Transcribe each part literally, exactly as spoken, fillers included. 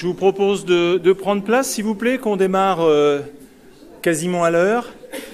Je vous propose de, de prendre place, s'il vous plaît, qu'on démarre euh, quasiment à l'heure.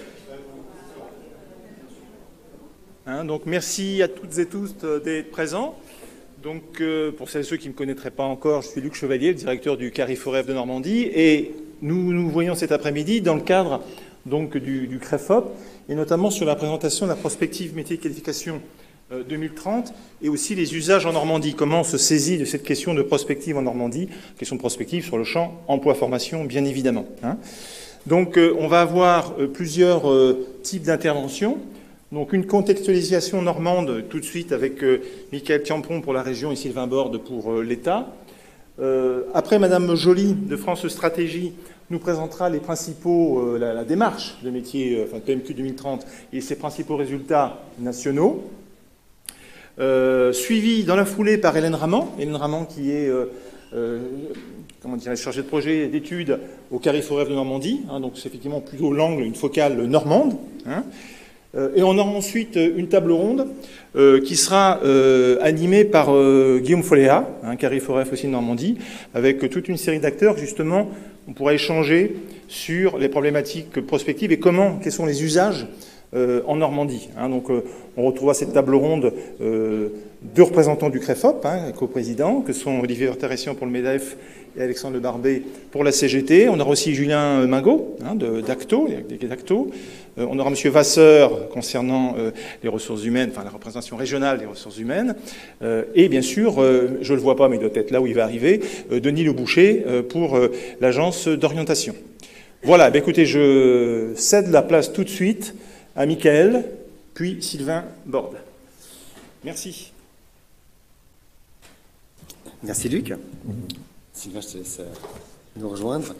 Hein, donc, merci à toutes et tous d'être présents. Donc, euh, pour celles et ceux qui ne me connaîtraient pas encore, je suis Luc Chevalier, le directeur du Carrefour F de Normandie, et nous nous voyons cet après-midi dans le cadre donc, du, du C R E F O P, et notamment sur la présentation de la prospective métier de qualification euh, deux mille trente, et aussi les usages en Normandie. Comment on se saisit de cette question de prospective en Normandie, question de prospective sur le champ emploi-formation, bien évidemment. Hein. Donc, euh, on va avoir euh, plusieurs euh, types d'interventions. Donc une contextualisation normande tout de suite avec euh, Michael Tiampon pour la région et Sylvain Borde pour euh, l'État. Euh, après, Madame Joly de France Stratégie nous présentera les principaux, euh, la, la démarche de métier, euh, enfin P M Q deux mille trente et ses principaux résultats nationaux. Euh, suivi dans la foulée par Hélène Ramand, Hélène Ramand qui est euh, euh, comment dirais, chargée de projet d'études au Carrefour F de Normandie, hein, donc c'est effectivement plutôt l'angle, une focale normande. Hein. Et on aura ensuite une table ronde euh, qui sera euh, animée par euh, Guillaume Folléa, un Carrefour F aussi de Normandie, avec toute une série d'acteurs. Justement, on pourra échanger sur les problématiques prospectives et comment, quels sont les usages euh, en Normandie. Hein, donc, euh, on retrouvera cette table ronde euh, deux représentants du C R E F O P, hein, co-présidents, que sont Olivier Verteressian pour le MEDEF et Alexandre Le Barbet pour la C G T. On aura aussi Julien Mingot, hein, d'Acto, d'Acto. Euh, on aura M. Vasseur concernant euh, les ressources humaines, enfin la représentation régionale des ressources humaines. Euh, et bien sûr, euh, je ne le vois pas, mais il doit être là où il va arriver, euh, Denis Le Boucher euh, pour euh, l'agence d'orientation. Voilà, ben écoutez, je cède la place tout de suite à Michael, puis Sylvain Borde. Merci. Merci Luc. Sylvain, je te laisse nous rejoindre.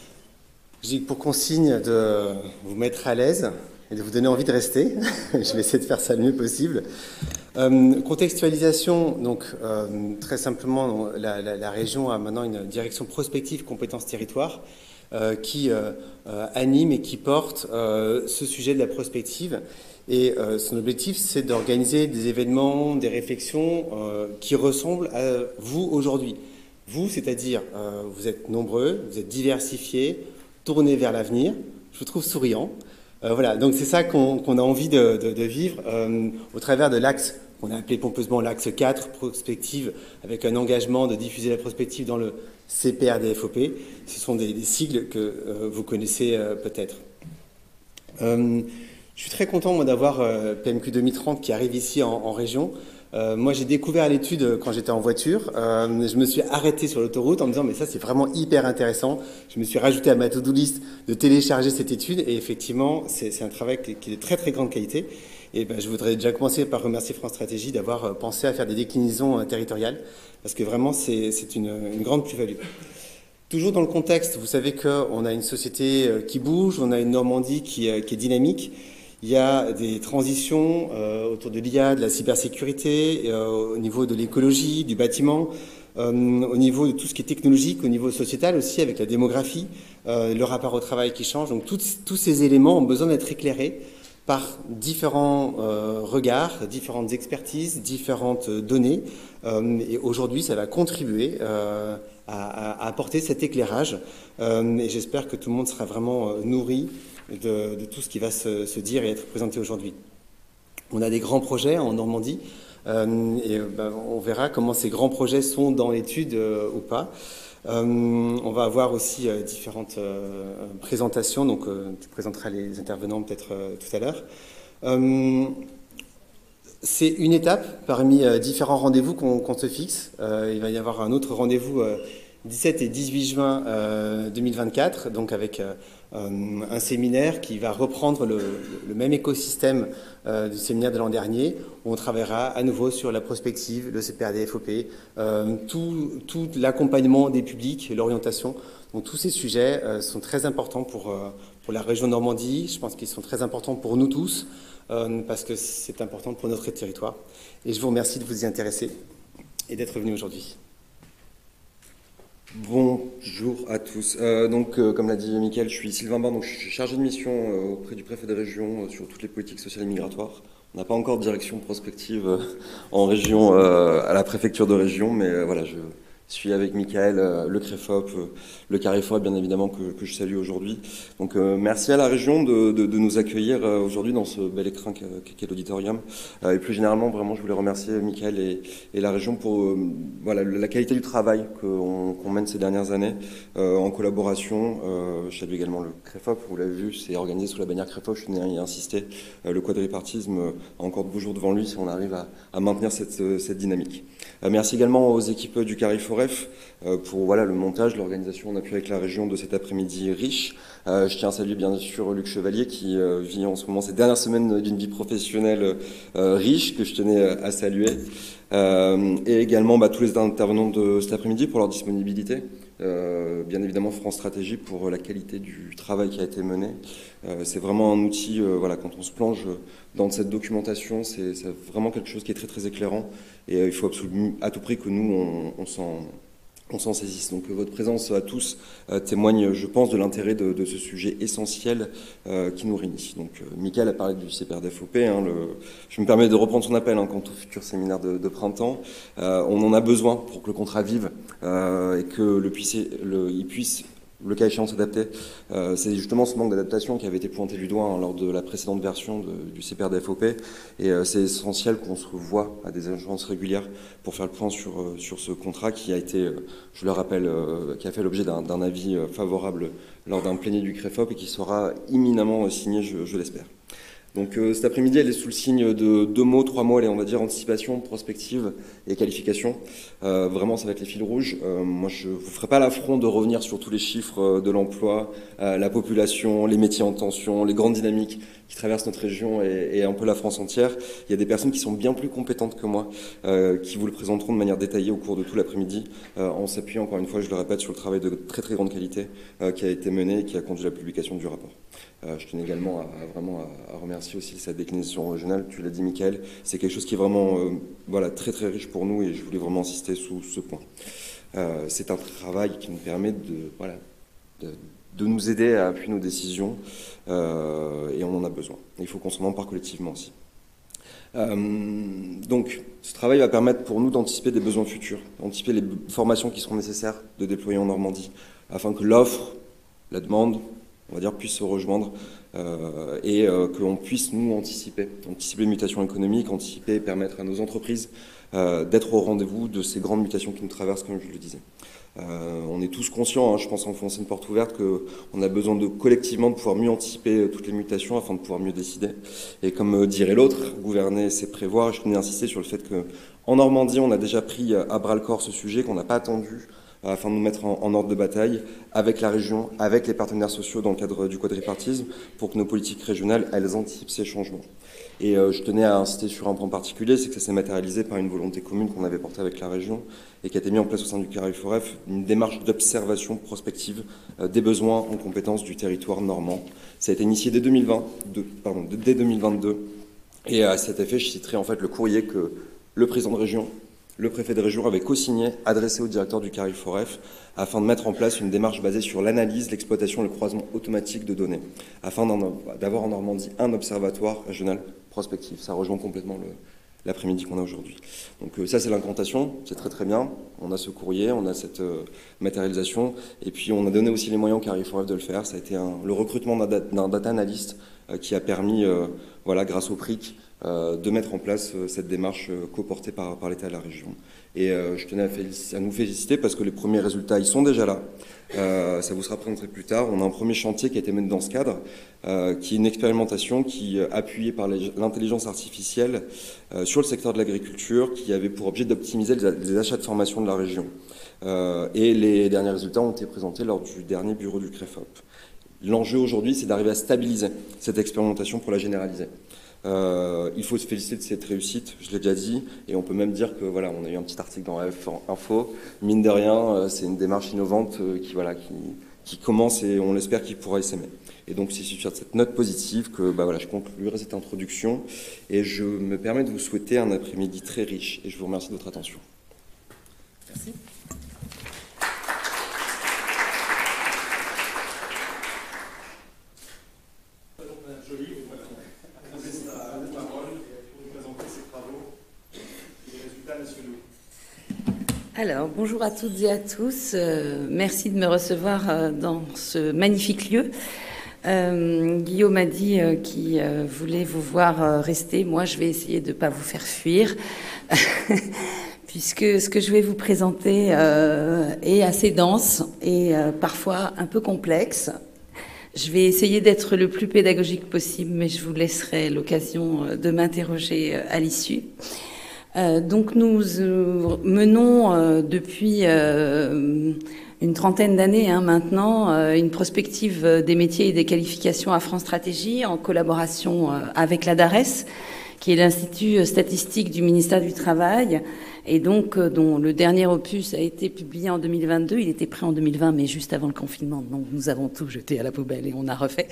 Je dis pour consigne de vous mettre à l'aise et de vous donner envie de rester. Je vais essayer de faire ça le mieux possible. Euh, contextualisation, donc euh, très simplement, la, la, la région a maintenant une direction prospective compétences territoire euh, qui euh, euh, anime et qui porte euh, ce sujet de la prospective. Et euh, son objectif, c'est d'organiser des événements, des réflexions euh, qui ressemblent à vous aujourd'hui. Vous, c'est-à-dire, euh, vous êtes nombreux, vous êtes diversifiés, tournés vers l'avenir. Je vous trouve souriant. Euh, voilà, donc c'est ça qu'on qu'on a envie de, de, de vivre euh, au travers de l'axe qu'on a appelé pompeusement l'axe quatre, prospective, avec un engagement de diffuser la prospective dans le C P R D F O P. Ce sont des, des sigles que euh, vous connaissez euh, peut-être. Euh, je suis très content, moi, d'avoir euh, P M Q deux mille trente qui arrive ici en, en région. Euh, moi, j'ai découvert l'étude quand j'étais en voiture. Euh, je me suis arrêté sur l'autoroute en me disant, mais ça, c'est vraiment hyper intéressant. Je me suis rajouté à ma to-do list de télécharger cette étude. Et effectivement, c'est un travail qui, qui est de très, très grande qualité. Et ben, je voudrais déjà commencer par remercier France Stratégie d'avoir pensé à faire des déclinaisons euh, territoriales. Parce que vraiment, c'est une, une grande plus-value. Toujours dans le contexte, vous savez qu'on a une société qui bouge, on a une Normandie qui, qui est dynamique. Il y a des transitions euh, autour de l'I A, de la cybersécurité, euh, au niveau de l'écologie, du bâtiment, euh, au niveau de tout ce qui est technologique, au niveau sociétal aussi, avec la démographie, euh, le rapport au travail qui change. Donc tous, tous ces éléments ont besoin d'être éclairés par différents euh, regards, différentes expertises, différentes données. Euh, et aujourd'hui, ça va contribuer euh, à, à apporter cet éclairage. Euh, et j'espère que tout le monde sera vraiment euh, nourri De, de tout ce qui va se, se dire et être présenté aujourd'hui. On a des grands projets en Normandie euh, et ben, on verra comment ces grands projets sont dans l'étude euh, ou pas. Euh, on va avoir aussi euh, différentes euh, présentations, donc euh, tu présenteras les intervenants peut-être euh, tout à l'heure. Euh, C'est une étape parmi euh, différents rendez-vous qu'on qu'on se fixe. Euh, il va y avoir un autre rendez-vous euh, dix-sept et dix-huit juin euh, deux mille vingt-quatre, donc avec euh, un séminaire qui va reprendre le, le même écosystème euh, du séminaire de l'an dernier, où on travaillera à nouveau sur la prospective, le C P R D F O P, euh, tout, tout l'accompagnement des publics, l'orientation. Donc tous ces sujets euh, sont très importants pour, euh, pour la région Normandie. Je pense qu'ils sont très importants pour nous tous, euh, parce que c'est important pour notre territoire. Et je vous remercie de vous y intéresser et d'être venu aujourd'hui. Bonjour à tous. Euh, donc, euh, comme l'a dit Mickaël, je suis Sylvain Borde, donc je suis chargé de mission euh, auprès du préfet des régions euh, sur toutes les politiques sociales et migratoires. On n'a pas encore de direction prospective euh, en région, euh, à la préfecture de région, mais euh, voilà, je, suis avec Michael, euh, le CREFOP, euh, le Carrefour, bien évidemment, que, que je salue aujourd'hui. Donc euh, merci à la région de, de, de nous accueillir euh, aujourd'hui dans ce bel écrin qu'est l'auditorium. Euh, et plus généralement, vraiment, je voulais remercier Michael et, et la région pour euh, voilà, la qualité du travail qu'on qu'on mène ces dernières années euh, en collaboration. Euh, je salue également le CREFOP, vous l'avez vu, c'est organisé sous la bannière CREFOP, je tenais à y insister. Euh, le quadripartisme a encore de beaux jours devant lui si on arrive à, à maintenir cette, cette dynamique. Euh, merci également aux équipes du Carrefour F euh, pour voilà, le montage, l'organisation. On a pu avec la région de cet après-midi riche. Euh, je tiens à saluer bien sûr Luc Chevalier qui euh, vit en ce moment ces dernières semaines d'une vie professionnelle euh, riche que je tenais à saluer. Euh, et également bah, tous les intervenants de cet après-midi pour leur disponibilité. Euh, bien évidemment France Stratégie pour la qualité du travail qui a été mené. Euh, c'est vraiment un outil, euh, voilà, quand on se plonge dans cette documentation, c'est vraiment quelque chose qui est très très éclairant et euh, il faut absolument à tout prix que nous on, on s'en on s'en saisisse. Donc votre présence à tous euh, témoigne, je pense, de l'intérêt de, de ce sujet essentiel euh, qui nous réunit. Donc euh, Michael a parlé du C P R D F O P, hein, le, je me permets de reprendre son appel hein, quant au futur séminaire de, de printemps. Euh, on en a besoin pour que le contrat vive euh, et que le puisse, le, il puisse le cas échéant s'adapter. Euh, c'est justement ce manque d'adaptation qui avait été pointé du doigt hein, lors de la précédente version de, du C P R D F O P. Et euh, c'est essentiel qu'on se revoie à des agences régulières pour faire le point sur, euh, sur ce contrat qui a été, euh, je le rappelle, euh, qui a fait l'objet d'un avis euh, favorable lors d'un plénier du CREFOP et qui sera imminemment signé, je, je l'espère. Donc euh, cet après-midi, elle est sous le signe de deux mots, trois mots, allez, on va dire anticipation, prospective et qualification. Euh, vraiment, ça va être les fils rouges. Euh, moi, je ne vous ferai pas l'affront de revenir sur tous les chiffres de l'emploi, euh, la population, les métiers en tension, les grandes dynamiques qui traversent notre région et, et un peu la France entière. Il y a des personnes qui sont bien plus compétentes que moi, euh, qui vous le présenteront de manière détaillée au cours de tout l'après-midi, euh, en s'appuyant, encore une fois, je le répète, sur le travail de très très grande qualité euh, qui a été mené et qui a conduit à la publication du rapport. Euh, je tenais également à, à vraiment à, à remercier aussi cette déclinaison régionale, tu l'as dit Mickaël, c'est quelque chose qui est vraiment euh, voilà, très très riche pour nous et je voulais vraiment insister sous ce point. Euh, c'est un travail qui nous permet de, voilà, de, de nous aider à appuyer nos décisions euh, et on en a besoin. Il faut qu'on s'en empare collectivement aussi. Euh, donc, ce travail va permettre pour nous d'anticiper des besoins futurs, d'anticiper les formations qui seront nécessaires de déployer en Normandie, afin que l'offre, la demande, on va dire, puisse se rejoindre euh, et euh, qu'on puisse, nous, anticiper, anticiper les mutations économiques, anticiper et permettre à nos entreprises euh, d'être au rendez-vous de ces grandes mutations qui nous traversent, comme je le disais. Euh, on est tous conscients, hein, je pense, en fonçant une porte ouverte, qu'on a besoin de collectivement de pouvoir mieux anticiper toutes les mutations afin de pouvoir mieux décider. Et comme dirait l'autre, gouverner, c'est prévoir. Je tenais à insister sur le fait qu'en Normandie, on a déjà pris à bras-le-corps ce sujet, qu'on n'a pas attendu afin de nous mettre en, en ordre de bataille avec la région, avec les partenaires sociaux dans le cadre du quadripartisme, pour que nos politiques régionales, elles anticipent ces changements. Et euh, je tenais à insister sur un point particulier, c'est que ça s'est matérialisé par une volonté commune qu'on avait portée avec la région et qui a été mise en place au sein du Carrefour F, une démarche d'observation prospective euh, des besoins en compétences du territoire normand. Ça a été initié dès deux mille vingt, de, pardon, dès deux mille vingt-deux. Et à cet effet, je citerai en fait le courrier que le président de région, le préfet de région avait co-signé, adressé au directeur du Carrefour F, afin de mettre en place une démarche basée sur l'analyse, l'exploitation et le croisement automatique de données, afin d'avoir en Normandie un observatoire régional prospectif. Ça rejoint complètement l'après-midi qu'on a aujourd'hui. Donc euh, ça, c'est l'incantation, c'est très très bien. On a ce courrier, on a cette euh, matérialisation, et puis on a donné aussi les moyens au Carrefour F de le faire. Ça a été un, le recrutement d'un data analyst euh, qui a permis, euh, voilà, grâce au P R I C, Euh, de mettre en place euh, cette démarche euh, coportée par, par l'État et la région. Et euh, je tenais à, à nous féliciter parce que les premiers résultats, ils sont déjà là. Euh, ça vous sera présenté plus tard. On a un premier chantier qui a été mené dans ce cadre, euh, qui est une expérimentation qui, euh, appuyée par l'intelligence artificielle euh, sur le secteur de l'agriculture, qui avait pour objet d'optimiser les, les achats de formation de la région. Euh, et les derniers résultats ont été présentés lors du dernier bureau du CREFOP. L'enjeu aujourd'hui, c'est d'arriver à stabiliser cette expérimentation pour la généraliser. Euh, il faut se féliciter de cette réussite, je l'ai déjà dit, et on peut même dire que voilà, on a eu un petit article dans F Info. Mine de rien, euh, c'est une démarche innovante euh, qui voilà, qui, qui commence et on l'espère qu'il pourra essaimer. Et donc c'est sur cette note positive que bah, voilà, je conclurai cette introduction et je me permets de vous souhaiter un après-midi très riche et je vous remercie de votre attention. Merci. Alors, bonjour à toutes et à tous. Euh, merci de me recevoir euh, dans ce magnifique lieu. Euh, Guillaume a dit euh, qu'il euh, voulait vous voir euh, rester. Moi, je vais essayer de ne pas vous faire fuir, puisque ce que je vais vous présenter euh, est assez dense et euh, parfois un peu complexe. Je vais essayer d'être le plus pédagogique possible, mais je vous laisserai l'occasion de m'interroger à l'issue. Euh, donc nous euh, menons euh, depuis euh, une trentaine d'années hein, maintenant euh, une prospective des métiers et des qualifications à France Stratégie en collaboration euh, avec l'A D A R E S, qui est l'Institut statistique du ministère du Travail, et donc euh, dont le dernier opus a été publié en deux mille vingt-deux. Il était prêt en deux mille vingt, mais juste avant le confinement, donc nous avons tout jeté à la poubelle et on a refait.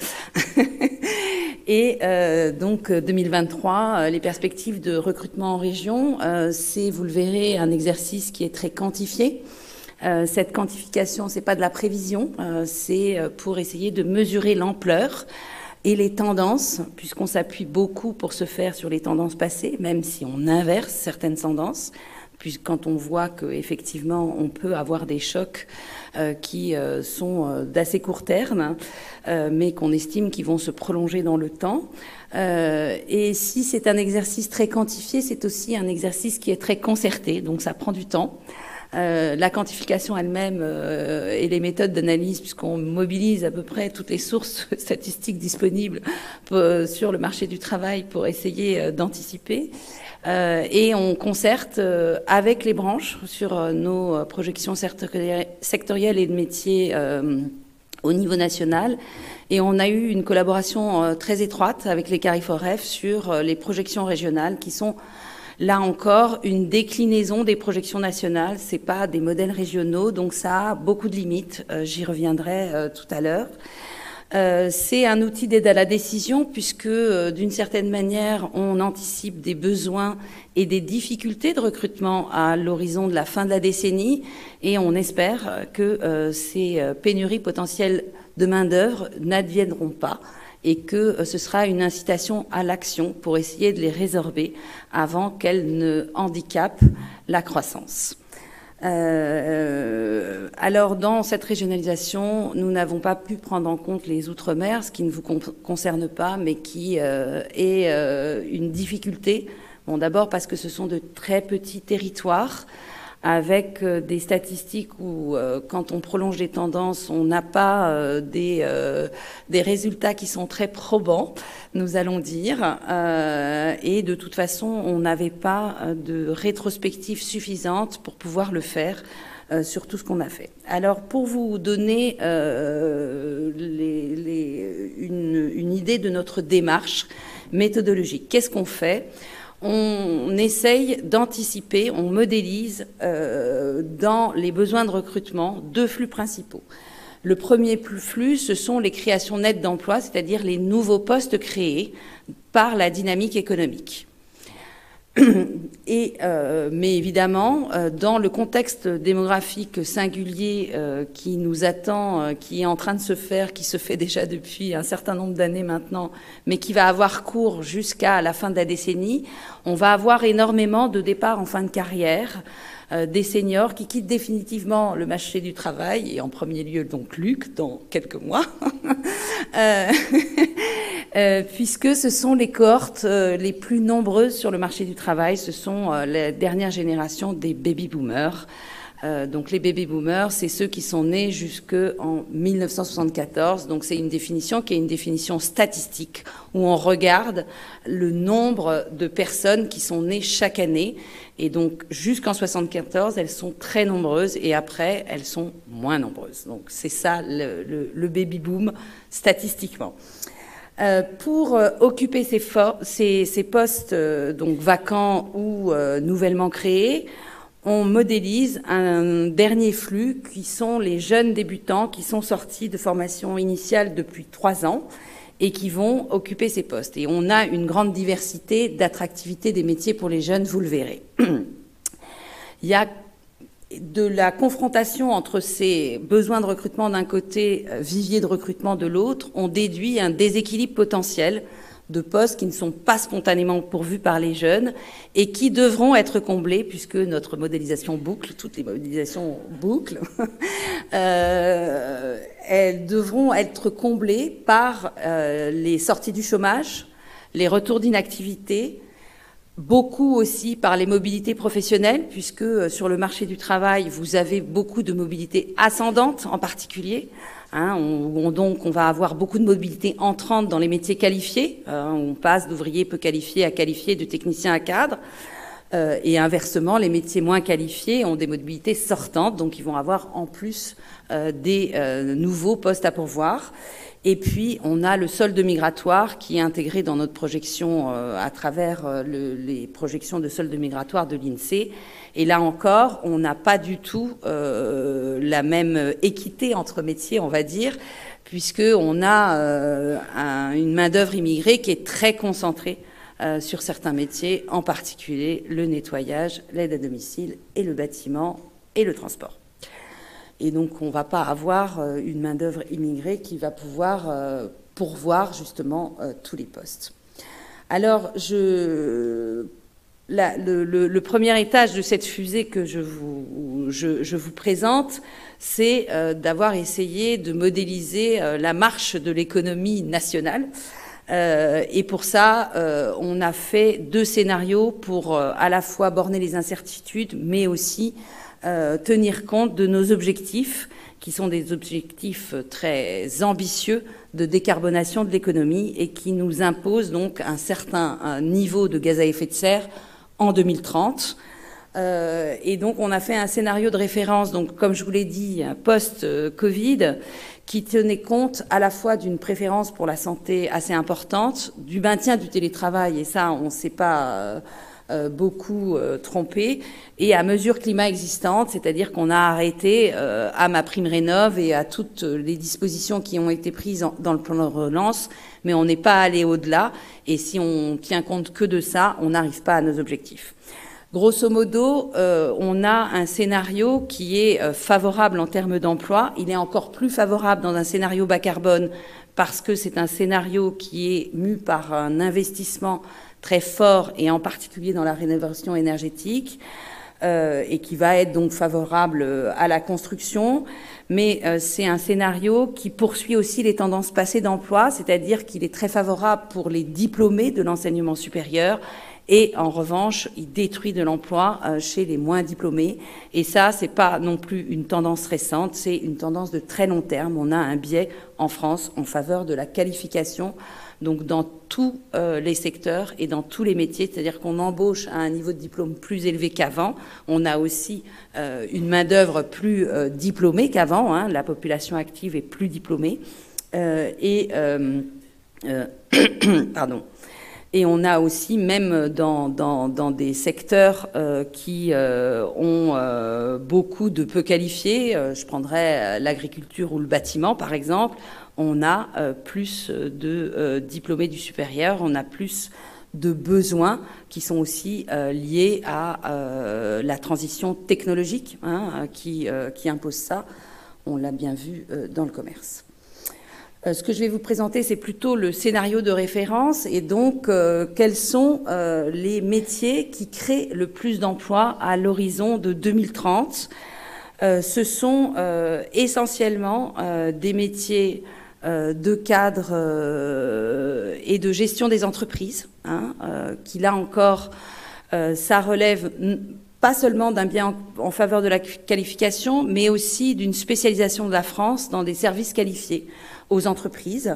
Et euh, donc deux mille vingt-trois, euh, les perspectives de recrutement en région, euh, c'est, vous le verrez, un exercice qui est très quantifié. Euh, cette quantification, c'est pas de la prévision, euh, c'est pour essayer de mesurer l'ampleur et les tendances, puisqu'on s'appuie beaucoup pour ce faire sur les tendances passées, même si on inverse certaines tendances, puisque quand on voit qu'effectivement on peut avoir des chocs euh, qui euh, sont euh, d'assez court terme, euh, mais qu'on estime qu'ils vont se prolonger dans le temps. Euh, et si c'est un exercice très quantifié, c'est aussi un exercice qui est très concerté, donc ça prend du temps. Euh, la quantification elle-même euh, et les méthodes d'analyse, puisqu'on mobilise à peu près toutes les sources statistiques disponibles pour, euh, sur le marché du travail pour essayer euh, d'anticiper. Euh, et on concerte euh, avec les branches sur euh, nos projections sectorielles et de métiers euh, au niveau national. Et on a eu une collaboration euh, très étroite avec les CARIFOREF sur euh, les projections régionales qui sont là encore une déclinaison des projections nationales. C'est pas des modèles régionaux, donc ça a beaucoup de limites. Euh, j'y reviendrai euh, tout à l'heure. Euh, c'est un outil d'aide à la décision puisque, euh, d'une certaine manière, on anticipe des besoins et des difficultés de recrutement à l'horizon de la fin de la décennie, et on espère que euh, ces pénuries potentielles de main-d'œuvre n'adviendront pas et que euh, ce sera une incitation à l'action pour essayer de les résorber avant qu'elles ne handicapent la croissance. Euh, alors, dans cette régionalisation, nous n'avons pas pu prendre en compte les Outre-mer, ce qui ne vous con concerne pas, mais qui euh, est euh, une difficulté. Bon, d'abord parce que ce sont de très petits territoires, avec euh, des statistiques où, euh, quand on prolonge les tendances, on n'a pas euh, des, euh, des résultats qui sont très probants, nous allons dire. Euh, et de toute façon, on n'avait pas de rétrospective suffisante pour pouvoir le faire euh, sur tout ce qu'on a fait. Alors, pour vous donner euh, les, les, une, une idée de notre démarche méthodologique, qu'est-ce qu'on fait ? On essaye d'anticiper, on modélise euh, dans les besoins de recrutement deux flux principaux. Le premier flux, ce sont les créations nettes d'emplois, c'est-à-dire les nouveaux postes créés par la dynamique économique. Et, euh, mais évidemment, euh, dans le contexte démographique singulier euh, qui nous attend, euh, qui est en train de se faire, qui se fait déjà depuis un certain nombre d'années maintenant, mais qui va avoir cours jusqu'à la fin de la décennie, on va avoir énormément de départs en fin de carrière, euh, des seniors qui quittent définitivement le marché du travail, et en premier lieu donc Luc, dans quelques mois, euh, euh, puisque ce sont les cohortes euh, les plus nombreuses sur le marché du travail, ce sont euh, les dernières générations des baby-boomers. Euh, donc les baby-boomers, c'est ceux qui sont nés jusqu'en mille neuf cent soixante-quatorze. Donc c'est une définition qui est une définition statistique où on regarde le nombre de personnes qui sont nées chaque année. Et donc jusqu'en soixante-quatorze, elles sont très nombreuses et après, elles sont moins nombreuses. Donc c'est ça le, le, le baby-boom statistiquement. Euh, pour euh, occuper ces, ces, ces postes euh, donc vacants ou euh, nouvellement créés, on modélise un dernier flux qui sont les jeunes débutants qui sont sortis de formation initiale depuis trois ans et qui vont occuper ces postes. Et on a une grande diversité d'attractivité des métiers pour les jeunes, vous le verrez. Il y a de la confrontation entre ces besoins de recrutement d'un côté, vivier de recrutement de l'autre, on déduit un déséquilibre potentiel de postes qui ne sont pas spontanément pourvus par les jeunes et qui devront être comblés, puisque notre modélisation boucle, toutes les modélisations bouclent, euh, elles devront être comblées par euh, les sorties du chômage, les retours d'inactivité, beaucoup aussi par les mobilités professionnelles, puisque euh, sur le marché du travail, vous avez beaucoup de mobilité ascendante en particulier. Hein, on, on, donc, on va avoir beaucoup de mobilité entrante dans les métiers qualifiés. Euh, on passe d'ouvriers peu qualifiés à qualifiés, de techniciens à cadres. Euh, et inversement, les métiers moins qualifiés ont des mobilités sortantes, donc ils vont avoir en plus euh, des euh, nouveaux postes à pourvoir. Et puis, on a le solde migratoire qui est intégré dans notre projection euh, à travers euh, le, les projections de solde migratoire de l'INSEE. Et là encore, on n'a pas du tout euh, la même équité entre métiers, on va dire, puisqu'on a euh, un, une main-d'œuvre immigrée qui est très concentrée euh, sur certains métiers, en particulier le nettoyage, l'aide à domicile et le bâtiment et le transport. Et donc, on ne va pas avoir euh, une main-d'œuvre immigrée qui va pouvoir euh, pourvoir justement euh, tous les postes. Alors, je... La, le, le, le premier étage de cette fusée que je vous, je, je vous présente, c'est euh, d'avoir essayé de modéliser euh, la marche de l'économie nationale. Euh, et pour ça, euh, on a fait deux scénarios pour euh, à la fois borner les incertitudes, mais aussi euh, tenir compte de nos objectifs, qui sont des objectifs très ambitieux de décarbonation de l'économie et qui nous imposent donc un certain un niveau de gaz à effet de serre en deux mille trente. Euh, et donc, on a fait un scénario de référence, donc comme je vous l'ai dit, post-Covid, qui tenait compte à la fois d'une préférence pour la santé assez importante, du maintien du télétravail, et ça, on ne s'est pas euh, beaucoup euh, trompé, et à mesure climat existante, c'est-à-dire qu'on a arrêté euh, à MaPrimeRénov' et à toutes les dispositions qui ont été prises en, dans le plan de relance, mais on n'est pas allé au-delà, et si on tient compte que de ça, on n'arrive pas à nos objectifs. Grosso modo, euh, on a un scénario qui est euh, favorable en termes d'emploi. Il est encore plus favorable dans un scénario bas carbone parce que c'est un scénario qui est mu par un investissement très fort et en particulier dans la rénovation énergétique euh, et qui va être donc favorable à la construction. Mais euh, c'est un scénario qui poursuit aussi les tendances passées d'emploi, c'est-à-dire qu'il est très favorable pour les diplômés de l'enseignement supérieur. Et en revanche, il détruit de l'emploi euh, chez les moins diplômés. Et ça, c'est pas non plus une tendance récente, c'est une tendance de très long terme. On a un biais en France en faveur de la qualification, donc dans tous euh, les secteurs et dans tous les métiers. C'est-à-dire qu'on embauche à un niveau de diplôme plus élevé qu'avant. On a aussi euh, une main-d'œuvre plus euh, diplômée qu'avant. Hein. La population active est plus diplômée. Euh, et euh, euh, pardon. Et on a aussi, même dans, dans, dans des secteurs euh, qui euh, ont euh, beaucoup de peu qualifiés, euh, je prendrais l'agriculture ou le bâtiment par exemple, on a euh, plus de euh, diplômés du supérieur, on a plus de besoins qui sont aussi euh, liés à euh, la transition technologique hein, qui, euh, qui impose ça. On l'a bien vu euh, dans le commerce. Ce que je vais vous présenter, c'est plutôt le scénario de référence et donc euh, quels sont euh, les métiers qui créent le plus d'emplois à l'horizon de deux mille trente. Euh, ce sont euh, essentiellement euh, des métiers euh, de cadre euh, et de gestion des entreprises, hein, euh, qui là encore, euh, ça relève pas seulement d'un bien en, en faveur de la qualification, mais aussi d'une spécialisation de la France dans des services qualifiés aux entreprises.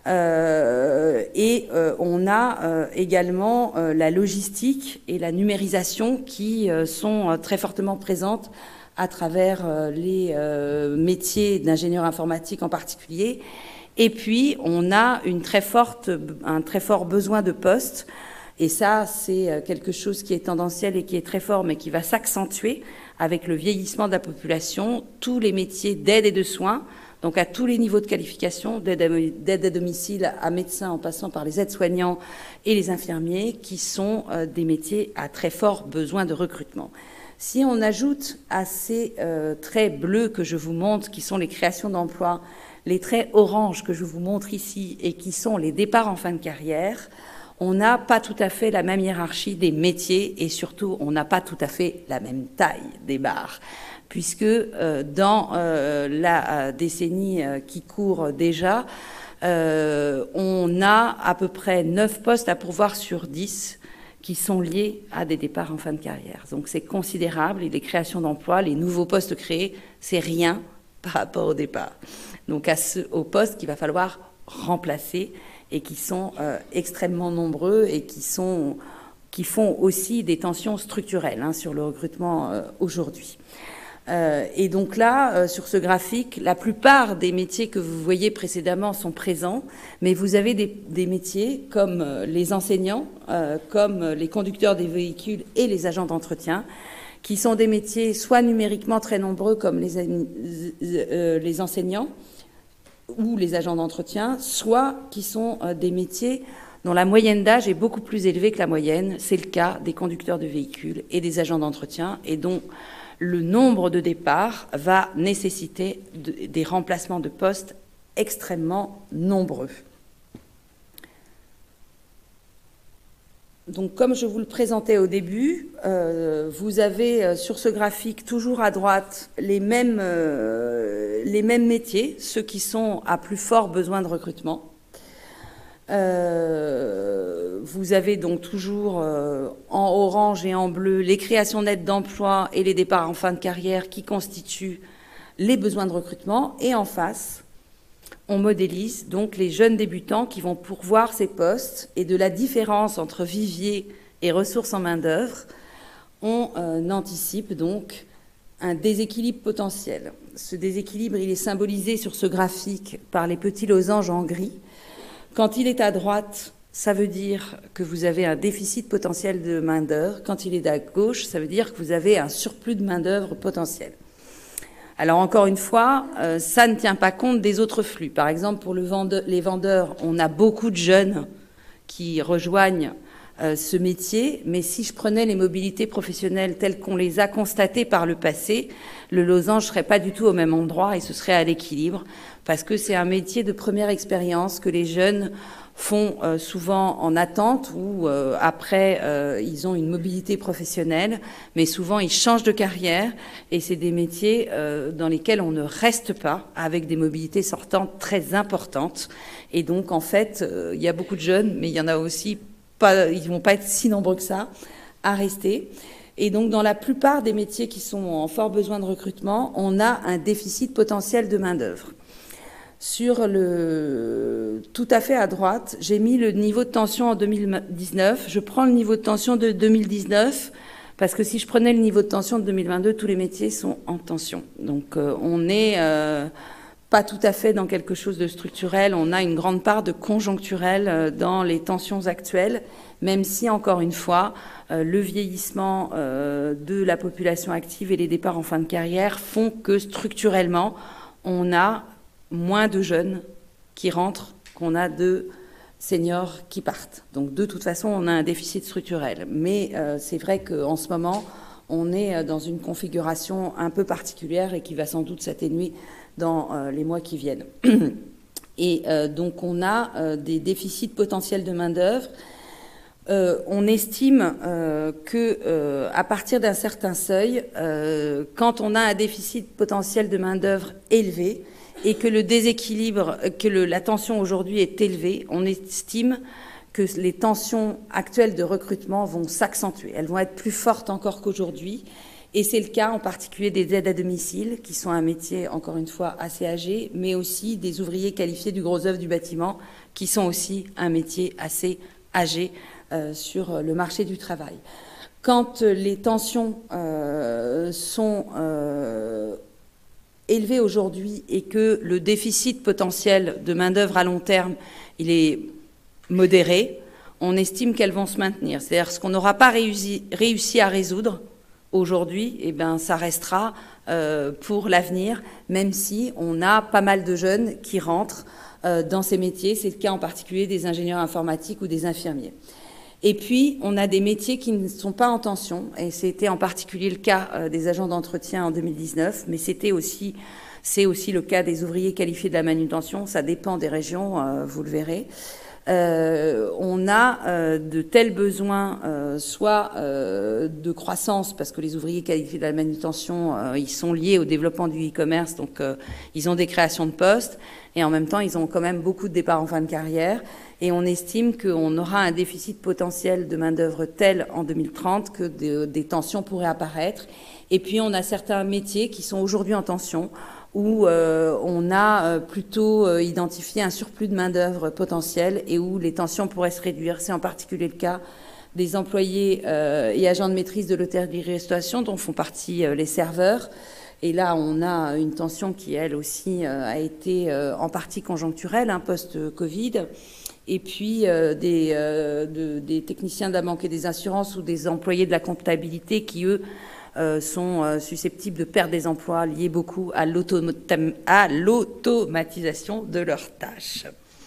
Euh, et euh, on a euh, également euh, la logistique et la numérisation qui euh, sont euh, très fortement présentes à travers euh, les euh, métiers d'ingénieur informatique en particulier. Et puis, on a une très forte, un très fort besoin de postes. Et ça, c'est quelque chose qui est tendanciel et qui est très fort, mais qui va s'accentuer avec le vieillissement de la population. Tous les métiers d'aide et de soins, donc à tous les niveaux de qualification, d'aide à domicile à médecins en passant par les aides-soignants et les infirmiers, qui sont euh, des métiers à très fort besoin de recrutement. Si on ajoute à ces euh, traits bleus que je vous montre, qui sont les créations d'emplois, les traits orange que je vous montre ici et qui sont les départs en fin de carrière, on n'a pas tout à fait la même hiérarchie des métiers et surtout, on n'a pas tout à fait la même taille des barres, puisque euh, dans euh, la décennie euh, qui court déjà, euh, on a à peu près neuf postes à pourvoir sur dix qui sont liés à des départs en fin de carrière. Donc c'est considérable, et les créations d'emplois, les nouveaux postes créés, c'est rien par rapport au départ. Donc à ce, aux postes qu'il va falloir remplacer et qui sont euh, extrêmement nombreux et qui, sont, qui font aussi des tensions structurelles hein, sur le recrutement euh, aujourd'hui. Euh, et donc là, euh, sur ce graphique, la plupart des métiers que vous voyez précédemment sont présents, mais vous avez des, des métiers comme euh, les enseignants, euh, comme les conducteurs des véhicules et les agents d'entretien, qui sont des métiers soit numériquement très nombreux comme les, euh, les enseignants ou les agents d'entretien, soit qui sont euh, des métiers dont la moyenne d'âge est beaucoup plus élevée que la moyenne. C'est le cas des conducteurs de véhicules et des agents d'entretien, et dont le nombre de départs va nécessiter de, des remplacements de postes extrêmement nombreux. Donc, comme je vous le présentais au début, euh, vous avez euh, sur ce graphique, toujours à droite, les mêmes, euh, les mêmes métiers, ceux qui sont à plus fort besoin de recrutement. Euh, vous avez donc toujours euh, en orange et en bleu les créations nettes d'emplois et les départs en fin de carrière qui constituent les besoins de recrutement. Et en face, on modélise donc les jeunes débutants qui vont pourvoir ces postes, et de la différence entre vivier et ressources en main-d'œuvre, on euh, anticipe donc un déséquilibre potentiel. Ce déséquilibre, il est symbolisé sur ce graphique par les petits losanges en gris. Quand il est à droite, ça veut dire que vous avez un déficit potentiel de main-d'œuvre. Quand il est à gauche, ça veut dire que vous avez un surplus de main-d'œuvre potentiel. Alors, encore une fois, euh, ça ne tient pas compte des autres flux. Par exemple, pour le vendeur, les vendeurs, on a beaucoup de jeunes qui rejoignent euh, ce métier, mais si je prenais les mobilités professionnelles telles qu'on les a constatées par le passé, le losange ne serait pas du tout au même endroit et ce serait à l'équilibre, parce que c'est un métier de première expérience que les jeunes font euh, souvent en attente ou euh, après euh, ils ont une mobilité professionnelle, mais souvent ils changent de carrière, et c'est des métiers euh, dans lesquels on ne reste pas, avec des mobilités sortantes très importantes. Et donc en fait, euh, il y a beaucoup de jeunes, mais il y en a aussi pas, ils vont pas être si nombreux que ça à rester. Et donc dans la plupart des métiers qui sont en fort besoin de recrutement, on a un déficit potentiel de main-d'œuvre. Sur le tout à fait à droite, j'ai mis le niveau de tension en deux mille dix-neuf. Je prends le niveau de tension de deux mille dix-neuf parce que si je prenais le niveau de tension de deux mille vingt-deux, tous les métiers sont en tension. Donc euh, on n'est euh, pas tout à fait dans quelque chose de structurel. On a une grande part de conjoncturel euh, dans les tensions actuelles, même si, encore une fois, euh, le vieillissement euh, de la population active et les départs en fin de carrière font que structurellement, on a moins de jeunes qui rentrent qu'on a de seniors qui partent. Donc de toute façon, on a un déficit structurel. Mais euh, c'est vrai qu'en ce moment, on est dans une configuration un peu particulière et qui va sans doute s'atténuer dans euh, les mois qui viennent. Et euh, donc on a euh, des déficits potentiels de main-d'œuvre. Euh, on estime euh, que euh, à partir d'un certain seuil, euh, quand on a un déficit potentiel de main-d'œuvre élevé, et que le déséquilibre, que le, la tension aujourd'hui est élevée, on estime que les tensions actuelles de recrutement vont s'accentuer. Elles vont être plus fortes encore qu'aujourd'hui. Et c'est le cas en particulier des aides à domicile, qui sont un métier, encore une fois, assez âgé, mais aussi des ouvriers qualifiés du gros œuvre du bâtiment, qui sont aussi un métier assez âgé euh, sur le marché du travail. Quand les tensions euh, sont euh, élevées aujourd'hui et que le déficit potentiel de main-d'œuvre à long terme, il est modéré, on estime qu'elles vont se maintenir. C'est-à-dire ce qu'on n'aura pas réussi, réussi à résoudre aujourd'hui, eh ben, ça restera euh, pour l'avenir, même si on a pas mal de jeunes qui rentrent euh, dans ces métiers. C'est le cas en particulier des ingénieurs informatiques ou des infirmiers. Et puis, on a des métiers qui ne sont pas en tension, et c'était en particulier le cas euh, des agents d'entretien en deux mille dix-neuf, mais c'était aussi C'est aussi le cas des ouvriers qualifiés de la manutention. Ça dépend des régions, euh, vous le verrez. Euh, on a euh, de tels besoins, euh, soit euh, de croissance, parce que les ouvriers qualifiés de la manutention, euh, ils sont liés au développement du e-commerce, donc euh, ils ont des créations de postes, et en même temps, ils ont quand même beaucoup de départs en fin de carrière, et on estime qu'on aura un déficit potentiel de main-d'œuvre tel en deux mille trente que de, des tensions pourraient apparaître. Et puis, on a certains métiers qui sont aujourd'hui en tension, où euh, on a euh, plutôt euh, identifié un surplus de main-d'œuvre potentiel et où les tensions pourraient se réduire. C'est en particulier le cas des employés euh, et agents de maîtrise de l'hôtellerie-restauration, dont font partie euh, les serveurs. Et là, on a une tension qui, elle aussi, euh, a été euh, en partie conjoncturelle, hein, post-Covid. Et puis euh, des, euh, de, des techniciens de la banque et des assurances ou des employés de la comptabilité qui, eux, Euh, sont euh, susceptibles de perdre des emplois liés beaucoup à l'automatisation de leurs tâches.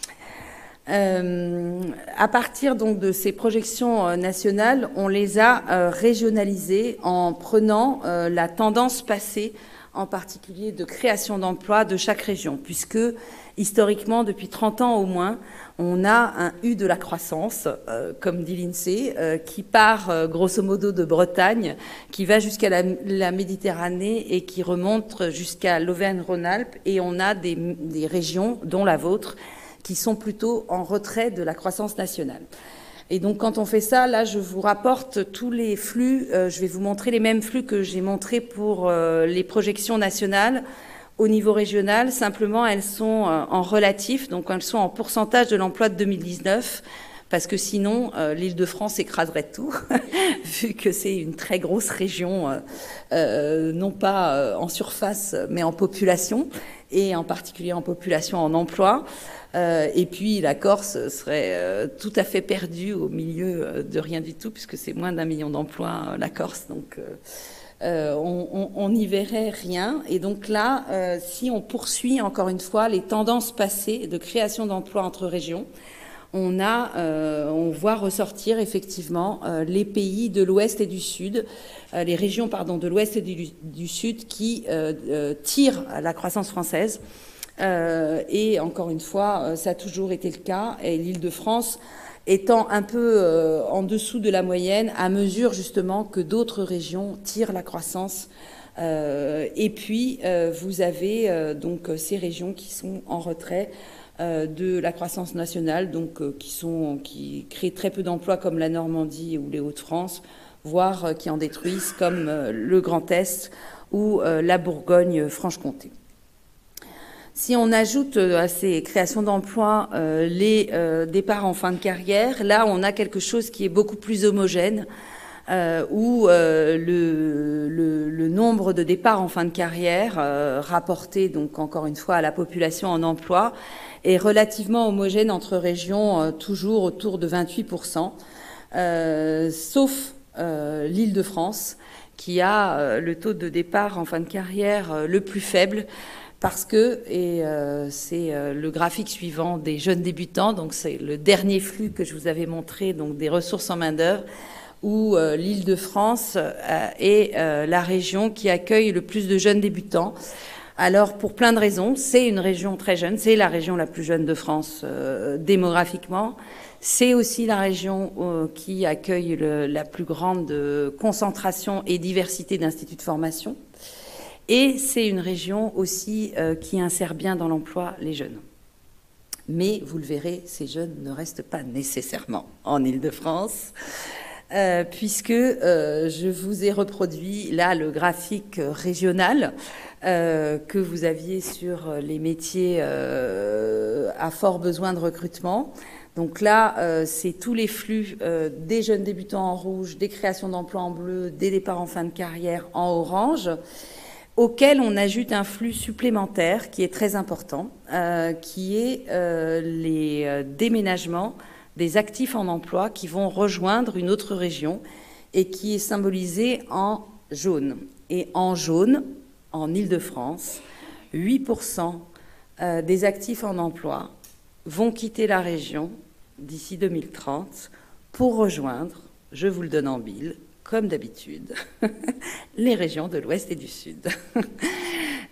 Euh, à partir donc de ces projections euh, nationales, on les a euh, régionalisées en prenant euh, la tendance passée, en particulier de création d'emplois de chaque région, puisque historiquement, depuis trente ans au moins, on a un U de la croissance, euh, comme dit l'INSEE, euh, qui part euh, grosso modo de Bretagne, qui va jusqu'à la, la Méditerranée et qui remonte jusqu'à l'Auvergne-Rhône-Alpes. Et on a des, des régions, dont la vôtre, qui sont plutôt en retrait de la croissance nationale. Et donc, quand on fait ça, là, je vous rapporte tous les flux. Euh, je vais vous montrer les mêmes flux que j'ai montrés pour euh, les projections nationales. Au niveau régional, simplement, elles sont euh, en relatif, donc elles sont en pourcentage de l'emploi de deux mille dix-neuf, parce que sinon, euh, l'Île-de-France écraserait tout, vu que c'est une très grosse région, euh, euh, non pas euh, en surface, mais en population, et en particulier en population en emploi. Euh, et puis la Corse serait euh, tout à fait perdue au milieu euh, de rien du tout, puisque c'est moins d'un million d'emplois, euh, la Corse, donc euh, euh, on n'y verrait rien. Et donc là, euh, si on poursuit encore une fois les tendances passées de création d'emplois entre régions, on, a, euh, on voit ressortir effectivement euh, les pays de l'Ouest et du Sud, euh, les régions pardon, de l'Ouest et du, du Sud qui euh, euh, tirent la croissance française. Euh, et encore une fois, euh, ça a toujours été le cas. Et l'Île-de-France étant un peu euh, en dessous de la moyenne, à mesure justement que d'autres régions tirent la croissance. Euh, et puis, euh, vous avez euh, donc ces régions qui sont en retrait euh, de la croissance nationale, donc euh, qui, sont, qui créent très peu d'emplois comme la Normandie ou les Hauts-de-France, voire euh, qui en détruisent comme euh, le Grand Est ou euh, la Bourgogne-Franche-Comté. Si on ajoute à ces créations d'emplois euh, les euh, départs en fin de carrière, là, on a quelque chose qui est beaucoup plus homogène, euh, où euh, le, le, le nombre de départs en fin de carrière, euh, rapporté donc encore une fois à la population en emploi, est relativement homogène entre régions, euh, toujours autour de vingt-huit pour cent, euh, sauf euh, l'Île-de-France, qui a euh, le taux de départ en fin de carrière euh, le plus faible, parce que, et euh, c'est euh, le graphique suivant des jeunes débutants, donc c'est le dernier flux que je vous avais montré, donc des ressources en main-d'œuvre, où euh, l'Île-de-France euh, est euh, la région qui accueille le plus de jeunes débutants. Alors, pour plein de raisons, c'est une région très jeune, c'est la région la plus jeune de France euh, démographiquement. C'est aussi la région euh, qui accueille le, la plus grande euh, concentration et diversité d'instituts de formation. Et c'est une région aussi euh, qui insère bien dans l'emploi les jeunes. Mais, vous le verrez, ces jeunes ne restent pas nécessairement en Île-de-France, euh, puisque euh, je vous ai reproduit là le graphique régional euh, que vous aviez sur les métiers euh, à fort besoin de recrutement. Donc là, euh, c'est tous les flux euh, des jeunes débutants en rouge, des créations d'emplois en bleu, des départs en fin de carrière en orange, auquel on ajoute un flux supplémentaire qui est très important, euh, qui est euh, les euh, déménagements des actifs en emploi qui vont rejoindre une autre région et qui est symbolisé en jaune. Et en jaune, en Île-de-France, huit pour cent euh, des actifs en emploi vont quitter la région d'ici deux mille trente pour rejoindre, je vous le donne en mille, comme d'habitude, les régions de l'Ouest et du Sud.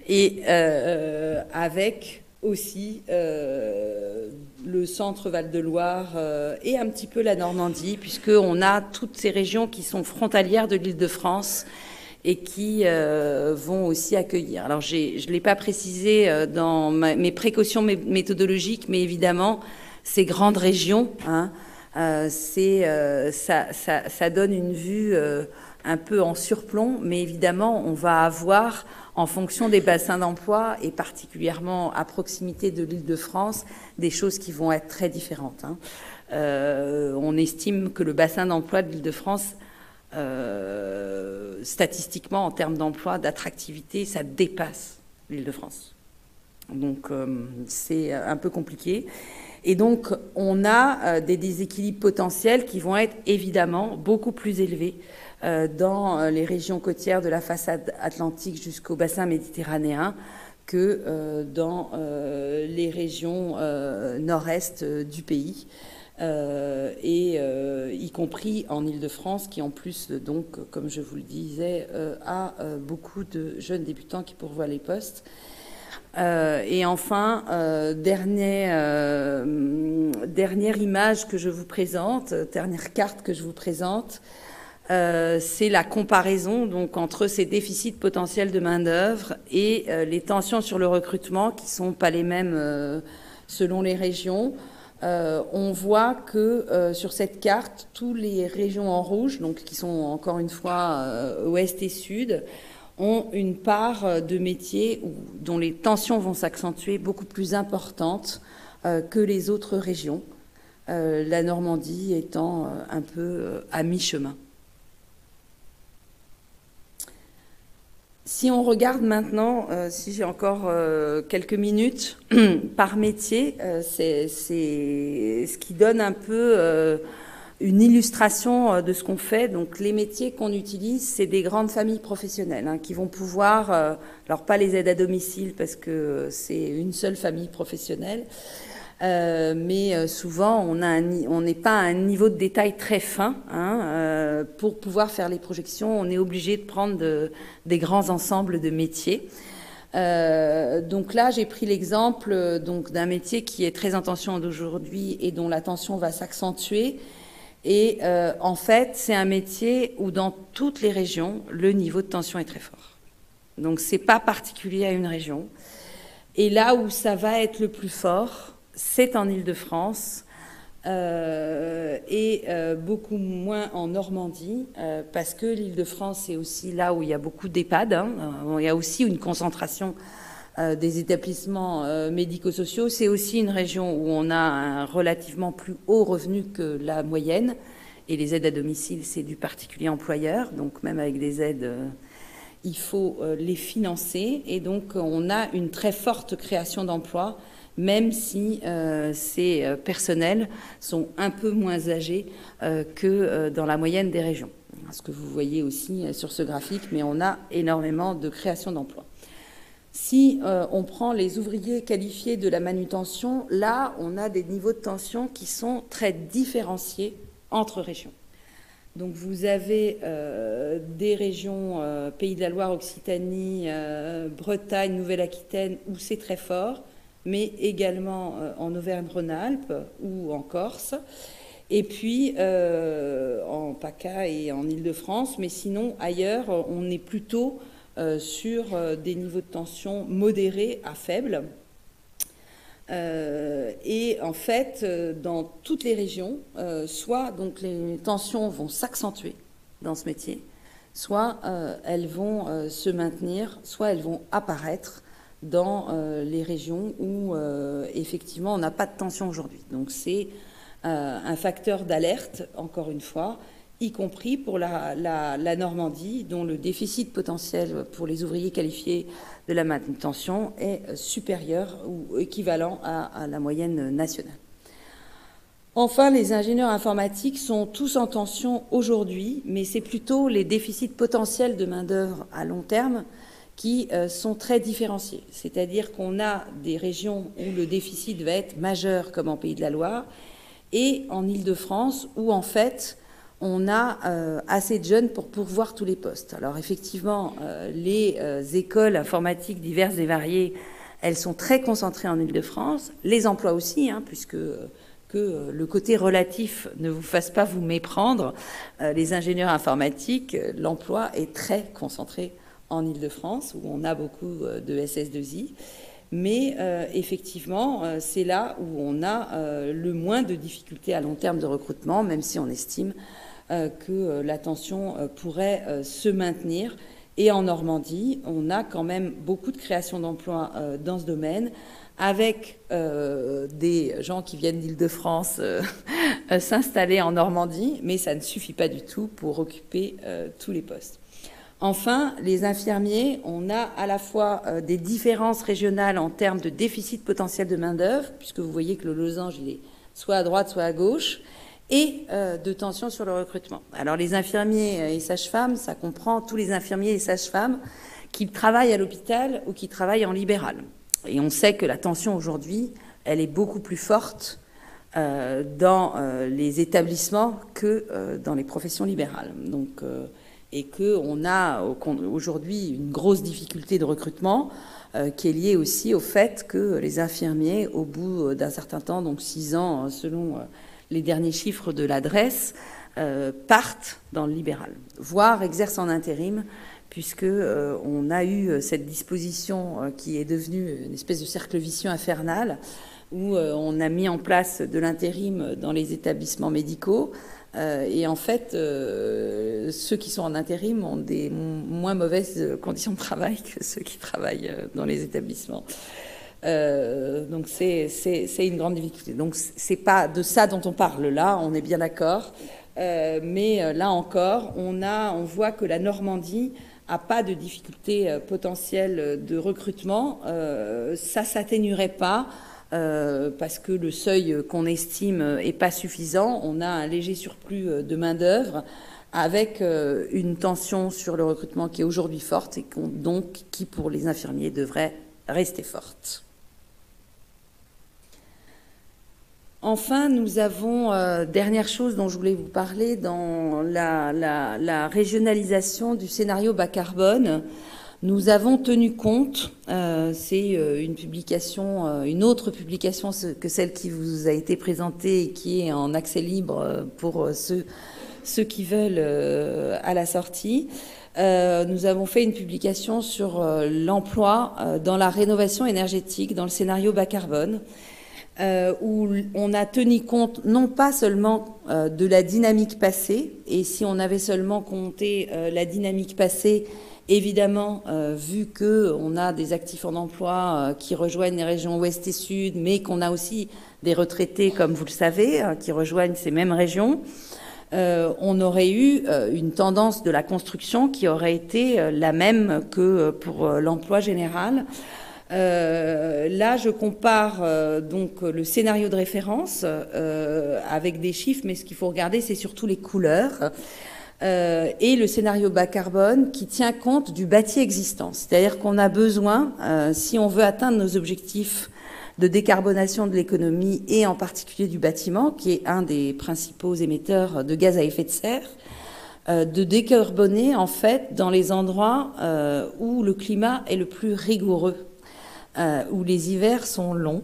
et euh, avec aussi euh, le centre Val-de-Loire euh, et un petit peu la Normandie, puisqu'on a toutes ces régions qui sont frontalières de l'Île-de-France et qui euh, vont aussi accueillir. Alors, j'ai, je ne l'ai pas précisé euh, dans ma, mes précautions méthodologiques, mais évidemment, ces grandes régions, hein, euh, c'est, euh, ça, ça, ça donne une vue euh, un peu en surplomb, mais évidemment, on va avoir, en fonction des bassins d'emploi, et particulièrement à proximité de l'Île-de-France, des choses qui vont être très différentes. Hein. Euh, on estime que le bassin d'emploi de l'Île-de-France, euh, statistiquement, en termes d'emploi, d'attractivité, ça dépasse l'Île-de-France. Donc, euh, c'est un peu compliqué. Et donc, on a euh, des déséquilibres potentiels qui vont être évidemment beaucoup plus élevés euh, dans les régions côtières de la façade atlantique jusqu'au bassin méditerranéen que euh, dans euh, les régions euh, nord-est euh, du pays, euh, et euh, y compris en Île-de-France, qui en plus, donc, comme je vous le disais, euh, a euh, beaucoup de jeunes débutants qui pourvoient les postes. Euh, et enfin, euh, dernier, euh, dernière image que je vous présente, dernière carte que je vous présente, euh, c'est la comparaison donc entre ces déficits potentiels de main-d'œuvre et euh, les tensions sur le recrutement qui sont pas les mêmes euh, selon les régions. Euh, on voit que euh, sur cette carte, toutes les régions en rouge, donc qui sont encore une fois euh, ouest et sud, ont une part de métiers où, dont les tensions vont s'accentuer beaucoup plus importantes euh, que les autres régions, euh, la Normandie étant euh, un peu euh, à mi-chemin. Si on regarde maintenant, euh, si j'ai encore euh, quelques minutes, par métier, euh, c'est, c'est ce qui donne un peu euh, une illustration de ce qu'on fait. Donc les métiers qu'on utilise, c'est des grandes familles professionnelles hein, qui vont pouvoir, euh, alors pas les aides à domicile parce que c'est une seule famille professionnelle, euh, mais euh, souvent on a un, on n'est pas à un niveau de détail très fin. Hein, euh, pour pouvoir faire les projections, on est obligé de prendre de, des grands ensembles de métiers. Euh, donc là, j'ai pris l'exemple donc d'un métier qui est très en tension d'aujourd'hui et dont la tension va s'accentuer. Et euh, en fait, c'est un métier où dans toutes les régions, le niveau de tension est très fort. Donc, c'est pas particulier à une région. Et là où ça va être le plus fort, c'est en Île-de-France euh, et euh, beaucoup moins en Normandie, euh, parce que l'Île-de-France, c'est aussi là où il y a beaucoup d'EHPAD. Hein. Il y a aussi une concentration euh, des établissements euh, médico-sociaux. C'est aussi une région où on a un relativement plus haut revenu que la moyenne. Et les aides à domicile, c'est du particulier employeur. Donc, même avec des aides... Euh, il faut euh, les financer. Et donc, on a une très forte création d'emplois, même si euh, ces euh, personnels sont un peu moins âgés euh, que euh, dans la moyenne des régions. Ce que vous voyez aussi euh, sur ce graphique, mais on a énormément de création d'emplois. Si euh, on prend les ouvriers qualifiés de la manutention, là, on a des niveaux de tension qui sont très différenciés entre régions. Donc vous avez euh, des régions, euh, Pays de la Loire, Occitanie, euh, Bretagne, Nouvelle-Aquitaine, où c'est très fort, mais également euh, en Auvergne-Rhône-Alpes ou en Corse, et puis euh, en PACA et en Île-de-France, mais sinon ailleurs, on est plutôt euh, sur euh, des niveaux de tension modérés à faibles. Euh, et en fait, euh, dans toutes les régions, euh, soit donc les tensions vont s'accentuer dans ce métier, soit euh, elles vont euh, se maintenir, soit elles vont apparaître dans euh, les régions où euh, effectivement on n'a pas de tension aujourd'hui. Donc c'est euh, un facteur d'alerte, encore une fois, y compris pour la, la, la Normandie, dont le déficit potentiel pour les ouvriers qualifiés de la manutention est supérieur ou équivalent à, à la moyenne nationale. Enfin, les ingénieurs informatiques sont tous en tension aujourd'hui, mais c'est plutôt les déficits potentiels de main-d'œuvre à long terme qui euh, sont très différenciés. C'est-à-dire qu'on a des régions où le déficit va être majeur, comme en Pays de la Loire, et en Île-de-France, où en fait on a euh, assez de jeunes pour pourvoir tous les postes. Alors effectivement, euh, les euh, écoles informatiques diverses et variées, elles sont très concentrées en Île-de-France. Les emplois aussi, hein, puisque que le côté relatif ne vous fasse pas vous méprendre. Euh, les ingénieurs informatiques, l'emploi est très concentré en Île-de-France, où on a beaucoup de S S deux I. Mais euh, effectivement, euh, c'est là où on a euh, le moins de difficultés à long terme de recrutement, même si on estime euh, que euh, la tension euh, pourrait euh, se maintenir. Et en Normandie, on a quand même beaucoup de création d'emplois euh, dans ce domaine, avec euh, des gens qui viennent d'Île-de-France euh, s'installer en Normandie, mais ça ne suffit pas du tout pour occuper euh, tous les postes. Enfin, les infirmiers, on a à la fois euh, des différences régionales en termes de déficit potentiel de main-d'œuvre, puisque vous voyez que le losange, il est soit à droite, soit à gauche, et euh, de tensions sur le recrutement. Alors, les infirmiers et sages-femmes, ça comprend tous les infirmiers et sages-femmes qui travaillent à l'hôpital ou qui travaillent en libéral. Et on sait que la tension aujourd'hui, elle est beaucoup plus forte euh, dans euh, les établissements que euh, dans les professions libérales. Donc, euh, et qu'on a aujourd'hui une grosse difficulté de recrutement euh, qui est liée aussi au fait que les infirmiers, au bout d'un certain temps, donc six ans selon euh, les derniers chiffres de l'adresse, euh, partent dans le libéral, voire exercent en intérim, puisque euh, on a eu cette disposition euh, qui est devenue une espèce de cercle vicieux infernal, où euh, on a mis en place de l'intérim dans les établissements médicaux, euh, et en fait, euh, ceux qui sont en intérim ont des moins mauvaises conditions de travail que ceux qui travaillent dans les établissements. Euh, donc c'est une grande difficulté. Donc c'est pas de ça dont on parle là, on est bien d'accord, euh, mais là encore, on, a, on voit que la Normandie a pas de difficulté potentielle de recrutement, euh, ça s'atténuerait pas euh, parce que le seuil qu'on estime est pas suffisant. On a un léger surplus de main d'œuvre avec euh, une tension sur le recrutement qui est aujourd'hui forte et donc qui pour les infirmiers devrait rester forte. Enfin, nous avons, euh, dernière chose dont je voulais vous parler, dans la, la, la régionalisation du scénario bas carbone, nous avons tenu compte, euh, c'est une publication, euh, une autre publication que celle qui vous a été présentée et qui est en accès libre pour ceux, ceux qui veulent euh, à la sortie. Euh, nous avons fait une publication sur euh, l'emploi euh, dans la rénovation énergétique, dans le scénario bas carbone, Euh, où on a tenu compte non pas seulement euh, de la dynamique passée, et si on avait seulement compté euh, la dynamique passée, évidemment, euh, vu qu'on a des actifs en emploi euh, qui rejoignent les régions ouest et sud, mais qu'on a aussi des retraités, comme vous le savez, euh, qui rejoignent ces mêmes régions, euh, on aurait eu euh, une tendance de la construction qui aurait été euh, la même que pour euh, l'emploi général. Euh, là, je compare euh, donc le scénario de référence euh, avec des chiffres, mais ce qu'il faut regarder, c'est surtout les couleurs, euh, et le scénario bas carbone qui tient compte du bâti existant. C'est-à-dire qu'on a besoin, euh, si on veut atteindre nos objectifs de décarbonation de l'économie et en particulier du bâtiment, qui est un des principaux émetteurs de gaz à effet de serre, euh, de décarboner en fait dans les endroits euh, où le climat est le plus rigoureux. Euh, où les hivers sont longs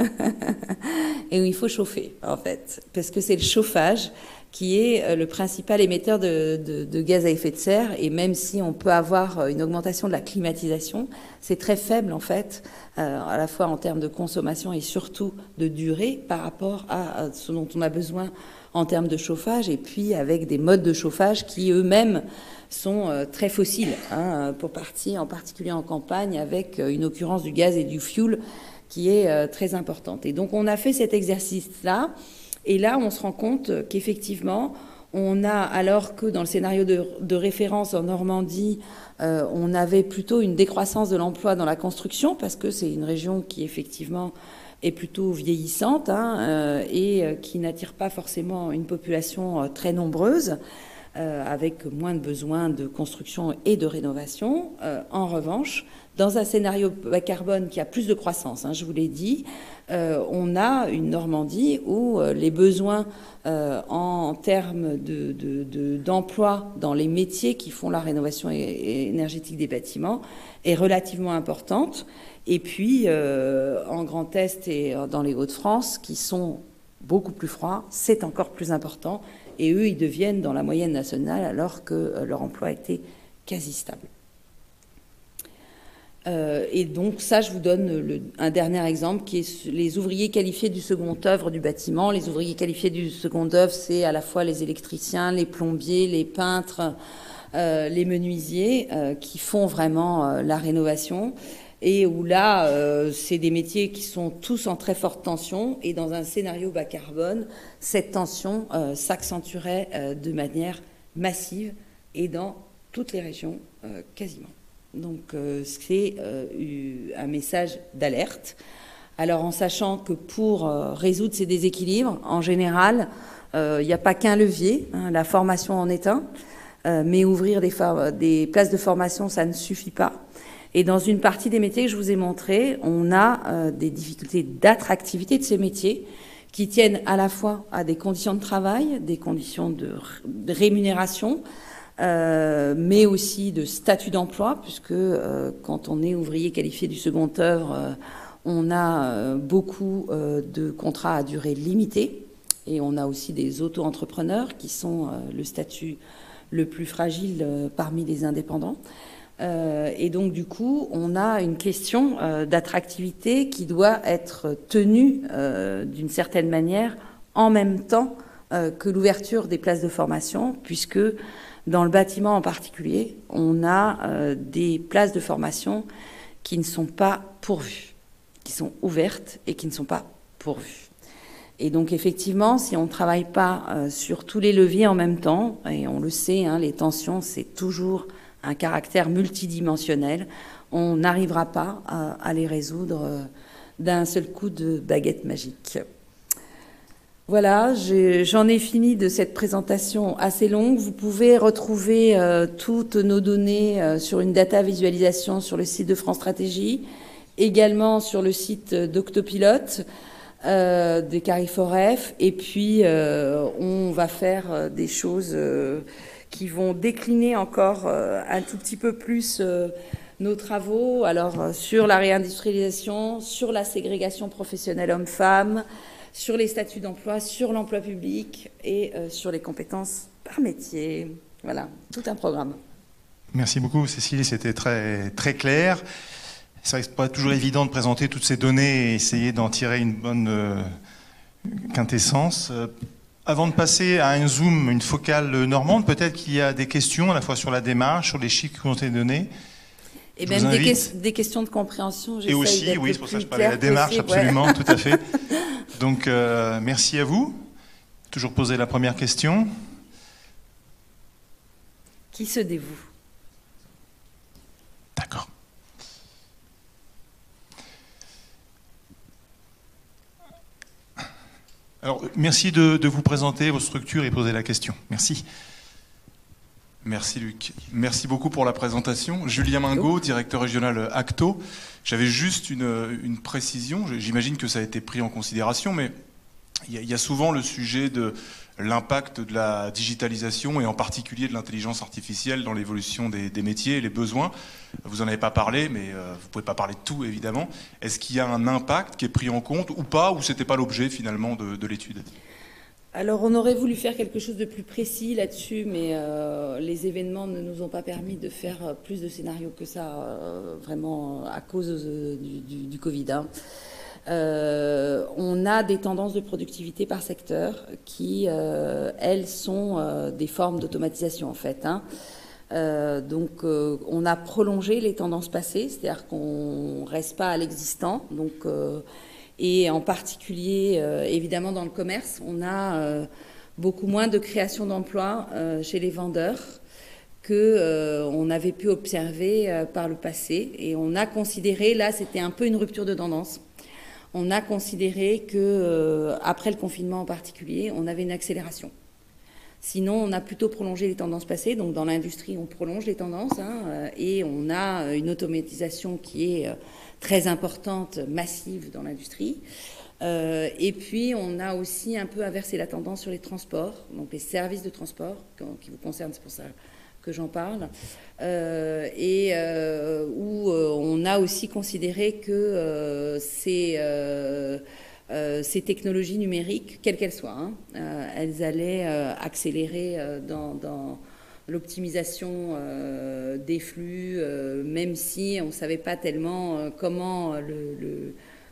et où il faut chauffer, en fait, parce que c'est le chauffage qui est le principal émetteur de, de, de gaz à effet de serre, et même si on peut avoir une augmentation de la climatisation, c'est très faible, en fait, euh, à la fois en termes de consommation et surtout de durée par rapport à, à ce dont on a besoin en termes de chauffage, et puis avec des modes de chauffage qui eux-mêmes sont euh, très fossiles, hein, pour partie, en particulier en campagne, avec euh, une occurrence du gaz et du fuel qui est euh, très importante. Et donc on a fait cet exercice-là, et là on se rend compte qu'effectivement, on a, alors que dans le scénario de, de référence en Normandie, euh, on avait plutôt une décroissance de l'emploi dans la construction, parce que c'est une région qui effectivement est plutôt vieillissante, hein, euh, et euh, qui n'attire pas forcément une population euh, très nombreuse. euh, avec moins de besoins de construction et de rénovation. Euh, en revanche, dans un scénario bas carbone qui a plus de croissance, hein, je vous l'ai dit, euh, on a une Normandie où euh, les besoins euh, en termes de, de, de, d'emploi dans les métiers qui font la rénovation énergétique des bâtiments est relativement importante. Et puis, euh, en Grand Est et dans les Hauts-de-France, qui sont beaucoup plus froids, c'est encore plus important. Et eux, ils deviennent dans la moyenne nationale alors que euh, leur emploi était quasi stable. Euh, et donc ça, je vous donne le, un dernier exemple qui est les ouvriers qualifiés du second œuvre du bâtiment. Les ouvriers qualifiés du second œuvre, c'est à la fois les électriciens, les plombiers, les peintres, euh, les menuisiers euh, qui font vraiment euh, la rénovation. Et où là, euh, c'est des métiers qui sont tous en très forte tension. Et dans un scénario bas carbone, cette tension euh, s'accentuerait euh, de manière massive et dans toutes les régions euh, quasiment. Donc euh, c'est euh, un message d'alerte. Alors en sachant que pour euh, résoudre ces déséquilibres, en général, il euh, n'y a pas qu'un levier, hein, la formation en est un, euh, mais ouvrir des, des places de formation, ça ne suffit pas. Et dans une partie des métiers que je vous ai montrés, on a euh, des difficultés d'attractivité de ces métiers qui tiennent à la fois à des conditions de travail, des conditions de, de rémunération, Euh, mais aussi de statut d'emploi, puisque euh, quand on est ouvrier qualifié du second œuvre, euh, on a euh, beaucoup euh, de contrats à durée limitée, et on a aussi des auto-entrepreneurs qui sont euh, le statut le plus fragile euh, parmi les indépendants. Euh, et donc du coup, on a une question euh, d'attractivité qui doit être tenue euh, d'une certaine manière en même temps euh, que l'ouverture des places de formation, puisque dans le bâtiment en particulier, on a euh, des places de formation qui ne sont pas pourvues, qui sont ouvertes et qui ne sont pas pourvues. Et donc effectivement, si on ne travaille pas euh, sur tous les leviers en même temps, et on le sait, hein, les tensions, c'est toujours un caractère multidimensionnel, on n'arrivera pas à, à les résoudre euh, d'un seul coup de baguette magique. Voilà, j'en ai fini de cette présentation assez longue. Vous pouvez retrouver euh, toutes nos données euh, sur une data visualisation sur le site de France Stratégie, également sur le site d'Octopilote, euh, des Cariforef, et puis euh, on va faire euh, des choses euh, qui vont décliner encore euh, un tout petit peu plus euh, nos travaux, alors euh, sur la réindustrialisation, sur la ségrégation professionnelle homme-femme, sur les statuts d'emploi, sur l'emploi public et euh, sur les compétences par métier. Voilà, tout un programme. Merci beaucoup, Cécile, c'était très, très clair. C'est vrai que ce n'est pas toujours évident de présenter toutes ces données et essayer d'en tirer une bonne euh, quintessence. Euh, avant de passer à un zoom, une focale normande, peut-être qu'il y a des questions à la fois sur la démarche, sur les chiffres qui ont été donnés. Et je même des, que, des questions de compréhension. Et aussi, oui, c'est pour ça que je parlais de la démarche, possible, absolument, ouais. Tout à fait. Donc, euh, merci à vous. Toujours poser la première question. Qui se dévoue? D'accord. Alors, merci de, de vous présenter vos structures et poser la question. Merci. Merci Luc. Merci beaucoup pour la présentation. Julien Mingot, directeur régional Acto. J'avais juste une, une précision. J'imagine que ça a été pris en considération, mais il y a, il y a souvent le sujet de l'impact de la digitalisation et en particulier de l'intelligence artificielle dans l'évolution des, des métiers et les besoins. Vous n'en avez pas parlé, mais euh, vous ne pouvez pas parler de tout, évidemment. Est-ce qu'il y a un impact qui est pris en compte ou pas, ou ce n'était pas l'objet finalement de, de l'étude ? Alors, on aurait voulu faire quelque chose de plus précis là-dessus, mais euh, les événements ne nous ont pas permis de faire plus de scénarios que ça, euh, vraiment à cause euh, du, du, du Covid. Hein. Euh, on a des tendances de productivité par secteur qui, euh, elles, sont euh, des formes d'automatisation, en fait. Hein. Euh, donc, euh, on a prolongé les tendances passées, c'est-à-dire qu'on ne reste pas à l'existant. Donc, euh, et en particulier, euh, évidemment, dans le commerce, on a euh, beaucoup moins de création d'emplois euh, chez les vendeurs que euh, on avait pu observer euh, par le passé. Et on a considéré, là, c'était un peu une rupture de tendance. On a considéré que, euh, après le confinement en particulier, on avait une accélération. Sinon, on a plutôt prolongé les tendances passées. Donc, dans l'industrie, on prolonge les tendances hein, et on a une automatisation qui est très importante, massive dans l'industrie. Euh, et puis, on a aussi un peu inversé la tendance sur les transports, donc les services de transport qui vous concernent, c'est pour ça que j'en parle, euh, et euh, où euh, on a aussi considéré que euh, ces, euh, euh, ces technologies numériques, quelles qu'elles soient, hein, euh, elles allaient euh, accélérer euh, dans, dans l'optimisation euh, des flux, euh, même si on ne savait pas tellement euh, comment le, le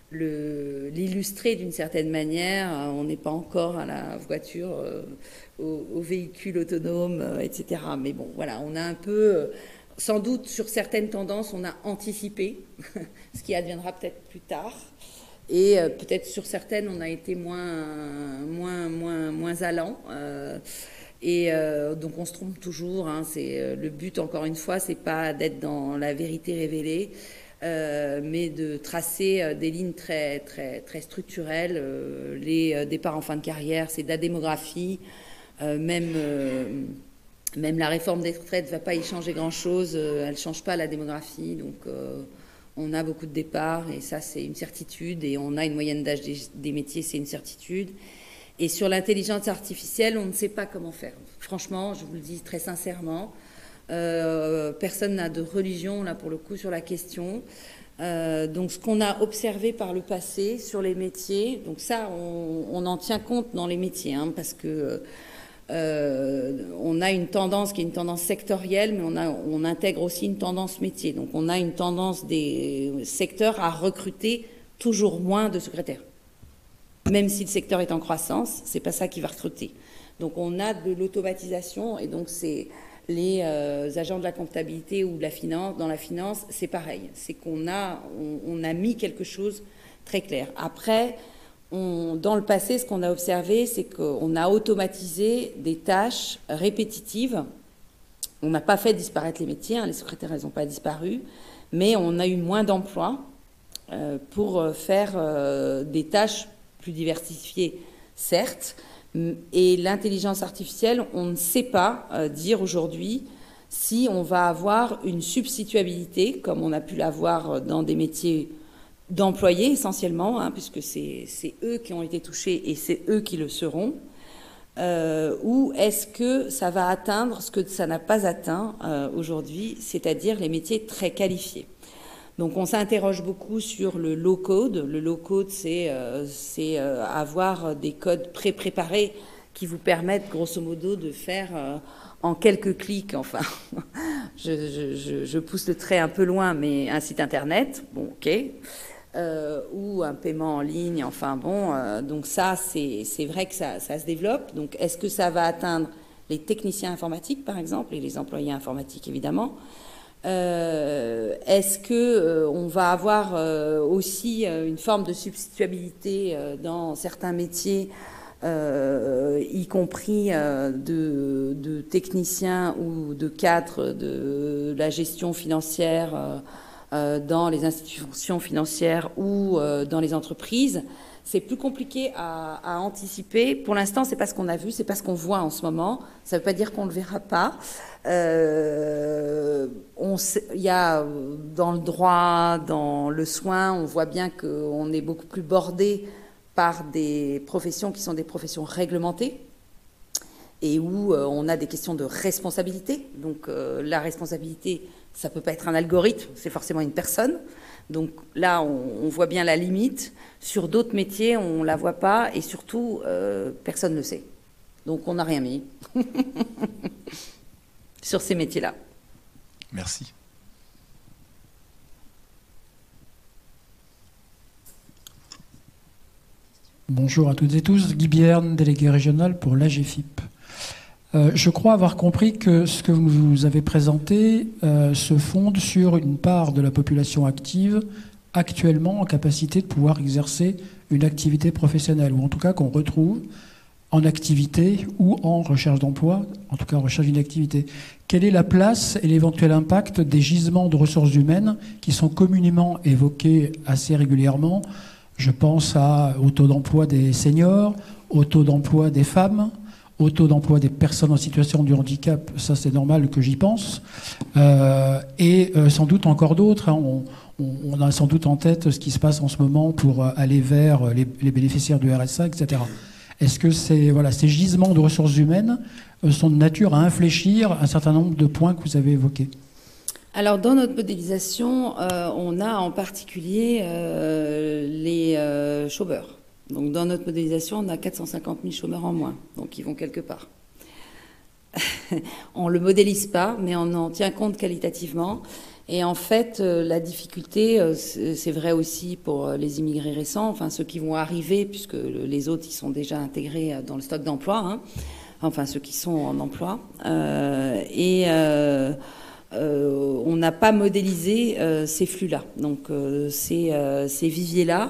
Le, l'illustrer d'une certaine manière. On n'est pas encore à la voiture, euh, au, au véhicule autonome, euh, et cetera. Mais bon, voilà, on a un peu, euh, sans doute sur certaines tendances, on a anticipé ce qui adviendra peut-être plus tard. Et euh, peut-être sur certaines, on a été moins, moins, moins, moins allant. Euh, et euh, donc on se trompe toujours. Hein, c'est, euh, le but, encore une fois, c'est pas d'être dans la vérité révélée. Euh, mais de tracer euh, des lignes très, très, très structurelles. Euh, les euh, départs en fin de carrière, c'est de la démographie. Euh, même, euh, même la réforme des retraites ne va pas y changer grand-chose. Euh, elle ne change pas la démographie. Donc, euh, on a beaucoup de départs, et ça, c'est une certitude. Et on a une moyenne d'âge des, des métiers, c'est une certitude. Et sur l'intelligence artificielle, on ne sait pas comment faire. Franchement, je vous le dis très sincèrement. Euh, personne n'a de religion là pour le coup sur la question. Euh, donc ce qu'on a observé par le passé sur les métiers, donc ça on, on en tient compte dans les métiers hein, parce que euh, on a une tendance qui est une tendance sectorielle, mais on, a, on intègre aussi une tendance métier. Donc on a une tendance des secteurs à recruter toujours moins de secrétaires. Même si le secteur est en croissance, c'est pas ça qui va recruter. Donc on a de l'automatisation et donc c'est les euh, agents de la comptabilité ou de la finance, dans la finance, c'est pareil. C'est qu'on a, on, on a mis quelque chose très clair. Après, on, dans le passé, ce qu'on a observé, c'est qu'on a automatisé des tâches répétitives. On n'a pas fait disparaître les métiers, hein, les secrétaires, elles n'ont pas disparu, mais on a eu moins d'emplois euh, pour faire euh, des tâches plus diversifiées, certes. Et l'intelligence artificielle, on ne sait pas euh, dire aujourd'hui si on va avoir une substituabilité, comme on a pu l'avoir dans des métiers d'employés essentiellement, hein, puisque c'est, c'est eux qui ont été touchés et c'est eux qui le seront, euh, ou est-ce que ça va atteindre ce que ça n'a pas atteint euh, aujourd'hui, c'est-à-dire les métiers très qualifiés. Donc on s'interroge beaucoup sur le low-code. Le low-code, c'est, euh, c'est euh, avoir des codes pré-préparés qui vous permettent, grosso modo, de faire euh, en quelques clics, enfin, je, je, je pousse le trait un peu loin, mais un site internet, bon, ok, euh, ou un paiement en ligne, enfin bon, euh, donc ça, c'est, c'est vrai que ça, ça se développe. Donc est-ce que ça va atteindre les techniciens informatiques, par exemple, et les employés informatiques, évidemment ? Euh, est-ce que euh, on va avoir euh, aussi euh, une forme de substituabilité euh, dans certains métiers, euh, y compris euh, de, de techniciens ou de cadres de la gestion financière euh, euh, dans les institutions financières ou euh, dans les entreprises? C'est plus compliqué à, à anticiper. Pour l'instant, c'est pas ce qu'on a vu, c'est pas ce qu'on voit en ce moment. Ça ne veut pas dire qu'on ne le verra pas. Euh, on sait, il y a dans le droit, dans le soin, on voit bien qu'on est beaucoup plus bordé par des professions qui sont des professions réglementées et où euh, on a des questions de responsabilité. Donc euh, la responsabilité, ça peut pas être un algorithme, c'est forcément une personne. Donc là, on, on voit bien la limite. Sur d'autres métiers, on la voit pas et surtout, euh, personne ne le sait. Donc on n'a rien mis sur ces métiers-là. Merci. Bonjour à toutes et tous, Guy Bierne, délégué régional pour l'A G F I P. Euh, je crois avoir compris que ce que vous nous avez présenté euh, se fonde sur une part de la population active actuellement en capacité de pouvoir exercer une activité professionnelle, ou en tout cas qu'on retrouve en activité ou en recherche d'emploi, en tout cas en recherche d'une activité. Quelle est la place et l'éventuel impact des gisements de ressources humaines qui sont communément évoqués assez régulièrement? Je pense à, au taux d'emploi des seniors, au taux d'emploi des femmes, au taux d'emploi des personnes en situation de handicap, ça c'est normal que j'y pense, euh, et euh, sans doute encore d'autres. Hein, on, on a sans doute en tête ce qui se passe en ce moment pour aller vers les, les bénéficiaires du R S A, et cetera. Est-ce que ces, voilà, ces gisements de ressources humaines sont de nature à infléchir un certain nombre de points que vous avez évoqués? Alors, dans notre modélisation, euh, on a en particulier euh, les euh, chômeurs. Donc, dans notre modélisation, on a quatre cent cinquante mille chômeurs en moins. Donc, ils vont quelque part. On ne le modélise pas, mais on en tient compte qualitativement. Et en fait, euh, la difficulté, euh, c'est vrai aussi pour les immigrés récents, enfin ceux qui vont arriver, puisque les autres, ils sont déjà intégrés dans le stock d'emploi, hein, enfin ceux qui sont en emploi. Euh, et euh, euh, on n'a pas modélisé euh, ces flux-là, donc euh, ces, euh, ces viviers-là.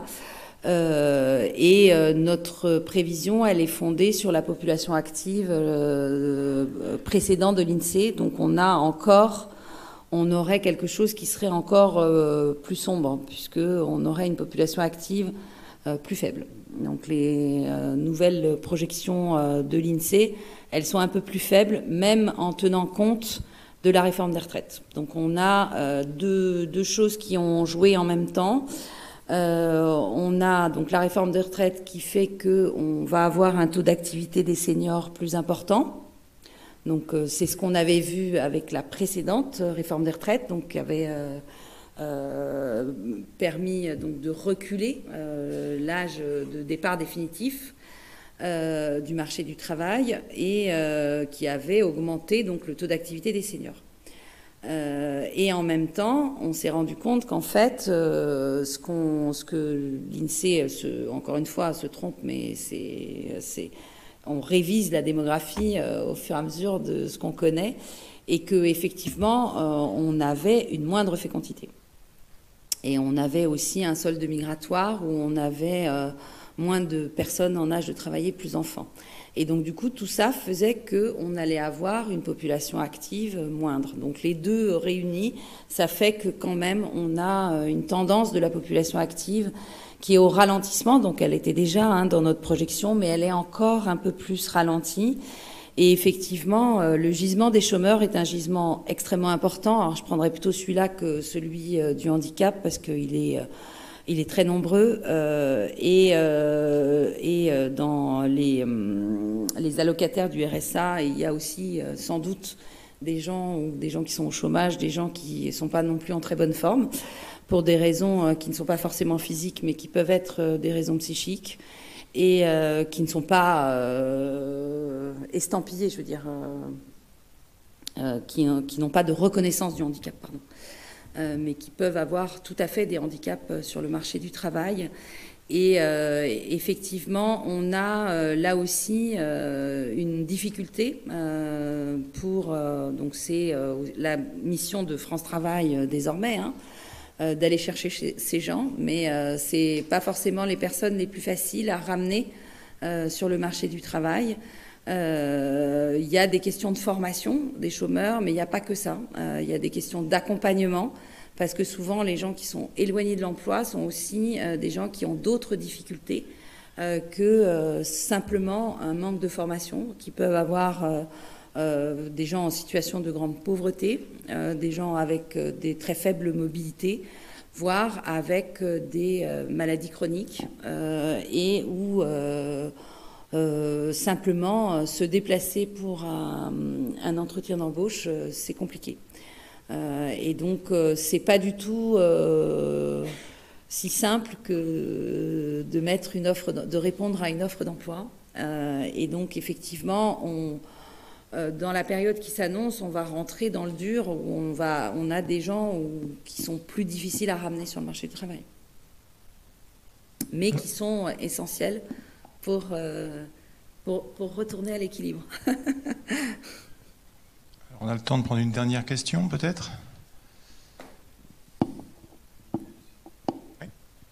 Euh, et euh, notre prévision, elle est fondée sur la population active euh, précédente de l'INSEE. Donc on a encore... on aurait quelque chose qui serait encore euh, plus sombre, puisqu'on aurait une population active euh, plus faible. Donc les euh, nouvelles projections euh, de l'INSEE, elles sont un peu plus faibles, même en tenant compte de la réforme des retraites. Donc on a euh, deux, deux choses qui ont joué en même temps. Euh, on a donc la réforme des retraites qui fait qu'on va avoir un taux d'activité des seniors plus important. Donc euh, c'est ce qu'on avait vu avec la précédente réforme des retraites, donc qui avait euh, euh, permis donc de reculer euh, l'âge de départ définitif euh, du marché du travail et euh, qui avait augmenté donc le taux d'activité des seniors. Euh, et en même temps, on s'est rendu compte qu'en fait, euh, ce, qu'on, ce que l'INSEE, se, encore une fois, se trompe, mais c'est... c'est on révise la démographie euh, au fur et à mesure de ce qu'on connaît, et que effectivement, euh, on avait une moindre fécondité. Et on avait aussi un solde migratoire où on avait euh, moins de personnes en âge de travailler, plus enfants. Et donc du coup, tout ça faisait qu'on allait avoir une population active moindre. Donc les deux réunis, ça fait que quand même, on a une tendance de la population active qui est au ralentissement, donc elle était déjà hein, dans notre projection, mais elle est encore un peu plus ralentie. Et effectivement, euh, le gisement des chômeurs est un gisement extrêmement important. Alors je prendrais plutôt celui-là que celui euh, du handicap, parce qu'il est, euh, il est très nombreux. Euh, et euh, et euh, dans les, euh, les allocataires du R S A, il y a aussi euh, sans doute des gens, ou des gens qui sont au chômage, des gens qui ne sont pas non plus en très bonne forme, pour des raisons qui ne sont pas forcément physiques, mais qui peuvent être des raisons psychiques, et euh, qui ne sont pas euh, estampillées, je veux dire, euh, euh, qui, qui n'ont pas de reconnaissance du handicap, pardon, euh, mais qui peuvent avoir tout à fait des handicaps sur le marché du travail. Et euh, effectivement, on a euh, là aussi euh, une difficulté euh, pour, euh, donc c'est euh, la mission de France Travail euh, désormais, hein, Euh, d'aller chercher ces gens, mais euh, c'est pas forcément les personnes les plus faciles à ramener euh, sur le marché du travail. Euh, il y a des questions de formation des chômeurs, mais il n'y a pas que ça. Euh, il y a des questions d'accompagnement, parce que souvent les gens qui sont éloignés de l'emploi sont aussi euh, des gens qui ont d'autres difficultés euh, que euh, simplement un manque de formation, qui peuvent avoir euh, Euh, des gens en situation de grande pauvreté, euh, des gens avec euh, des très faibles mobilités, voire avec euh, des euh, maladies chroniques, euh, et où euh, euh, simplement euh, se déplacer pour un, un entretien d'embauche, euh, c'est compliqué. Euh, et donc, euh, c'est pas du tout euh, si simple que de mettre une offre, de répondre à une offre d'emploi. Euh, et donc, effectivement, on dans la période qui s'annonce, on va rentrer dans le dur, où on, va, on a des gens où, qui sont plus difficiles à ramener sur le marché du travail, mais qui sont essentiels pour, euh, pour, pour retourner à l'équilibre. On a le temps de prendre une dernière question, peut-être ? Oui.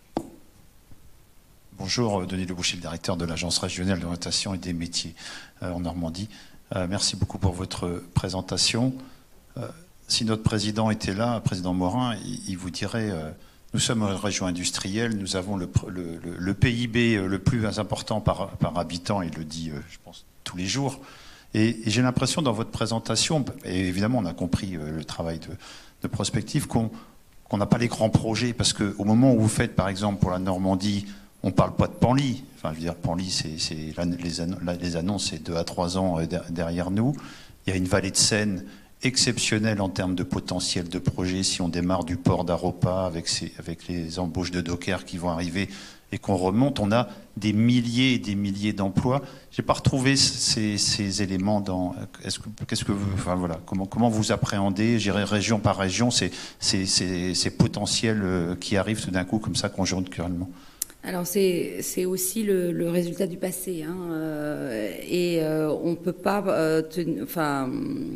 Bonjour, Denis Leboucher, le directeur de l'Agence régionale d'orientation et des métiers euh, en Normandie. Euh, merci beaucoup pour votre présentation. Euh, si notre président était là, président Morin, il, il vous dirait euh, nous sommes une région industrielle, nous avons le, le, le, le P I B le plus important par, par habitant, il le dit, euh, je pense, tous les jours. Et, et j'ai l'impression dans votre présentation, et évidemment on a compris euh, le travail de, de prospective, qu'on qu'on n'a pas les grands projets, parce qu'au moment où vous faites, par exemple, pour la Normandie, on ne parle pas de Panly. Enfin, je veux dire, Panly, c'est, c'est, les, annon- les annonces, c'est deux à trois ans derrière nous. Il y a une vallée de Seine exceptionnelle en termes de potentiel de projet. Si on démarre du port d'Aropa avec, ces, avec les embauches de dockers qui vont arriver et qu'on remonte, on a des milliers et des milliers d'emplois. Je n'ai pas retrouvé ces, ces éléments dans... Est-ce que, qu'est-ce que vous, enfin, voilà, comment, comment vous appréhendez, j'irai région par région, ces, ces, ces, ces potentiels qui arrivent tout d'un coup comme ça conjoncturellement? Alors c'est, c'est aussi le, le résultat du passé, hein, euh, et euh, on ne peut pas... Euh, ten, enfin,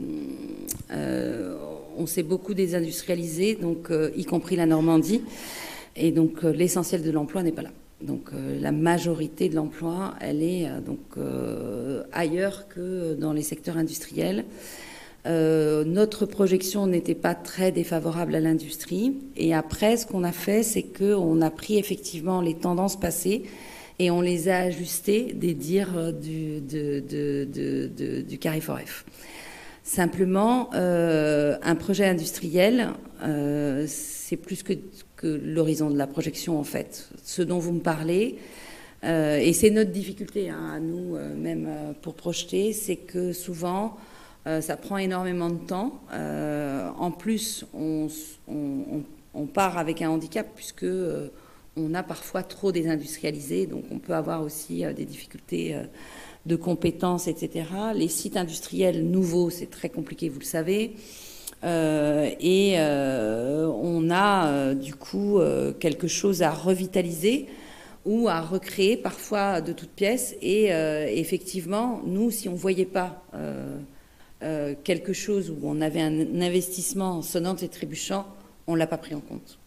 euh, on s'est beaucoup désindustrialisé, donc, euh, y compris la Normandie, et donc euh, l'essentiel de l'emploi n'est pas là. Donc euh, la majorité de l'emploi, elle est euh, donc euh, ailleurs que dans les secteurs industriels. Euh, notre projection n'était pas très défavorable à l'industrie. Et après, ce qu'on a fait, c'est qu'on a pris effectivement les tendances passées et on les a ajustées des dires du, de, de, de, de, du Carrefour-F. Simplement, euh, un projet industriel, euh, c'est plus que, que l'horizon de la projection, en fait. Ce dont vous me parlez, euh, et c'est notre difficulté, hein, à nous, euh, même euh, pour projeter, c'est que souvent, euh, ça prend énormément de temps. Euh, en plus, on, on, on part avec un handicap, puisque euh, on a parfois trop désindustrialisé, donc on peut avoir aussi euh, des difficultés euh, de compétences, et cetera. Les sites industriels nouveaux, c'est très compliqué, vous le savez. Euh, et euh, on a euh, du coup euh, quelque chose à revitaliser ou à recréer parfois de toutes pièces. Et euh, effectivement, nous, si on ne voyait pas euh, euh, quelque chose où on avait un investissement sonnant et trébuchant, on ne l'a pas pris en compte.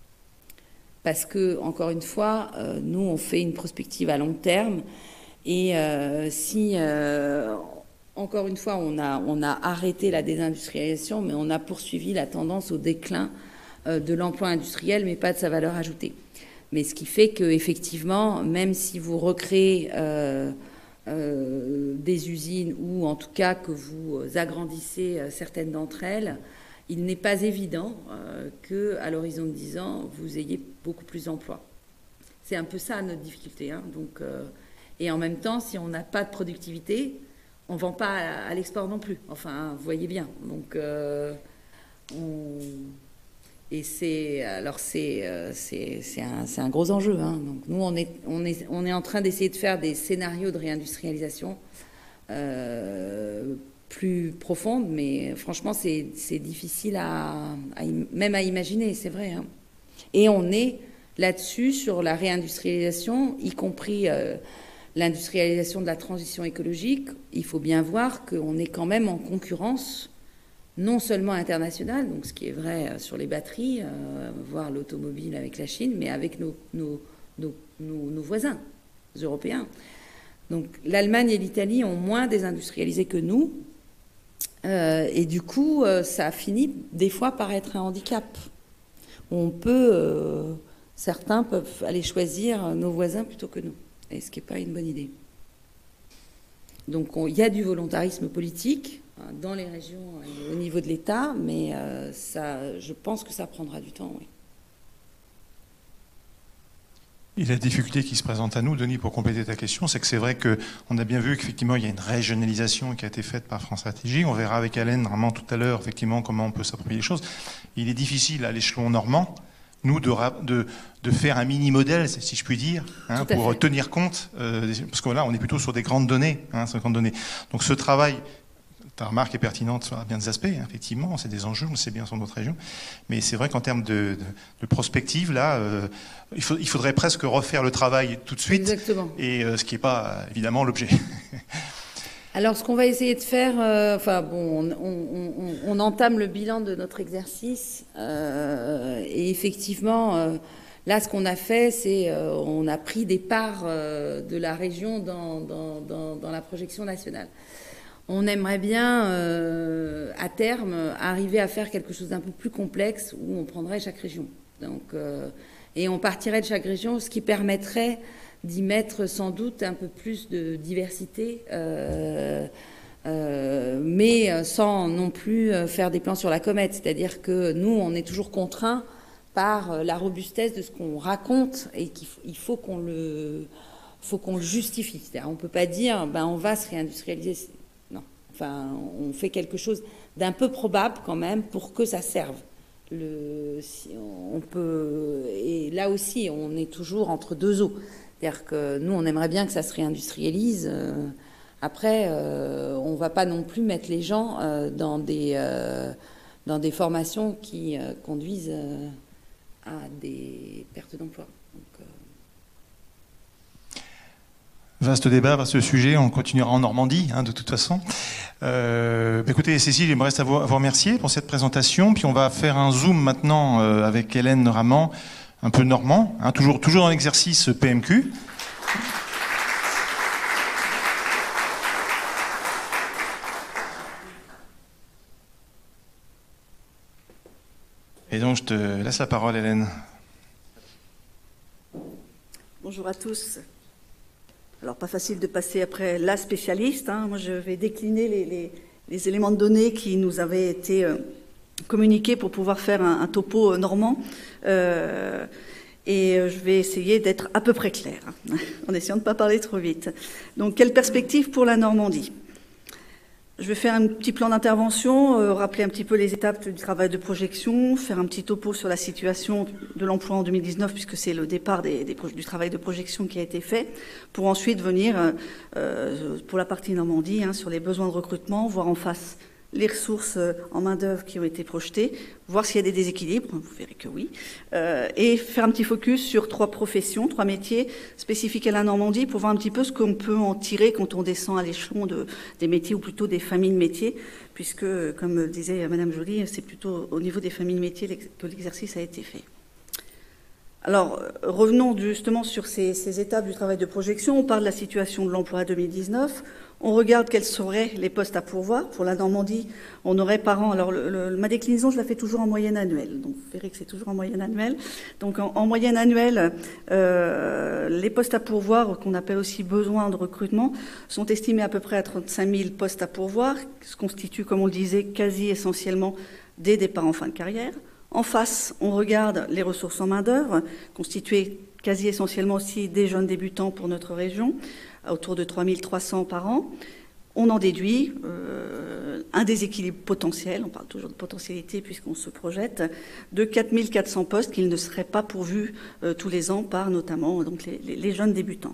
Parce que, encore une fois, euh, nous, on fait une prospective à long terme. Et euh, si, euh, encore une fois, on a, on a arrêté la désindustrialisation, mais on a poursuivi la tendance au déclin euh, de l'emploi industriel, mais pas de sa valeur ajoutée. Mais ce qui fait qu'effectivement, même si vous recréez euh, euh, des usines, ou en tout cas que vous agrandissez certaines d'entre elles, il n'est pas évident euh, qu'à l'horizon de dix ans, vous ayez beaucoup plus d'emplois. C'est un peu ça notre difficulté, hein, donc... Euh, Et en même temps, si on n'a pas de productivité, on ne vend pas à l'export non plus. Enfin, vous voyez bien. Donc, euh, on... Et c'est, alors c'est, c'est, c'est, un, c'est un gros enjeu, hein. Donc, nous, on est, on, est, on est en train d'essayer de faire des scénarios de réindustrialisation euh, plus profondes, mais franchement, c'est, c'est difficile à, à, même à imaginer, c'est vrai, hein. Et on est là-dessus, sur la réindustrialisation, y compris... Euh, l'industrialisation de la transition écologique. Il faut bien voir qu'on est quand même en concurrence, non seulement internationale, donc ce qui est vrai sur les batteries, euh, voire l'automobile avec la Chine, mais avec nos, nos, nos, nos, nos voisins européens. Donc l'Allemagne et l'Italie ont moins désindustrialisé que nous, euh, et du coup, euh, ça a fini des fois par être un handicap. On peut, euh, certains peuvent aller choisir nos voisins plutôt que nous. Et ce qui n'est pas une bonne idée. Donc il y a du volontarisme politique hein, dans les régions et au niveau de l'État, mais euh, ça, je pense que ça prendra du temps, oui. Et la difficulté qui se présente à nous, Denis, pour compléter ta question, c'est que c'est vrai qu'on a bien vu qu'effectivement il y a une régionalisation qui a été faite par France Stratégie. On verra avec Alain vraiment tout à l'heure effectivement comment on peut s'approprier les choses. Il est difficile à l'échelon normand, nous, de, de, de faire un mini-modèle, si je puis dire, hein, pour fait. tenir compte, euh, parce que là, on est plutôt sur des grandes données, hein, sur des grandes données. Donc ce travail, ta remarque est pertinente sur bien des aspects, hein, effectivement, c'est des enjeux, on le sait bien sur notre région, mais c'est vrai qu'en termes de, de, de prospective, là, euh, il, faut, il faudrait presque refaire le travail tout de suite. Exactement. Et euh, ce qui n'est pas, évidemment, l'objet. Alors, ce qu'on va essayer de faire, euh, enfin bon, on, on, on, on entame le bilan de notre exercice, euh, et effectivement, euh, là, ce qu'on a fait, c'est euh, on a pris des parts euh, de la région dans, dans, dans, dans la projection nationale. On aimerait bien, euh, à terme, arriver à faire quelque chose d'un peu plus complexe où on prendrait chaque région. Donc, euh, et on partirait de chaque région, ce qui permettrait d'y mettre sans doute un peu plus de diversité, euh, euh, mais sans non plus faire des plans sur la comète. C'est-à-dire que nous, on est toujours contraints par la robustesse de ce qu'on raconte et qu'il faut, il faut qu'on le, faut qu'on le justifie. C'est-à-dire, on ne peut pas dire ben, on va se réindustrialiser. Non. Enfin, on fait quelque chose d'un peu probable quand même pour que ça serve. Le, si on peut, et là aussi, on est toujours entre deux eaux. C'est-à-dire que nous, on aimerait bien que ça se réindustrialise. Euh, après, euh, on ne va pas non plus mettre les gens euh, dans, des, euh, dans des formations qui euh, conduisent euh, à des pertes d'emploi. Donc, euh... Vaste débat, vaste sujet, on continuera en Normandie, hein, de toute façon. Euh, écoutez, Cécile, j'aimerais vous, vous remercier pour cette présentation, puis on va faire un zoom maintenant euh, avec Hélène Ramand, un peu normand, hein, toujours, toujours dans l'exercice P M Q. Et donc, je te laisse la parole, Hélène. Bonjour à tous. Alors, pas facile de passer après la spécialiste. Hein. Moi, je vais décliner les, les, les éléments de données qui nous avaient été euh, communiqués pour pouvoir faire un, un topo normand. Euh, et je vais essayer d'être à peu près claire, hein, en essayant de ne pas parler trop vite. Donc, quelle perspective pour la Normandie ? Je vais faire un petit plan d'intervention, euh, rappeler un petit peu les étapes du travail de projection, faire un petit topo sur la situation de l'emploi en deux mille dix-neuf, puisque c'est le départ des, des, du travail de projection qui a été fait, pour ensuite venir, euh, pour la partie Normandie, hein, sur les besoins de recrutement, voir en face les ressources en main-d'œuvre qui ont été projetées, voir s'il y a des déséquilibres, vous verrez que oui, euh, et faire un petit focus sur trois professions, trois métiers spécifiques à la Normandie pour voir un petit peu ce qu'on peut en tirer quand on descend à l'échelon de, des métiers ou plutôt des familles de métiers, puisque, comme disait Madame Joly, c'est plutôt au niveau des familles de métiers que l'exercice a été fait. Alors, revenons justement sur ces, ces étapes du travail de projection. On parle de la situation de l'emploi à deux mille dix-neuf. On regarde quels seraient les postes à pourvoir. Pour la Normandie, on aurait par an... Alors, le, le, ma déclinaison, je la fais toujours en moyenne annuelle. Donc, vous verrez que c'est toujours en moyenne annuelle. Donc, en, en moyenne annuelle, euh, les postes à pourvoir, qu'on appelle aussi besoins de recrutement, sont estimés à peu près à trente-cinq mille postes à pourvoir, ce qui constitue, comme on le disait, quasi essentiellement des départs en fin de carrière. En face, on regarde les ressources en main-d'œuvre, constituées quasi essentiellement aussi des jeunes débutants pour notre région, autour de trois mille trois cents par an. On en déduit euh, un déséquilibre potentiel, on parle toujours de potentialité puisqu'on se projette, de quatre mille quatre cents postes qui ne seraient pas pourvus euh, tous les ans par notamment donc, les, les jeunes débutants.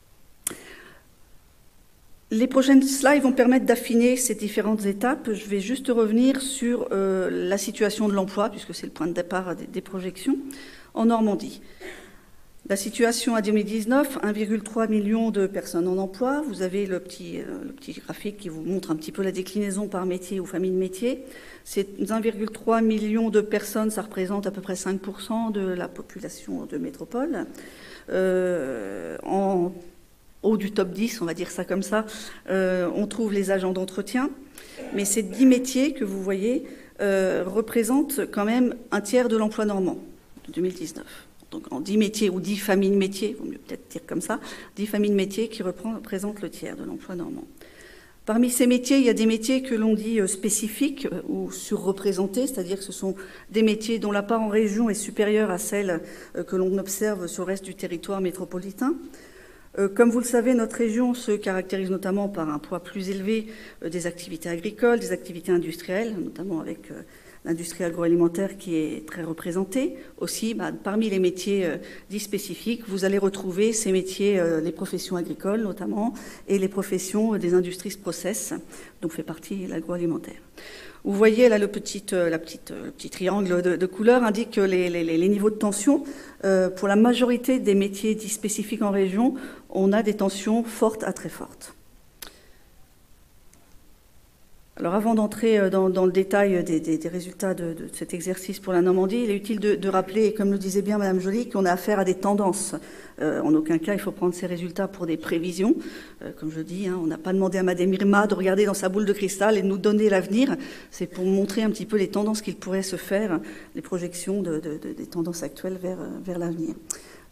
Les prochaines slides vont permettre d'affiner ces différentes étapes. Je vais juste revenir sur euh, la situation de l'emploi, puisque c'est le point de départ des, des projections, en Normandie. La situation à deux mille dix-neuf, un virgule trois million de personnes en emploi. Vous avez le petit, euh, le petit graphique qui vous montre un petit peu la déclinaison par métier ou famille de métier. C'est un virgule trois million de personnes, ça représente à peu près cinq pour cent de la population de métropole. Euh, en haut du top dix, on va dire ça comme ça, euh, on trouve les agents d'entretien. Mais ces dix métiers que vous voyez euh, représentent quand même un tiers de l'emploi normand de deux mille dix-neuf. Donc en dix métiers ou dix familles de métiers, il vaut mieux peut-être dire comme ça, dix familles de métiers qui représentent le tiers de l'emploi normand. Parmi ces métiers, il y a des métiers que l'on dit spécifiques ou surreprésentés, c'est-à-dire que ce sont des métiers dont la part en région est supérieure à celle que l'on observe sur le reste du territoire métropolitain. Comme vous le savez, notre région se caractérise notamment par un poids plus élevé des activités agricoles, des activités industrielles, notamment avec l'industrie agroalimentaire qui est très représentée. Aussi, bah, parmi les métiers euh, dits spécifiques, vous allez retrouver ces métiers, euh, les professions agricoles notamment, et les professions euh, des industries process, dont fait partie l'agroalimentaire. Vous voyez là le petit, euh, la petite, euh, le petit triangle de, de couleur indique les, les, les niveaux de tension. Euh, pour la majorité des métiers dits spécifiques en région, on a des tensions fortes à très fortes. Alors avant d'entrer dans, dans le détail des, des, des résultats de, de cet exercice pour la Normandie, il est utile de, de rappeler, comme le disait bien Madame Joly, qu'on a affaire à des tendances. Euh, en aucun cas, il faut prendre ces résultats pour des prévisions. Euh, comme je dis, hein, on n'a pas demandé à Madame Irma de regarder dans sa boule de cristal et de nous donner l'avenir. C'est pour montrer un petit peu les tendances qu'il pourrait se faire, les projections de, de, de, des tendances actuelles vers, vers l'avenir.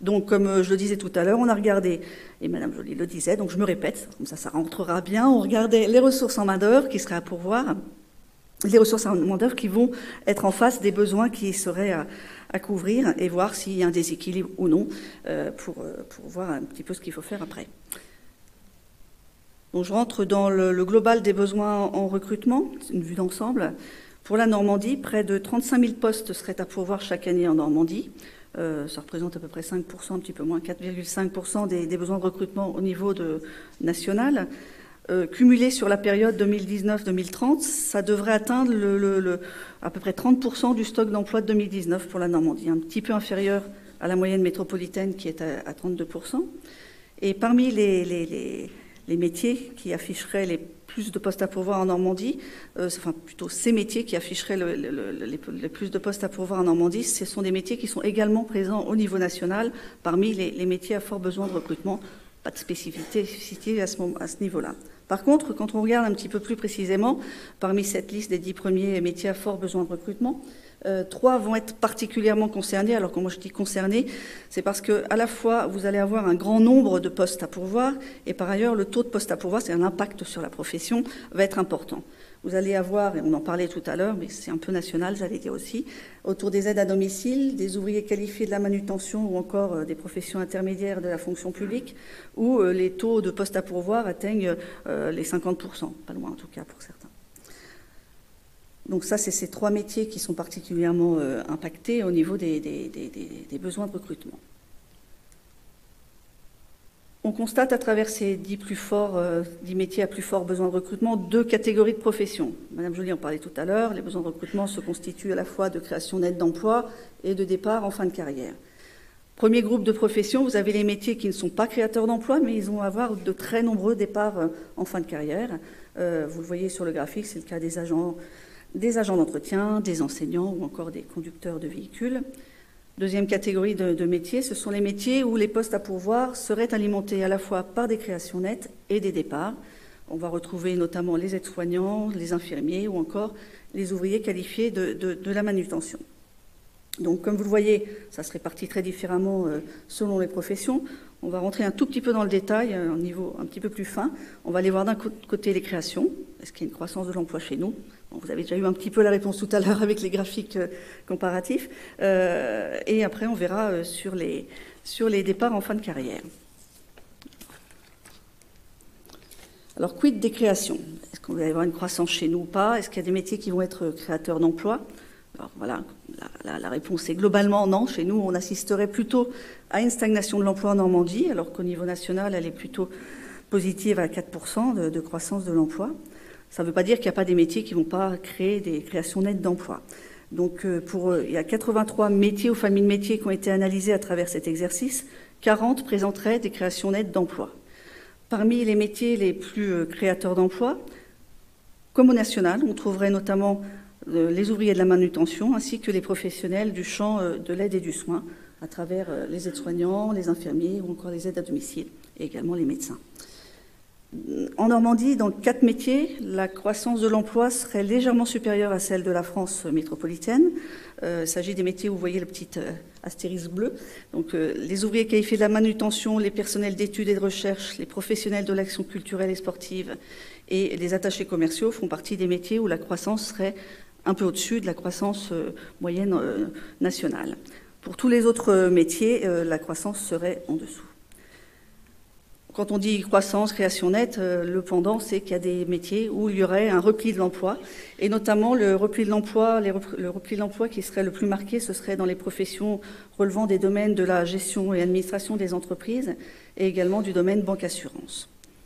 Donc, comme je le disais tout à l'heure, on a regardé, et Madame Joly le disait, donc je me répète, comme ça, ça rentrera bien, on regardait les ressources en main-d'œuvre qui seraient à pourvoir, les ressources en main-d'œuvre qui vont être en face des besoins qui seraient à, à couvrir et voir s'il y a un déséquilibre ou non euh, pour, pour voir un petit peu ce qu'il faut faire après. Donc, je rentre dans le, le global des besoins en recrutement, une vue d'ensemble. Pour la Normandie, près de trente-cinq mille postes seraient à pourvoir chaque année en Normandie. Euh, ça représente à peu près cinq pour cent, un petit peu moins, quatre virgule cinq pour cent des, des besoins de recrutement au niveau de, national. Euh, cumulé sur la période deux mille dix-neuf deux mille trente, ça devrait atteindre le, le, le, à peu près trente pour cent du stock d'emploi de deux mille dix-neuf pour la Normandie, un petit peu inférieur à la moyenne métropolitaine qui est à, à trente-deux pour cent. Et parmi les, les, les, les métiers qui afficheraient les plus de postes à pourvoir en Normandie, euh, enfin plutôt ces métiers qui afficheraient le, le, le, les, les plus de postes à pourvoir en Normandie, ce sont des métiers qui sont également présents au niveau national parmi les, les métiers à fort besoin de recrutement. Pas de spécificité à ce, à ce niveau-là. Par contre, quand on regarde un petit peu plus précisément, parmi cette liste des dix premiers métiers à fort besoin de recrutement, euh, trois vont être particulièrement concernés. Alors quand moi je dis concernés, c'est parce que à la fois vous allez avoir un grand nombre de postes à pourvoir et par ailleurs le taux de postes à pourvoir, c'est un impact sur la profession, va être important. Vous allez avoir, et on en parlait tout à l'heure, mais c'est un peu national, j'allais dire aussi, autour des aides à domicile, des ouvriers qualifiés de la manutention ou encore euh, des professions intermédiaires de la fonction publique, où euh, les taux de postes à pourvoir atteignent euh, les cinquante pour cent, pas loin en tout cas pour certains. Donc ça, c'est ces trois métiers qui sont particulièrement euh, impactés au niveau des, des, des, des, des besoins de recrutement. On constate à travers ces dix, plus forts, euh, dix métiers à plus fort besoin de recrutement deux catégories de professions. Madame Joly en parlait tout à l'heure, les besoins de recrutement se constituent à la fois de création nette d'emploi et de départ en fin de carrière. Premier groupe de professions, vous avez les métiers qui ne sont pas créateurs d'emplois, mais ils vont avoir de très nombreux départs euh, en fin de carrière. Euh, vous le voyez sur le graphique, c'est le cas des agents, des agents d'entretien, des enseignants ou encore des conducteurs de véhicules. Deuxième catégorie de, de métiers, ce sont les métiers où les postes à pourvoir seraient alimentés à la fois par des créations nettes et des départs. On va retrouver notamment les aides-soignants, les infirmiers ou encore les ouvriers qualifiés de, de, de la manutention. Donc, comme vous le voyez, ça se répartit très différemment euh, selon les professions. On va rentrer un tout petit peu dans le détail, à un niveau un petit peu plus fin. On va aller voir d'un côté les créations. Est-ce qu'il y a une croissance de l'emploi chez nous ? Bon, vous avez déjà eu un petit peu la réponse tout à l'heure avec les graphiques euh, comparatifs. Euh, et après, on verra euh, sur, les, sur les départs en fin de carrière. Alors, quid des créations ? Est-ce qu'on va y avoir une croissance chez nous ou pas ? Est-ce qu'il y a des métiers qui vont être créateurs d'emplois ? Alors voilà, la, la, la réponse est globalement non. Chez nous, on assisterait plutôt à une stagnation de l'emploi en Normandie, alors qu'au niveau national, elle est plutôt positive à quatre pour cent de, de croissance de l'emploi. Ça ne veut pas dire qu'il n'y a pas des métiers qui ne vont pas créer des créations nettes d'emplois. Donc, pour, il y a quatre-vingt-trois métiers ou familles de métiers qui ont été analysés à travers cet exercice. quarante présenteraient des créations nettes d'emplois. Parmi les métiers les plus créateurs d'emplois, comme au national, on trouverait notamment les ouvriers de la manutention ainsi que les professionnels du champ de l'aide et du soin à travers les aides-soignants, les infirmiers ou encore les aides à domicile et également les médecins. En Normandie, dans quatre métiers, la croissance de l'emploi serait légèrement supérieure à celle de la France métropolitaine. Euh, il s'agit des métiers où vous voyez le petit euh, astérisque bleu. Donc, euh, les ouvriers qualifiés de la manutention, les personnels d'études et de recherche, les professionnels de l'action culturelle et sportive et les attachés commerciaux font partie des métiers où la croissance serait un peu au-dessus de la croissance euh, moyenne euh, nationale. Pour tous les autres métiers, euh, la croissance serait en dessous. Quand on dit croissance, création nette, euh, le pendant, c'est qu'il y a des métiers où il y aurait un repli de l'emploi, et notamment le repli de l'emploi, les repli, le repli de l'emploi qui serait le plus marqué, ce serait dans les professions relevant des domaines de la gestion et administration des entreprises, et également du domaine banque-assurance.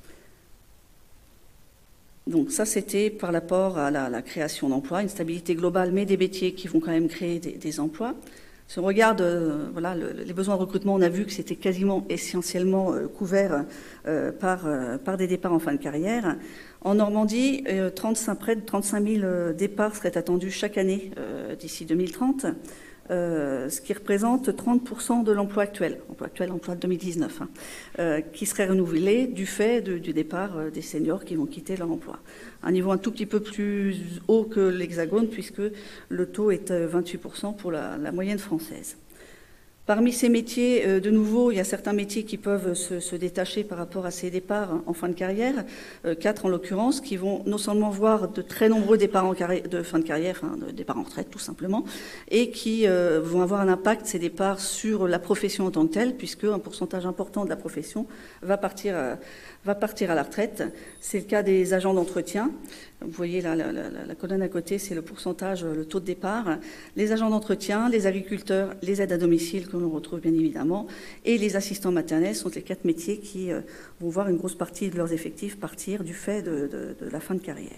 Donc ça, c'était par rapport à la, la création d'emplois, une stabilité globale, mais des métiers qui vont quand même créer des, des emplois. Si on regarde euh, voilà, le, les besoins de recrutement, on a vu que c'était quasiment essentiellement euh, couvert euh, par, euh, par des départs en fin de carrière. En Normandie, euh, trente-cinq, près de trente-cinq mille euh, départs seraient attendus chaque année euh, d'ici deux mille trente, euh, ce qui représente trente pour cent de l'emploi actuel, emploi actuel, emploi de deux mille dix-neuf, hein, euh, qui serait renouvelé du fait de, du départ euh, des seniors qui vont quitter leur emploi. Un niveau un tout petit peu plus haut que l'Hexagone, puisque le taux est vingt-huit pour cent pour la, la moyenne française. Parmi ces métiers, euh, de nouveau, il y a certains métiers qui peuvent se, se détacher par rapport à ces départs en fin de carrière, euh, quatre en l'occurrence, qui vont non seulement voir de très nombreux départs en carrière, de fin de carrière, enfin, de départs en retraite tout simplement, et qui euh, vont avoir un impact, ces départs, sur la profession en tant que telle, puisque un pourcentage important de la profession va partir, euh, va partir à la retraite. C'est le cas des agents d'entretien. Vous voyez là, la, la, la colonne à côté, c'est le pourcentage, le taux de départ. Les agents d'entretien, les agriculteurs, les aides à domicile que l'on retrouve bien évidemment, et les assistants maternels sont les quatre métiers qui euh, vont voir une grosse partie de leurs effectifs partir du fait de, de, de la fin de carrière.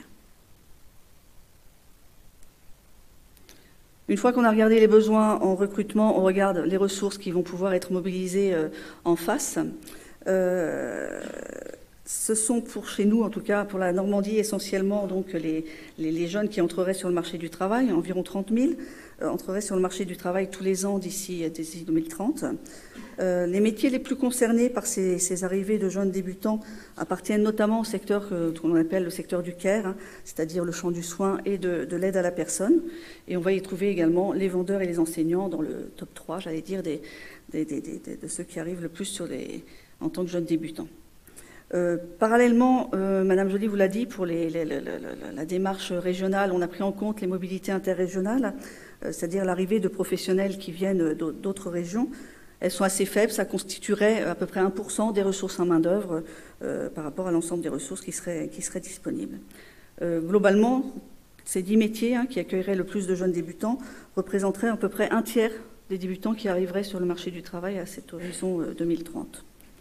Une fois qu'on a regardé les besoins en recrutement, on regarde les ressources qui vont pouvoir être mobilisées euh, en face. Euh, Ce sont pour chez nous, en tout cas pour la Normandie, essentiellement donc les, les, les jeunes qui entreraient sur le marché du travail, environ trente mille, euh, entreraient sur le marché du travail tous les ans d'ici deux mille trente. Euh, les métiers les plus concernés par ces, ces arrivées de jeunes débutants appartiennent notamment au secteur que, que l'on appelle le secteur du care, hein, c'est-à-dire le champ du soin et de, de l'aide à la personne. Et on va y trouver également les vendeurs et les enseignants dans le top trois, j'allais dire, des, des, des, des, de ceux qui arrivent le plus sur les, en tant que jeunes débutants. Euh, parallèlement, euh, Madame Joly vous l'a dit, pour les, les, les, la, la démarche régionale, on a pris en compte les mobilités interrégionales, euh, c'est-à-dire l'arrivée de professionnels qui viennent d'autres régions. Elles sont assez faibles, ça constituerait à peu près un pour cent des ressources en main-d'œuvre euh, par rapport à l'ensemble des ressources qui seraient, qui seraient disponibles. Euh, globalement, ces dix métiers hein, qui accueilleraient le plus de jeunes débutants représenteraient à peu près un tiers des débutants qui arriveraient sur le marché du travail à cet horizon euh, deux mille trente.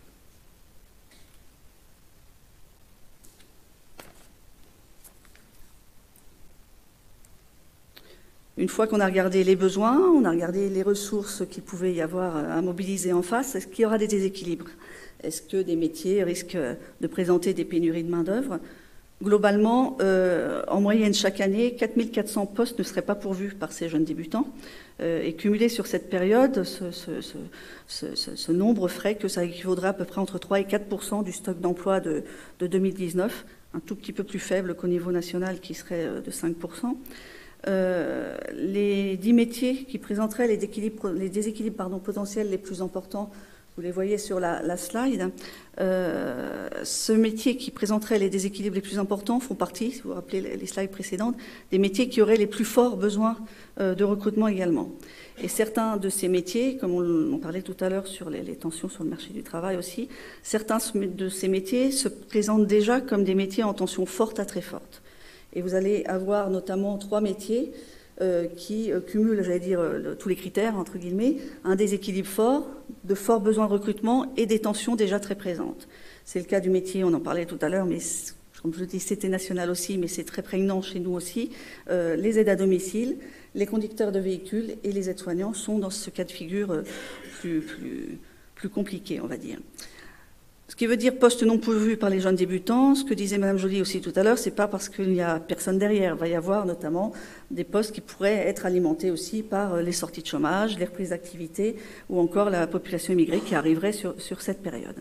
Une fois qu'on a regardé les besoins, on a regardé les ressources qu'il pouvait y avoir à mobiliser en face, est-ce qu'il y aura des déséquilibres? Est-ce que des métiers risquent de présenter des pénuries de main-d'œuvre? Globalement, euh, en moyenne chaque année, quatre mille quatre cents postes ne seraient pas pourvus par ces jeunes débutants. Euh, et cumulé sur cette période, ce, ce, ce, ce, ce nombre ferait que ça équivaudrait à peu près entre trois et quatre pour cent du stock d'emploi de, de deux mille dix-neuf, un tout petit peu plus faible qu'au niveau national qui serait de cinq pour cent. Euh, les dix métiers qui présenteraient les déséquilibres, les déséquilibres pardon, potentiels les plus importants, vous les voyez sur la, la slide. Euh, ce métier qui présenterait les déséquilibres les plus importants font partie, si vous vous rappelez les, les slides précédentes, des métiers qui auraient les plus forts besoins euh, de recrutement également. Et certains de ces métiers, comme on, on parlait tout à l'heure sur les, les tensions sur le marché du travail aussi, certains de ces métiers se présentent déjà comme des métiers en tension forte à très forte. Et vous allez avoir notamment trois métiers euh, qui euh, cumulent, j'allais dire, euh, tous les critères, entre guillemets, un déséquilibre fort, de forts besoins de recrutement et des tensions déjà très présentes. C'est le cas du métier, on en parlait tout à l'heure, mais comme je le dis, c'était national aussi, mais c'est très prégnant chez nous aussi. Euh, les aides à domicile, les conducteurs de véhicules et les aides-soignants sont dans ce cas de figure euh, plus, plus, plus compliqué, on va dire. Ce qui veut dire poste non pourvu par les jeunes débutants. Ce que disait Madame Joly aussi tout à l'heure, c'est pas parce qu'il n'y a personne derrière. Il va y avoir notamment des postes qui pourraient être alimentés aussi par les sorties de chômage, les reprises d'activité ou encore la population immigrée qui arriverait sur, sur cette période.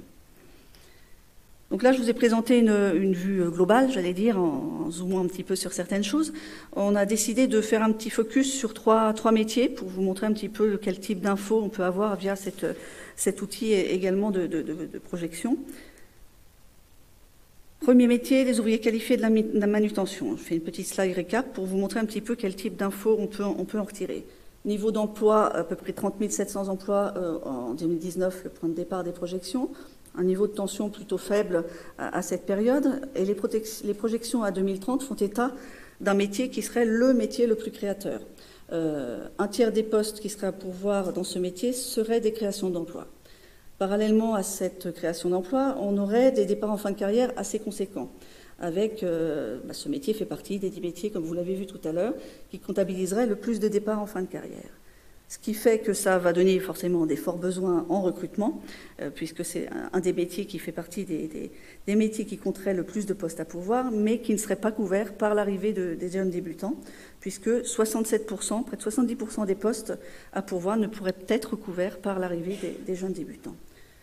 Donc là, je vous ai présenté une, une vue globale, j'allais dire, en, en zoomant un petit peu sur certaines choses. On a décidé de faire un petit focus sur trois, trois métiers pour vous montrer un petit peu quel type d'infos on peut avoir via cette, cet outil également de, de, de, de projection. Premier métier, les ouvriers qualifiés de la, de la manutention. Je fais une petite slide récap pour vous montrer un petit peu quel type d'infos on peut, on peut en retirer. Niveau d'emploi, à peu près trente mille sept cents emplois euh, en deux mille dix-neuf, le point de départ des projections. Un niveau de tension plutôt faible à, à cette période. Et les, les projections à deux mille trente font état d'un métier qui serait le métier le plus créateur. Euh, un tiers des postes qui seraient à pourvoir dans ce métier seraient des créations d'emplois. Parallèlement à cette création d'emplois, on aurait des départs en fin de carrière assez conséquents. Avec, euh, bah, ce métier fait partie des dix métiers, comme vous l'avez vu tout à l'heure, qui comptabiliseraient le plus de départs en fin de carrière. Ce qui fait que ça va donner forcément des forts besoins en recrutement, euh, puisque c'est un, un des métiers qui fait partie des, des, des métiers qui compteraient le plus de postes à pourvoir, mais qui ne seraient pas couverts par l'arrivée de, des jeunes débutants, puisque soixante-sept pour cent, près de soixante-dix pour cent des postes à pourvoir ne pourraient être couverts par l'arrivée des, des jeunes débutants.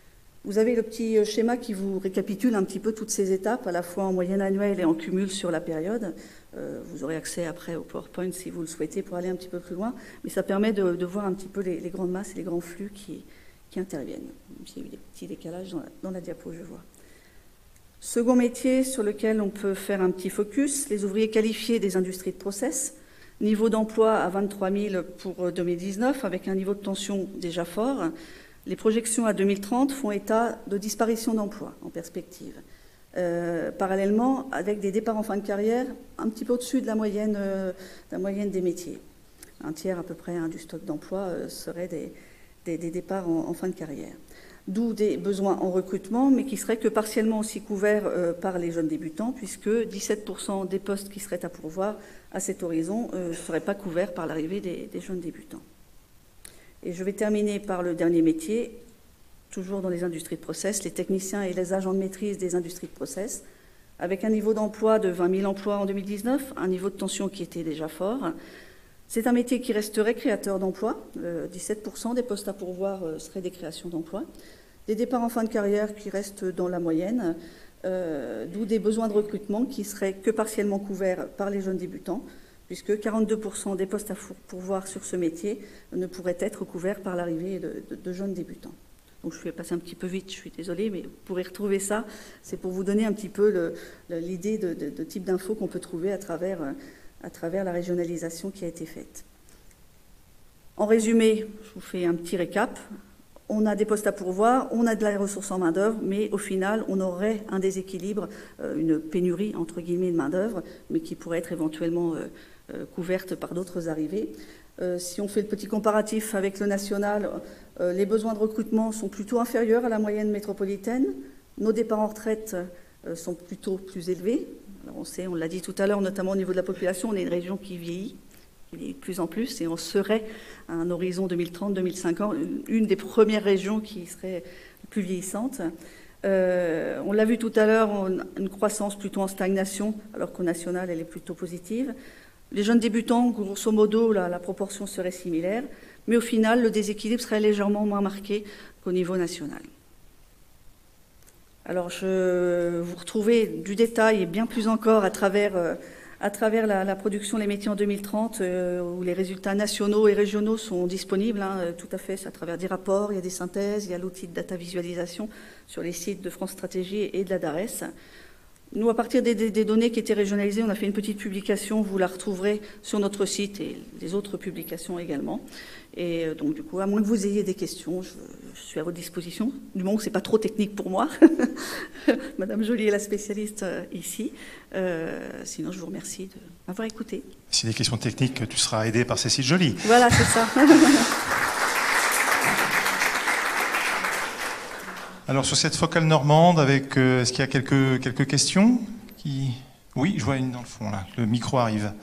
Vous avez le petit schéma qui vous récapitule un petit peu toutes ces étapes, à la fois en moyenne annuelle et en cumul sur la période. Euh, vous aurez accès après au PowerPoint si vous le souhaitez pour aller un petit peu plus loin, mais ça permet de, de voir un petit peu les, les grandes masses et les grands flux qui, qui interviennent. Il y a eu des petits décalages dans la, dans la diapo, je vois. Second métier sur lequel on peut faire un petit focus, les ouvriers qualifiés des industries de process. Niveau d'emploi à vingt-trois mille pour deux mille dix-neuf, avec un niveau de tension déjà fort. Les projections à deux mille trente font état de disparition d'emplois en perspective. Euh, parallèlement, avec des départs en fin de carrière un petit peu au-dessus de la moyenne, euh, de la moyenne des métiers. Un tiers à peu près hein, du stock d'emploi euh, serait des, des, des départs en, en fin de carrière. D'où des besoins en recrutement, mais qui seraient que partiellement aussi couverts euh, par les jeunes débutants, puisque dix-sept pour cent des postes qui seraient à pourvoir à cet horizon ne euh, seraient pas couverts par l'arrivée des, des jeunes débutants. Et je vais terminer par le dernier métier, toujours dans les industries de process, les techniciens et les agents de maîtrise des industries de process, avec un niveau d'emploi de vingt mille emplois en deux mille dix-neuf, un niveau de tension qui était déjà fort. C'est un métier qui resterait créateur d'emplois, euh, dix-sept pour cent des postes à pourvoir euh, seraient des créations d'emplois, des départs en fin de carrière qui restent dans la moyenne, euh, d'où des besoins de recrutement qui seraient que partiellement couverts par les jeunes débutants, puisque quarante-deux pour cent des postes à pourvoir sur ce métier ne pourraient être couverts par l'arrivée de, de, de jeunes débutants. Donc je vais passer un petit peu vite, je suis désolée, mais vous pourrez retrouver ça. C'est pour vous donner un petit peu l'idée de, de, de type d'infos qu'on peut trouver à travers, à travers la régionalisation qui a été faite. En résumé, je vous fais un petit récap. On a des postes à pourvoir, on a de la ressource en main-d'œuvre, mais au final, on aurait un déséquilibre, une pénurie, entre guillemets, de main-d'œuvre, mais qui pourrait être éventuellement couverte par d'autres arrivées. Euh, si on fait le petit comparatif avec le national, euh, les besoins de recrutement sont plutôt inférieurs à la moyenne métropolitaine. Nos départs en retraite euh, sont plutôt plus élevés. Alors on sait, on l'a dit tout à l'heure, notamment au niveau de la population, on est une région qui vieillit, qui vieillit de plus en plus, et on serait à un horizon deux mille trente deux mille cinquante une des premières régions qui serait plus vieillissante. Euh, on l'a vu tout à l'heure, une croissance plutôt en stagnation, alors qu'au national, elle est plutôt positive. Les jeunes débutants, grosso modo, la, la proportion serait similaire, mais au final, le déséquilibre serait légèrement moins marqué qu'au niveau national. Alors, je, vous retrouvez du détail et bien plus encore à travers, euh, à travers la, la production Les métiers en deux mille trente, euh, où les résultats nationaux et régionaux sont disponibles, hein, tout à fait, à travers des rapports, il y a des synthèses, il y a l'outil de data visualisation sur les sites de France Stratégie et de la DARES. Nous, à partir des, des, des données qui étaient régionalisées, on a fait une petite publication, vous la retrouverez sur notre site et les autres publications également. Et donc, du coup, à moins que vous ayez des questions, je, je suis à votre disposition. Du moment que ce n'est pas trop technique pour moi. Madame Joly est la spécialiste euh, ici. Euh, sinon, je vous remercie de m'avoir écouté. Si des questions techniques, tu seras aidée par Cécile Joly. Voilà, c'est ça. Alors sur cette focale normande, avec, euh, est-ce qu'il y a quelques, quelques questions qui... Oui, je vois une dans le fond, là. Le micro arrive.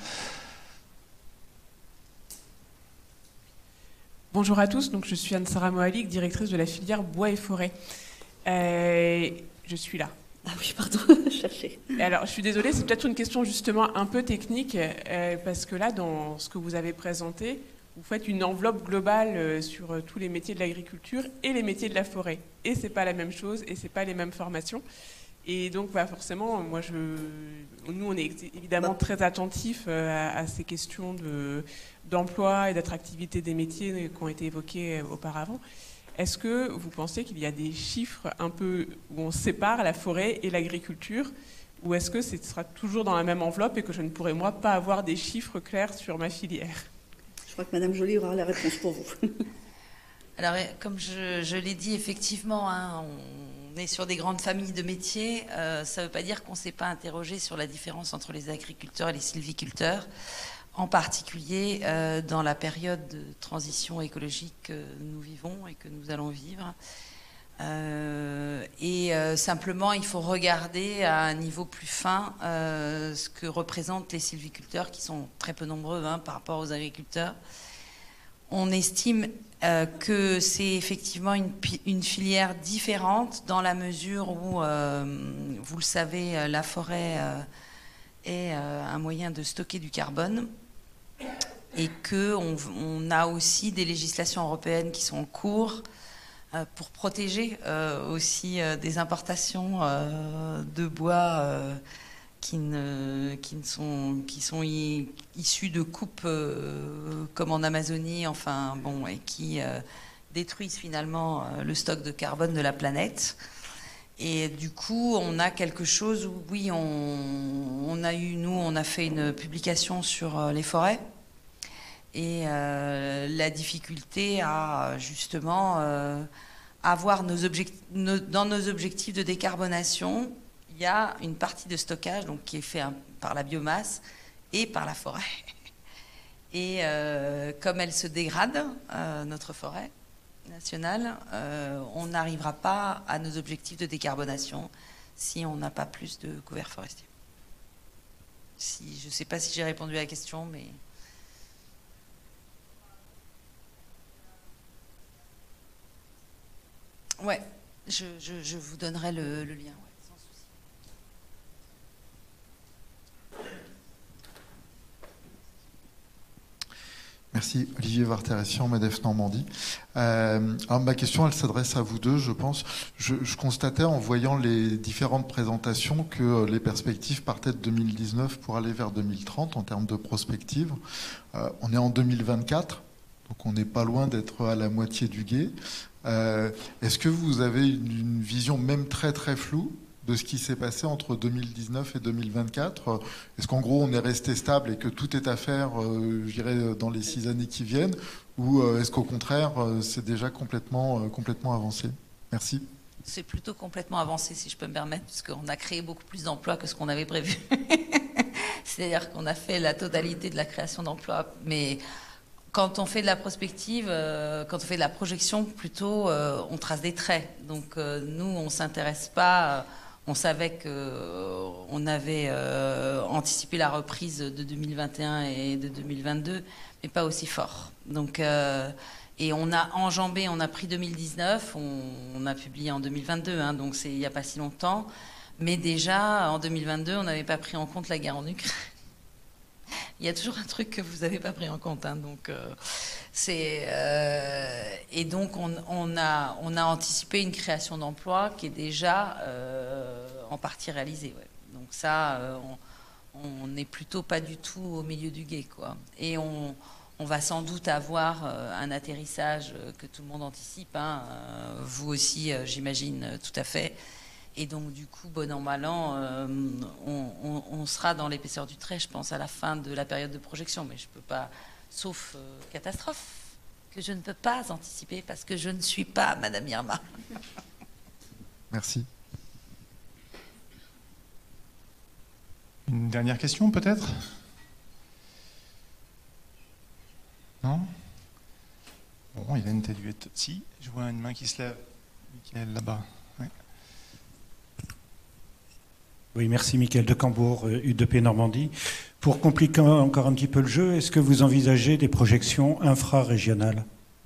Bonjour à tous, donc je suis Anne-Sara Moalik, directrice de la filière bois et forêt. Euh, je suis là. Ah oui, pardon, cherchez. Alors, je suis désolée, c'est peut-être une question justement un peu technique, euh, parce que là, dans ce que vous avez présenté, vous faites une enveloppe globale sur tous les métiers de l'agriculture et les métiers de la forêt. Et c'est pas la même chose, et c'est pas les mêmes formations. Et donc, bah, forcément, moi, je, nous, on est évidemment très attentifs à, à ces questions de, d'emploi et d'attractivité des métiers qui ont été évoqués auparavant. Est-ce que vous pensez qu'il y a des chiffres un peu où on sépare la forêt et l'agriculture, ou est-ce que ce sera toujours dans la même enveloppe et que je ne pourrai, moi, pas avoir des chiffres clairs sur ma filière ? Je crois que Madame Joly aura la réponse pour vous. Alors, comme je, je l'ai dit, effectivement, hein, on est sur des grandes familles de métiers. Euh, ça ne veut pas dire qu'on ne s'est pas interrogé sur la différence entre les agriculteurs et les sylviculteurs, en particulier euh, dans la période de transition écologique que nous vivons et que nous allons vivre. Euh, et euh, simplement, il faut regarder à un niveau plus fin euh, ce que représentent les sylviculteurs, qui sont très peu nombreux hein, par rapport aux agriculteurs. On estime euh, que c'est effectivement une, une filière différente dans la mesure où, euh, vous le savez, la forêt euh, est euh, un moyen de stocker du carbone et qu'on on a aussi des législations européennes qui sont en cours euh, pour protéger euh, aussi euh, des importations euh, de bois euh, qui, ne, qui, ne sont, qui sont i- issus de coupes euh, comme en Amazonie, enfin bon, et qui euh, détruisent finalement euh, le stock de carbone de la planète. Et du coup, on a quelque chose où, oui, on, on a eu, nous, on a fait une publication sur euh, les forêts. Et euh, la difficulté à, justement, euh, avoir nos objectifs, nos, dans nos objectifs de décarbonation, il y a une partie de stockage donc, qui est fait hein, par la biomasse et par la forêt. Et euh, comme elle se dégrade, euh, notre forêt nationale, euh, on n'arrivera pas à nos objectifs de décarbonation si on n'a pas plus de couverts forestiers. Si, je ne sais pas si j'ai répondu à la question, mais... Ouais, je, je, je vous donnerai le, le lien, ouais, sans souci. Merci. Olivier Varteressian, MEDEF Normandie. Euh, alors ma question, elle s'adresse à vous deux, je pense. Je, je constatais en voyant les différentes présentations que les perspectives partaient de deux mille dix-neuf pour aller vers deux mille trente en termes de prospective. Euh, on est en deux mille vingt-quatre, donc on n'est pas loin d'être à la moitié du gué. Euh, Est-ce que vous avez une, une vision même très très floue de ce qui s'est passé entre deux mille dix-neuf et deux mille vingt-quatre? Est-ce qu'en gros on est resté stable et que tout est à faire, euh, je dirais, dans les six années qui viennent, ou euh, est-ce qu'au contraire euh, c'est déjà complètement, euh, complètement avancé? Merci. C'est plutôt complètement avancé, si je peux me permettre, puisqu'on a créé beaucoup plus d'emplois que ce qu'on avait prévu. C'est-à-dire qu'on a fait la totalité de la création d'emplois, mais quand on fait de la prospective, euh, quand on fait de la projection, plutôt, euh, on trace des traits. Donc euh, nous, on ne s'intéresse pas... Euh, on savait qu'on euh, avait euh, anticipé la reprise de deux mille vingt et un et de deux mille vingt-deux, mais pas aussi fort. Donc, euh, et on a enjambé, on a pris deux mille dix-neuf, on, on a publié en deux mille vingt-deux, hein, donc c'est il n'y a pas si longtemps. Mais déjà, en deux mille vingt-deux, on n'avait pas pris en compte la guerre en Ukraine. Il y a toujours un truc que vous n'avez pas pris en compte. Hein, donc, euh, c'est, euh, et donc, on, on, a, on a anticipé une création d'emplois qui est déjà euh, en partie réalisée. Ouais. Donc ça, euh, on n'est plutôt pas du tout au milieu du gué, quoi. Et on, on va sans doute avoir euh, un atterrissage que tout le monde anticipe. Hein, euh, vous aussi, euh, j'imagine, tout à fait. Et donc, du coup, bon an, mal an, euh, on, on, on sera dans l'épaisseur du trait, je pense, à la fin de la période de projection. Mais je ne peux pas, sauf euh, catastrophe, que je ne peux pas anticiper parce que je ne suis pas Madame Irma. Merci. Une dernière question, peut-être? Non? Bon, Hélène, t'as dû être... Si, je vois une main qui se lève. Michael, là-bas. Ouais. Oui, merci Michael de Cambourg, U deux P Normandie. Pour compliquer encore un petit peu le jeu, est-ce que vous envisagez des projections infrarégionales?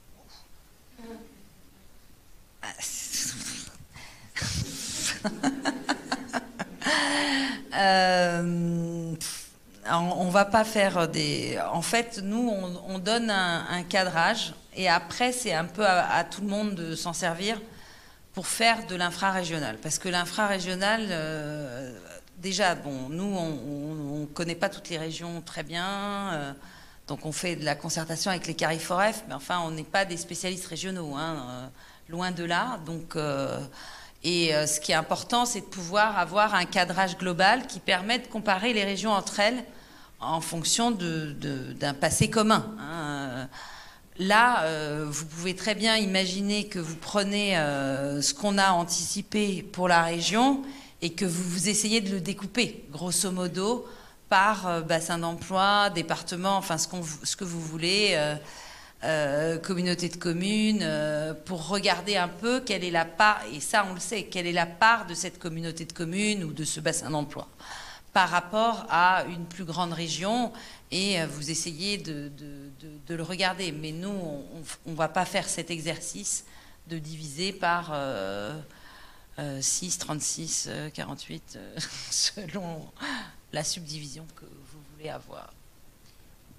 euh, on va pas faire des... En fait, nous, on, on donne un, un cadrage et après, c'est un peu à, à tout le monde de s'en servir pour faire de l'infrarégional. Parce que l'infrarégional, euh, déjà, bon, nous, on ne connaît pas toutes les régions très bien, euh, donc on fait de la concertation avec les CARIFOREF, mais enfin, on n'est pas des spécialistes régionaux, hein, euh, loin de là. Donc, euh, et euh, ce qui est important, c'est de pouvoir avoir un cadrage global qui permet de comparer les régions entre elles en fonction de, de, d'un passé commun, hein. Là, euh, vous pouvez très bien imaginer que vous prenez euh, ce qu'on a anticipé pour la région et que vous, vous essayez de le découper, grosso modo, par euh, bassin d'emploi, département, enfin ce, qu'on, ce que vous voulez, euh, euh, communauté de communes, euh, pour regarder un peu quelle est la part, et ça on le sait, quelle est la part de cette communauté de communes ou de ce bassin d'emploi par rapport à une plus grande région, et vous essayez de, de, de, de le regarder. Mais nous, on ne va pas faire cet exercice de diviser par euh, euh, six, trente-six, quarante-huit, euh, selon la subdivision que vous voulez avoir.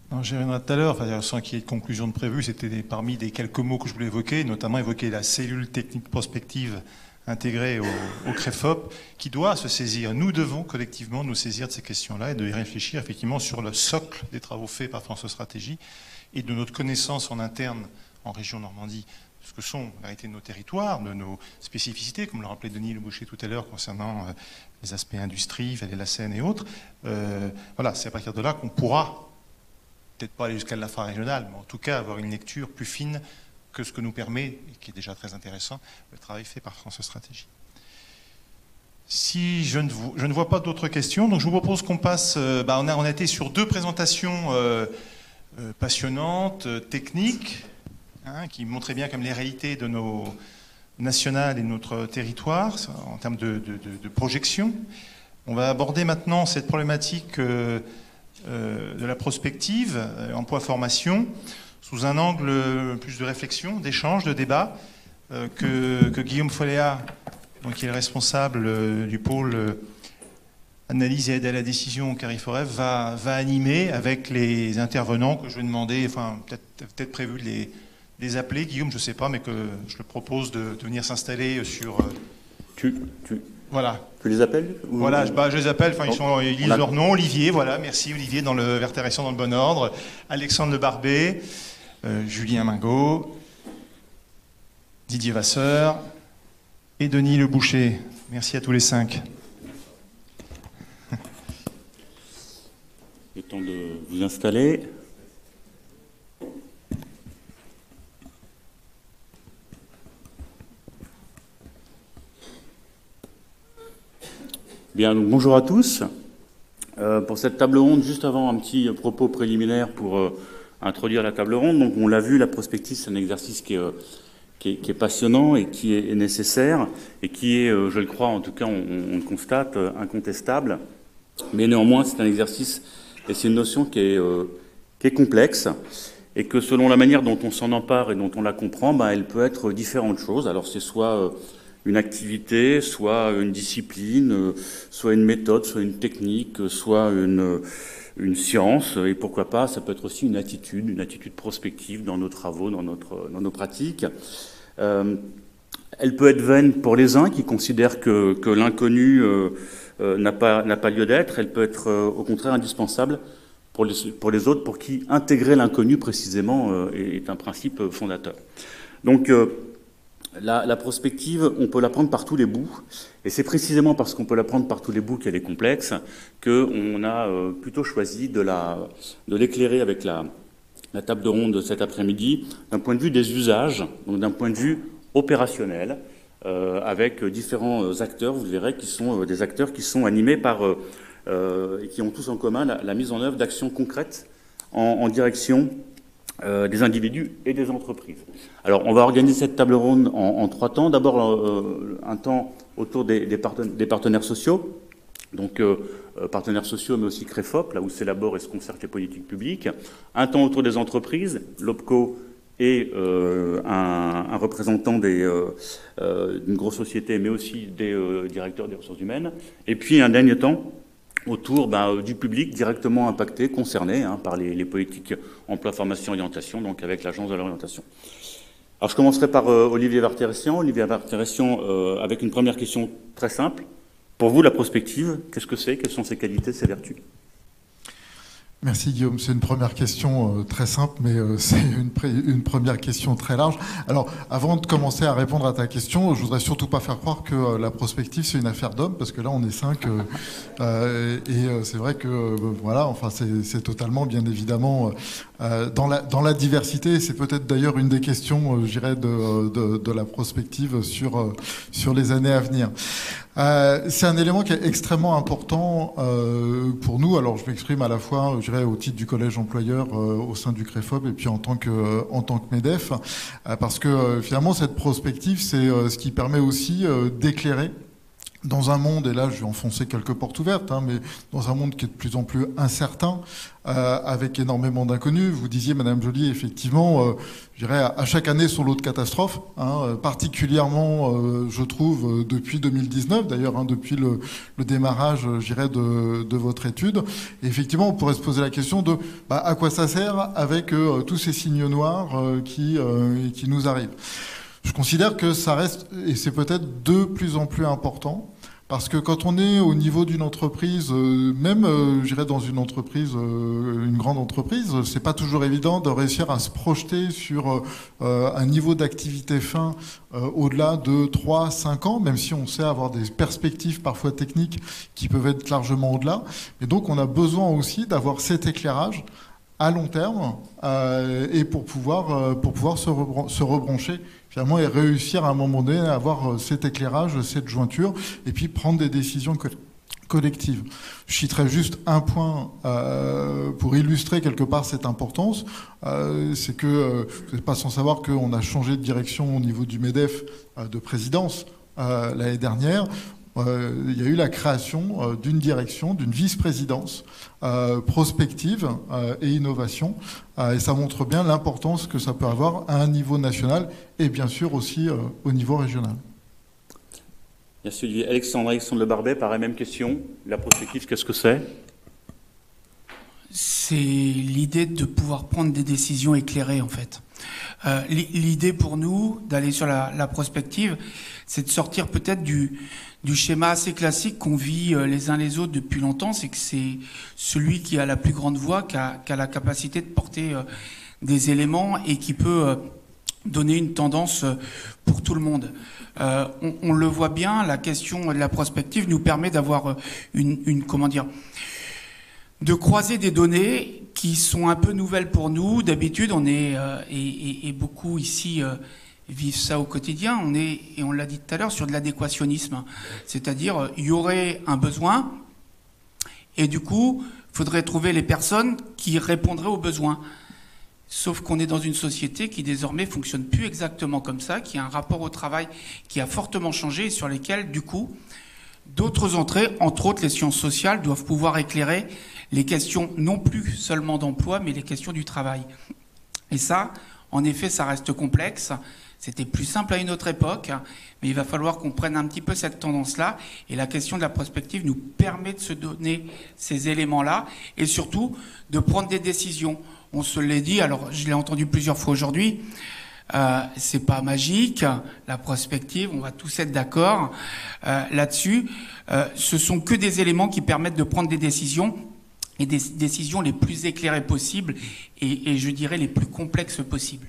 J'y reviendrai tout à l'heure, enfin, sans qu'il y ait de conclusion de prévue, c'était parmi des quelques mots que je voulais évoquer, notamment évoquer la cellule technique prospective intégrée au, au CREFOP, qui doit se saisir. Nous devons collectivement nous saisir de ces questions-là et de y réfléchir effectivement sur le socle des travaux faits par France Stratégie et de notre connaissance en interne en région Normandie, ce que sont la réalité de nos territoires, de nos spécificités, comme le rappelait Denis Le Boucher tout à l'heure concernant euh, les aspects industrie, Vallée de la Seine et autres. Euh, voilà, c'est à partir de là qu'on pourra peut-être pas aller jusqu'à l'infra-régional, mais en tout cas avoir une lecture plus fine que ce que nous permet, et qui est déjà très intéressant, le travail fait par France Stratégie. Si je ne, vous, je ne vois pas d'autres questions, donc je vous propose qu'on passe, euh, bah on, a, on a été sur deux présentations euh, euh, passionnantes, euh, techniques, hein, qui montraient bien comme les réalités de nos nationales et de notre territoire, en termes de, de, de, de projection. On va aborder maintenant cette problématique euh, Euh, de la prospective, euh, emploi-formation, sous un angle euh, plus de réflexion, d'échange, de débat, euh, que, que Guillaume Folléa, donc, qui est le responsable euh, du pôle euh, analyse et aide à la décision au Cariforef, va, va animer avec les intervenants que je vais demander, enfin peut-être peut-être prévu de les, les appeler, Guillaume, je ne sais pas, mais que je le propose de, de venir s'installer sur... Euh, tu, tu... Voilà. Tu les appelles ou... Voilà, je, bah, je les appelle, enfin, ils, sont, ils disent a... leur nom, Olivier, voilà, merci Olivier, dans le Vertairesson dans le bon ordre, Alexandre Le Barbet, euh, Julien Mingot, Didier Vasseur et Denis Le Boucher. Merci à tous les cinq. Le temps de vous installer. Bien, donc bonjour à tous. Euh, pour cette table ronde, juste avant un petit propos préliminaire pour euh, introduire la table ronde. Donc on l'a vu, la prospective, c'est un exercice qui est, euh, qui, est, qui est passionnant et qui est nécessaire et qui est, euh, je le crois, en tout cas on, on le constate, euh, incontestable. Mais néanmoins, c'est un exercice et c'est une notion qui est, euh, qui est complexe et que selon la manière dont on s'en empare et dont on la comprend, bah, elle peut être différentes choses. Alors c'est soit... Euh, une activité, soit une discipline, soit une méthode, soit une technique, soit une, une science, et pourquoi pas, ça peut être aussi une attitude, une attitude prospective dans nos travaux, dans, notre, dans nos pratiques. Euh, elle peut être vaine pour les uns qui considèrent que, que l'inconnu euh, euh, n'a pas, n'a pas lieu d'être, elle peut être euh, au contraire indispensable pour les, pour les autres, pour qui intégrer l'inconnu précisément euh, est un principe fondateur. Donc, euh, La, la prospective, on peut la prendre par tous les bouts, et c'est précisément parce qu'on peut la prendre par tous les bouts qu'elle est complexe qu'on a euh, plutôt choisi de, la, de l'éclairer avec la, la table de ronde de cet après-midi d'un point de vue des usages, donc d'un point de vue opérationnel, euh, avec différents acteurs, vous verrez, qui sont euh, des acteurs qui sont animés par euh, euh, et qui ont tous en commun la, la mise en œuvre d'actions concrètes en, en direction Euh, des individus et des entreprises. Alors, on va organiser cette table ronde en, en trois temps. D'abord, euh, un temps autour des, des, parten des partenaires sociaux, donc euh, partenaires sociaux, mais aussi CREFOP, là où s'élaborent et se concertent les politiques publiques. Un temps autour des entreprises, l'OPCO et euh, un, un représentant d'une euh, euh, grosse société, mais aussi des euh, directeurs des ressources humaines. Et puis, un dernier temps autour ben, du public directement impacté, concerné hein, par les, les politiques emploi, formation, orientation, donc avec l'agence de l'orientation. Alors je commencerai par euh, Olivier Vertairesson. Olivier Vertairesson, euh, avec une première question très simple. Pour vous, la prospective, qu'est-ce que c'est? Quelles sont ses qualités, ses vertus? Merci Guillaume, c'est une première question euh, très simple, mais euh, c'est une, une première question très large. Alors, avant de commencer à répondre à ta question, je voudrais surtout pas faire croire que euh, la prospective c'est une affaire d'hommes, parce que là on est cinq, euh, euh, et euh, c'est vrai que euh, voilà, enfin c'est totalement, bien évidemment, euh, dans la dans la diversité. C'est peut-être d'ailleurs une des questions, euh, je dirais, de, de de la prospective sur euh, sur les années à venir. Euh, c'est un élément qui est extrêmement important euh, pour nous. Alors, je m'exprime à la fois, je dirais, au titre du collège employeur euh, au sein du CREFOP et puis en tant que euh, en tant que MEDEF, euh, parce que euh, finalement, cette prospective, c'est euh, ce qui permet aussi euh, d'éclairer dans un monde, et là je vais enfoncer quelques portes ouvertes, hein, mais dans un monde qui est de plus en plus incertain, euh, avec énormément d'inconnus. Vous disiez, Madame Joly, effectivement, euh, je dirais, à chaque année son lot de catastrophes, hein, particulièrement, euh, je trouve, euh, depuis deux mille dix-neuf, d'ailleurs, hein, depuis le, le démarrage, je dirais, de, de votre étude. Et effectivement, on pourrait se poser la question de bah, à quoi ça sert avec euh, tous ces signes noirs euh, qui, euh, qui nous arrivent. Je considère que ça reste, et c'est peut-être de plus en plus important, parce que quand on est au niveau d'une entreprise, euh, même, euh, je dirais dans une entreprise, euh, une grande entreprise, c'est pas toujours évident de réussir à se projeter sur euh, un niveau d'activité fin euh, au-delà de trois à cinq ans, même si on sait avoir des perspectives parfois techniques qui peuvent être largement au-delà. Et donc, on a besoin aussi d'avoir cet éclairage à long terme euh, et pour pouvoir, euh, pour pouvoir se, rebran- se rebrancher finalement et réussir à un moment donné à avoir cet éclairage, cette jointure et puis prendre des décisions co- collectives. Je citerai juste un point euh, pour illustrer quelque part cette importance. Euh, c'est que euh, vous n'êtes pas sans savoir qu'on a changé de direction au niveau du MEDEF euh, de présidence euh, l'année dernière. Euh, il y a eu la création euh, d'une direction, d'une vice-présidence euh, prospective euh, et innovation. Euh, et ça montre bien l'importance que ça peut avoir à un niveau national et bien sûr aussi euh, au niveau régional. Merci Olivier. Alexandre, Alexandre Le Barbet, pareil, même question. La prospective, qu'est-ce que c'est? C'est l'idée de pouvoir prendre des décisions éclairées, en fait. Euh, l'idée pour nous d'aller sur la, la prospective, c'est de sortir peut-être du, du schéma assez classique qu'on vit euh, les uns les autres depuis longtemps, c'est que c'est celui qui a la plus grande voix, qui a, qui a la capacité de porter euh, des éléments et qui peut euh, donner une tendance euh, pour tout le monde. Euh, on, on le voit bien, la question de la prospective nous permet d'avoir euh, une, une, comment dire, de croiser des données qui sont un peu nouvelles pour nous. D'habitude, on est, euh, et, et, et beaucoup ici euh, vivent ça au quotidien, on est, et on l'a dit tout à l'heure, sur de l'adéquationnisme. C'est-à-dire, euh, il y aurait un besoin, et du coup, il faudrait trouver les personnes qui répondraient aux besoins. Sauf qu'on est dans une société qui désormais fonctionne plus exactement comme ça, qui a un rapport au travail qui a fortement changé et sur lesquels, du coup, d'autres entrées, entre autres les sciences sociales, doivent pouvoir éclairer les questions non plus seulement d'emploi, mais les questions du travail. Et ça, en effet, ça reste complexe. C'était plus simple à une autre époque, mais il va falloir qu'on prenne un petit peu cette tendance-là. Et la question de la prospective nous permet de se donner ces éléments-là et surtout de prendre des décisions. On se l'est dit, alors je l'ai entendu plusieurs fois aujourd'hui, euh, c'est pas magique, la prospective, on va tous être d'accord euh, là-dessus. Euh, ce sont que des éléments qui permettent de prendre des décisions et des décisions les plus éclairées possibles et, et je dirais les plus complexes possibles.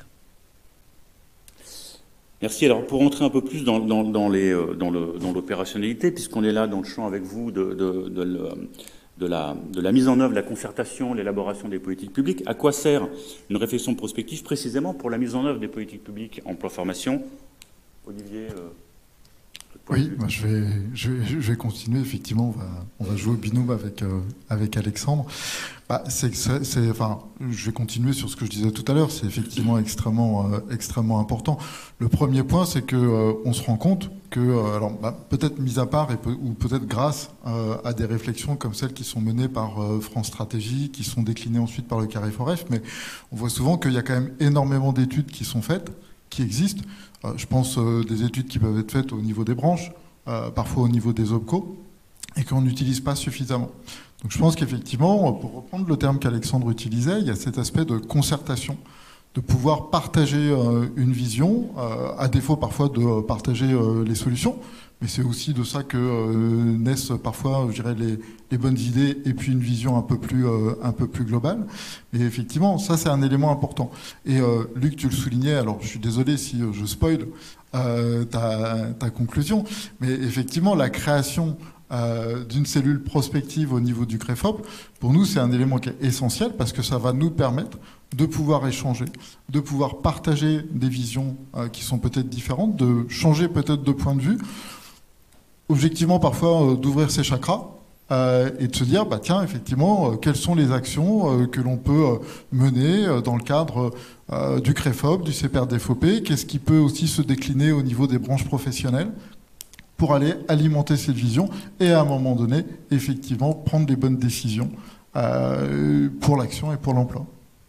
Merci. Alors, pour rentrer un peu plus dans, dans, dans, les, dans, le, dans l'opérationnalité, puisqu'on est là dans le champ avec vous de, de, de, de, de, la, de la mise en œuvre, la concertation, l'élaboration des politiques publiques, à quoi sert une réflexion prospective précisément pour la mise en œuvre des politiques publiques emploi-formation? Olivier euh, Oui, bah je, vais, je, vais, je vais continuer. Effectivement, on va, on va jouer au binôme avec, euh, avec Alexandre. Bah, c'est, c'est, c'est, enfin, je vais continuer sur ce que je disais tout à l'heure. C'est effectivement extrêmement, euh, extrêmement important. Le premier point, c'est que euh, on se rend compte que, euh, alors, bah, peut-être mis à part et peut, ou peut-être grâce euh, à des réflexions comme celles qui sont menées par euh, France Stratégie, qui sont déclinées ensuite par le CARIFOREF, mais on voit souvent qu'il y a quand même énormément d'études qui sont faites, qui existent. Euh, je pense euh, des études qui peuvent être faites au niveau des branches, euh, parfois au niveau des OPCO, et qu'on n'utilise pas suffisamment. Donc je pense qu'effectivement, pour reprendre le terme qu'Alexandre utilisait, il y a cet aspect de concertation, de pouvoir partager euh, une vision, euh, à défaut parfois de partager euh, les solutions, mais c'est aussi de ça que euh, naissent parfois, je dirais, les, les bonnes idées et puis une vision un peu plus, euh, un peu plus globale. Et effectivement, ça c'est un élément important. Et euh, Luc, tu le soulignais, alors je suis désolé si je spoil euh, ta, ta conclusion, mais effectivement, la création Euh, d'une cellule prospective au niveau du CREFOP, pour nous, c'est un élément qui est essentiel parce que ça va nous permettre de pouvoir échanger, de pouvoir partager des visions euh, qui sont peut-être différentes, de changer peut-être de point de vue, objectivement parfois euh, d'ouvrir ses chakras euh, et de se dire, bah, tiens, effectivement, euh, quelles sont les actions euh, que l'on peut euh, mener euh, dans le cadre euh, du CREFOP, du C P R D F O P, qu'est-ce qui peut aussi se décliner au niveau des branches professionnelles. pour aller alimenter cette vision et à un moment donné, effectivement, prendre les bonnes décisions euh, pour l'action et pour l'emploi.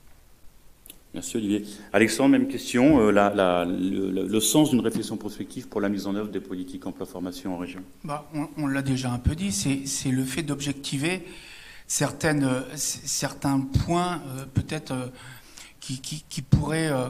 Merci Olivier. Alexandre, même question. Euh, la, la, le, le sens d'une réflexion prospective pour la mise en œuvre des politiques emploi-formation en région. Bah, on on l'a déjà un peu dit, c'est le fait d'objectiver certaines, euh, certains points euh, peut-être euh, qui, qui, qui, pourraient, euh,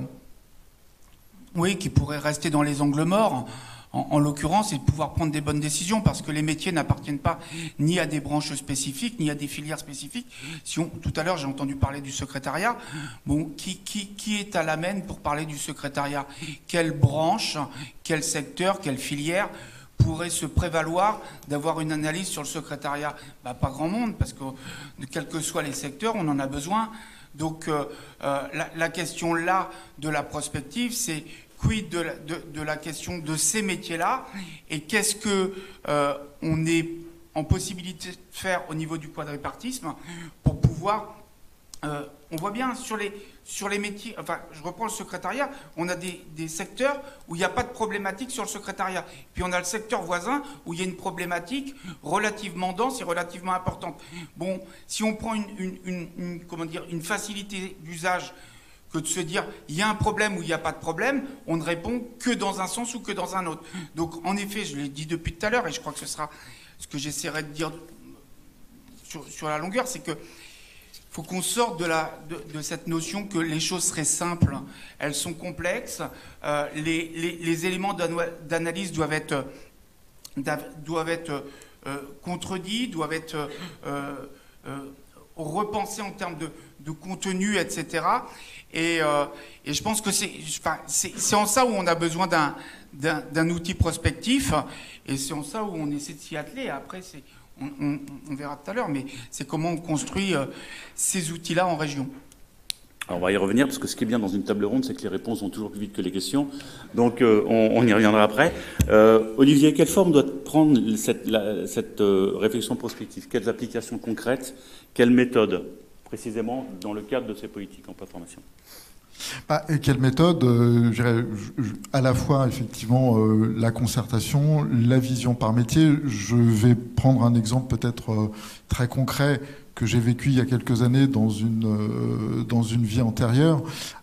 oui, qui pourraient rester dans les angles morts. En, en l'occurrence, c'est de pouvoir prendre des bonnes décisions parce que les métiers n'appartiennent pas ni à des branches spécifiques, ni à des filières spécifiques. Si on, tout à l'heure, j'ai entendu parler du secrétariat. Bon, qui, qui, qui est à l'amène pour parler du secrétariat? Quelle branche, quel secteur, quelle filière pourrait se prévaloir d'avoir une analyse sur le secrétariat? Bah, pas grand monde, parce que quels que soient les secteurs, on en a besoin. Donc, euh, euh, la, la question là de la prospective, c'est quid de la, de, de la question de ces métiers-là et qu'est-ce que euh, on est en possibilité de faire au niveau du quadripartisme pour pouvoir... Euh, on voit bien sur les, sur les métiers... Enfin, je reprends le secrétariat, on a des, des secteurs où il n'y a pas de problématique sur le secrétariat. Puis on a le secteur voisin où il y a une problématique relativement dense et relativement importante. Bon, si on prend une, une, une, une, comment dire, une facilité d'usage que de se dire il y a un problème ou il n'y a pas de problème, on ne répond que dans un sens ou que dans un autre. Donc en effet, je l'ai dit depuis tout à l'heure, et je crois que ce sera ce que j'essaierai de dire sur, sur la longueur, c'est que faut qu'on sorte de, la, de, de cette notion que les choses seraient simples. Elles sont complexes, euh, les, les, les éléments d'analyse doivent être, doivent être euh, contredits, doivent être euh, euh, repensés en termes de, de contenu, et cetera. Et, euh, et je pense que c'est enfin, en ça où on a besoin d'un d'un outil prospectif, et c'est en ça où on essaie de s'y atteler. Après, c'est, on, on, on verra tout à l'heure, mais c'est comment on construit euh, ces outils-là en région. Alors on va y revenir, parce que ce qui est bien dans une table ronde, c'est que les réponses vont toujours plus vite que les questions. Donc euh, on, on y reviendra après. Euh, Olivier, quelle forme doit prendre cette, la, cette euh, réflexion prospective? Quelles applications concrètes? Quelles méthodes, précisément, dans le cadre de ces politiques emploi-formation? Bah, et quelle méthode euh, je dirais, je, à la fois, effectivement, euh, la concertation, la vision par métier. Je vais prendre un exemple peut-être euh, très concret que j'ai vécu il y a quelques années dans une, euh, dans une vie antérieure.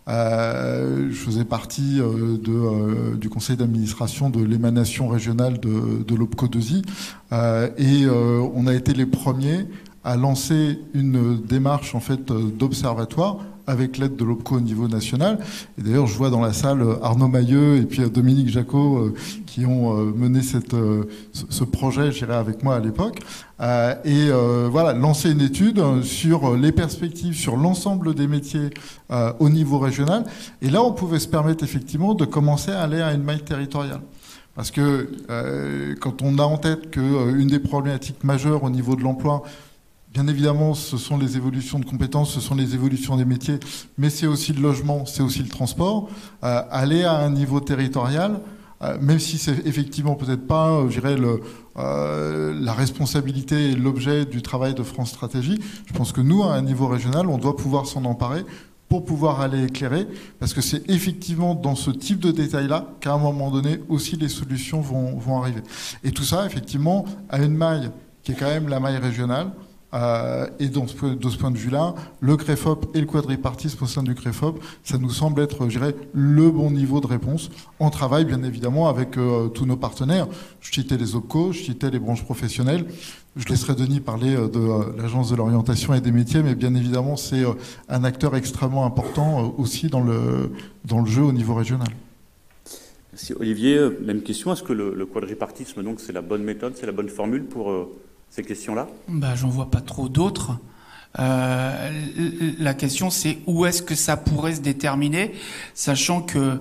Euh, je faisais partie euh, de, euh, du conseil d'administration de l'émanation régionale de, de l'Opco deux I, euh, et euh, on a été les premiers à lancer une démarche en fait d'observatoire avec l'aide de l'Opco au niveau national. Et d'ailleurs, je vois dans la salle Arnaud Mailleux et puis Dominique Jacot euh, qui ont euh, mené cette, euh, ce projet, je dirais, avec moi à l'époque. Euh, et euh, voilà, lancer une étude sur les perspectives, sur l'ensemble des métiers euh, au niveau régional. Et là, on pouvait se permettre effectivement de commencer à aller à une maille territoriale. Parce que euh, quand on a en tête qu'une euh, des problématiques majeures au niveau de l'emploi, bien évidemment, ce sont les évolutions de compétences, ce sont les évolutions des métiers, mais c'est aussi le logement, c'est aussi le transport. Euh, aller à un niveau territorial, euh, même si c'est effectivement peut-être pas, euh, je dirais, le, euh, la responsabilité et l'objet du travail de France Stratégie, je pense que nous, à un niveau régional, on doit pouvoir s'en emparer pour pouvoir aller éclairer, parce que c'est effectivement dans ce type de détails-là qu'à un moment donné, aussi les solutions vont, vont arriver. Et tout ça, effectivement, à une maille qui est quand même la maille régionale. Euh, et donc, de ce point de vue-là, le CREFOP et le quadripartisme au sein du CREFOP, ça nous semble être, je dirais, le bon niveau de réponse. On travaille bien évidemment avec euh, tous nos partenaires. Je citais les OPCO, je citais les branches professionnelles. Je laisserai Denis parler euh, de euh, l'Agence de l'orientation et des métiers, mais bien évidemment, c'est euh, un acteur extrêmement important euh, aussi dans le, dans le jeu au niveau régional. Merci. Olivier, même question. Est-ce que le, le quadripartisme, donc, c'est la bonne méthode, c'est la bonne formule pour... Euh ces questions-là? Bah, j'en vois pas trop d'autres. Euh, la question, c'est où est-ce que ça pourrait se déterminer, sachant que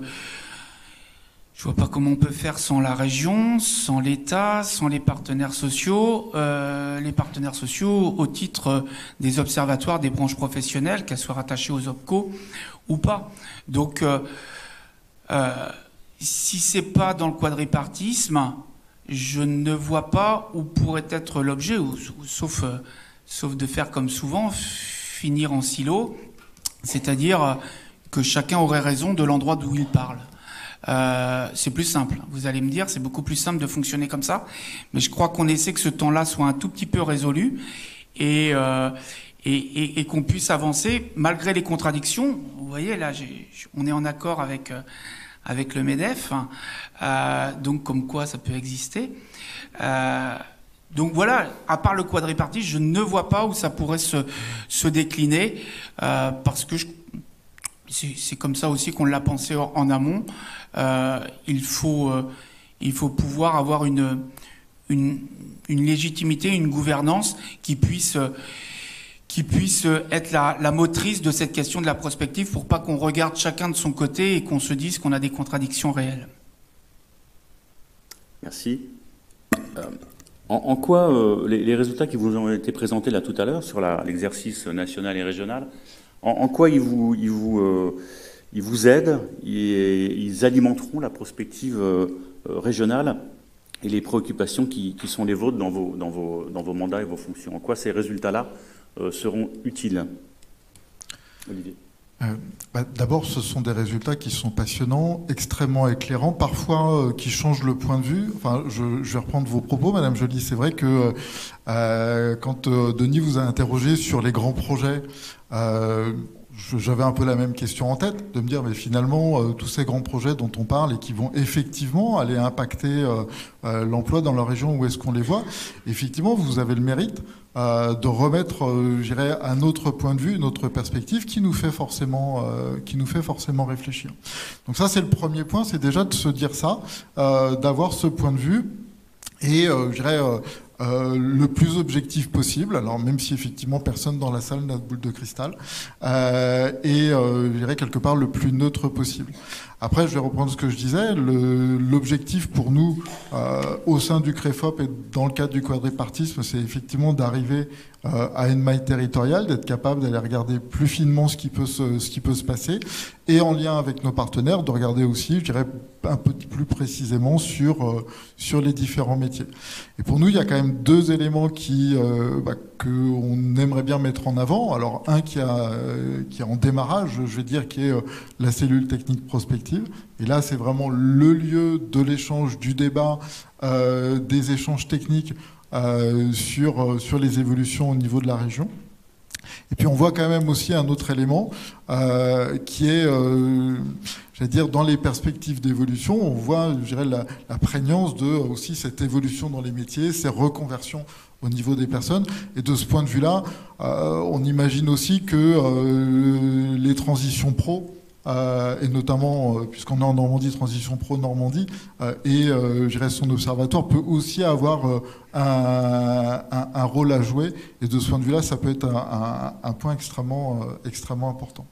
je vois pas comment on peut faire sans la région, sans l'État, sans les partenaires sociaux. Euh, les partenaires sociaux, au titre des observatoires des branches professionnelles, qu'elles soient rattachées aux OPCO ou pas. Donc, euh, euh, si c'est pas dans le quadripartisme, je ne vois pas où pourrait être l'objet, ou, ou, sauf, euh, sauf de faire comme souvent, finir en silo, c'est-à-dire que chacun aurait raison de l'endroit d'où il parle. euh, c'est plus simple. Vous allez me dire, c'est beaucoup plus simple de fonctionner comme ça. Mais je crois qu'on essaie que ce temps-là soit un tout petit peu résolu et, euh, et, et, et qu'on puisse avancer malgré les contradictions. Vous voyez, là, j'ai, on est en accord avec, euh, avec le MEDEF, hein, euh, donc comme quoi ça peut exister. Euh, Donc voilà, à part le quadripartite, je ne vois pas où ça pourrait se, se décliner, euh, parce que je, c'est, c'est comme ça aussi qu'on l'a pensé en, en amont. Euh, il faut, euh, il faut pouvoir avoir une, une, une légitimité, une gouvernance qui puisse, qui puisse être la, la motrice de cette question de la prospective, pour pas qu'on regarde chacun de son côté et qu'on se dise qu'on a des contradictions réelles. Merci. Euh... En, en quoi euh, les, les résultats qui vous ont été présentés là tout à l'heure sur la, l'exercice national et régional, en, en quoi ils vous, ils vous, euh, ils vous aident, ils, ils alimenteront la prospective euh, régionale et les préoccupations qui, qui sont les vôtres dans vos, dans, vos, dans vos mandats et vos fonctions? En quoi ces résultats-là euh, seront utiles? Olivier. Euh, bah, d'abord, ce sont des résultats qui sont passionnants, extrêmement éclairants, parfois euh, qui changent le point de vue. Enfin, je, je vais reprendre vos propos, Madame Joly. C'est vrai que euh, quand euh, Denis vous a interrogé sur les grands projets, euh, j'avais un peu la même question en tête, de me dire, mais finalement, euh, tous ces grands projets dont on parle et qui vont effectivement aller impacter euh, euh, l'emploi dans la région, où est-ce qu'on les voit? Effectivement, vous avez le mérite euh, de remettre, euh, je dirais, un autre point de vue, une autre perspective qui nous fait forcément, euh, qui nous fait forcément réfléchir. Donc ça, c'est le premier point, c'est déjà de se dire ça, euh, d'avoir ce point de vue et, euh, je dirais, euh, Euh, le plus objectif possible, alors même si effectivement personne dans la salle n'a de boule de cristal, euh, et euh, je dirais quelque part le plus neutre possible. Après, je vais reprendre ce que je disais, le, l'objectif pour nous euh, au sein du CREFOP et dans le cadre du quadripartisme, c'est effectivement d'arriver euh, à une maille territoriale, d'être capable d'aller regarder plus finement ce qui peut se, ce qui peut se passer, et en lien avec nos partenaires, de regarder aussi, je dirais, un peu plus précisément sur, euh, sur les différents métiers. Et pour nous, il y a quand même deux éléments qui, euh, bah, qu'on aimerait bien mettre en avant. Alors, un qui, a, euh, qui est en démarrage, je vais dire, qui est euh, la cellule technique prospective. Et là, c'est vraiment le lieu de l'échange, du débat, euh, des échanges techniques euh, sur, euh, sur les évolutions au niveau de la région. Et puis on voit quand même aussi un autre élément euh, qui est, euh, j'allais dire, dans les perspectives d'évolution, on voit, je dirais, la, la prégnance de aussi cette évolution dans les métiers, ces reconversions au niveau des personnes. Et de ce point de vue-là, euh, on imagine aussi que euh, les transitions pro, Euh, et notamment, euh, puisqu'on est en Normandie, Transition Pro Normandie, euh, et euh, je dirais son observatoire peut aussi avoir euh, un, un, un rôle à jouer, et de ce point de vue-là, ça peut être un, un, un point extrêmement, euh, extrêmement important.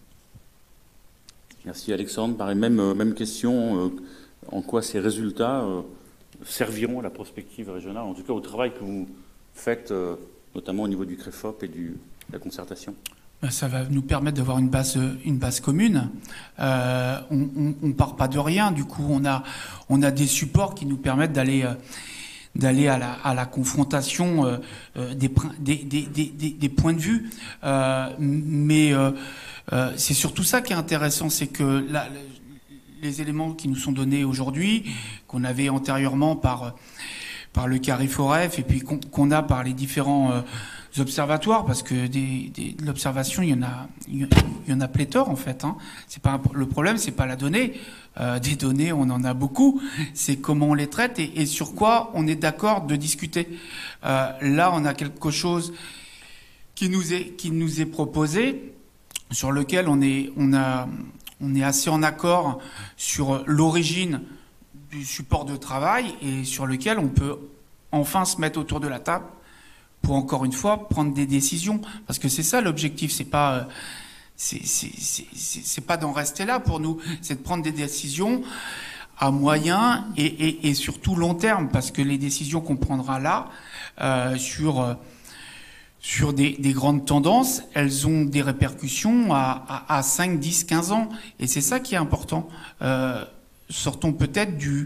Merci Alexandre. Pareil, même, même question, euh, en quoi ces résultats euh, serviront à la prospective régionale, en tout cas au travail que vous faites, euh, notamment au niveau du CREFOP et du, de la concertation? Ça va nous permettre d'avoir une base, une base commune. Euh, on ne part pas de rien. Du coup, on a, on a des supports qui nous permettent d'aller, euh, d'aller à la, à la confrontation euh, des, des, des, des, des points de vue. Euh, mais euh, euh, c'est surtout ça qui est intéressant, c'est que la, les éléments qui nous sont donnés aujourd'hui, qu'on avait antérieurement par, par le CARIFOREF et puis qu'on, qu'on a par les différents euh, observatoires, parce que des, des, de l'observation, il y en a, il y en a pléthore en fait. Hein. C'est pas un, le problème, c'est pas la donnée. Euh, des données, on en a beaucoup. C'est comment on les traite et, et sur quoi on est d'accord de discuter. Euh, là, on a quelque chose qui nous est qui nous est proposé, sur lequel on est on a on est assez en accord sur l'origine du support de travail et sur lequel on peut enfin se mettre autour de la table pour, encore une fois, prendre des décisions. Parce que c'est ça l'objectif, c'est pas, c'est, c'est, c'est, c'est pas d'en rester là pour nous, c'est de prendre des décisions à moyen et, et, et surtout long terme, parce que les décisions qu'on prendra là, euh, sur, sur des, des grandes tendances, elles ont des répercussions à, à, à cinq, dix, quinze ans. Et c'est ça qui est important. Euh, sortons peut-être du...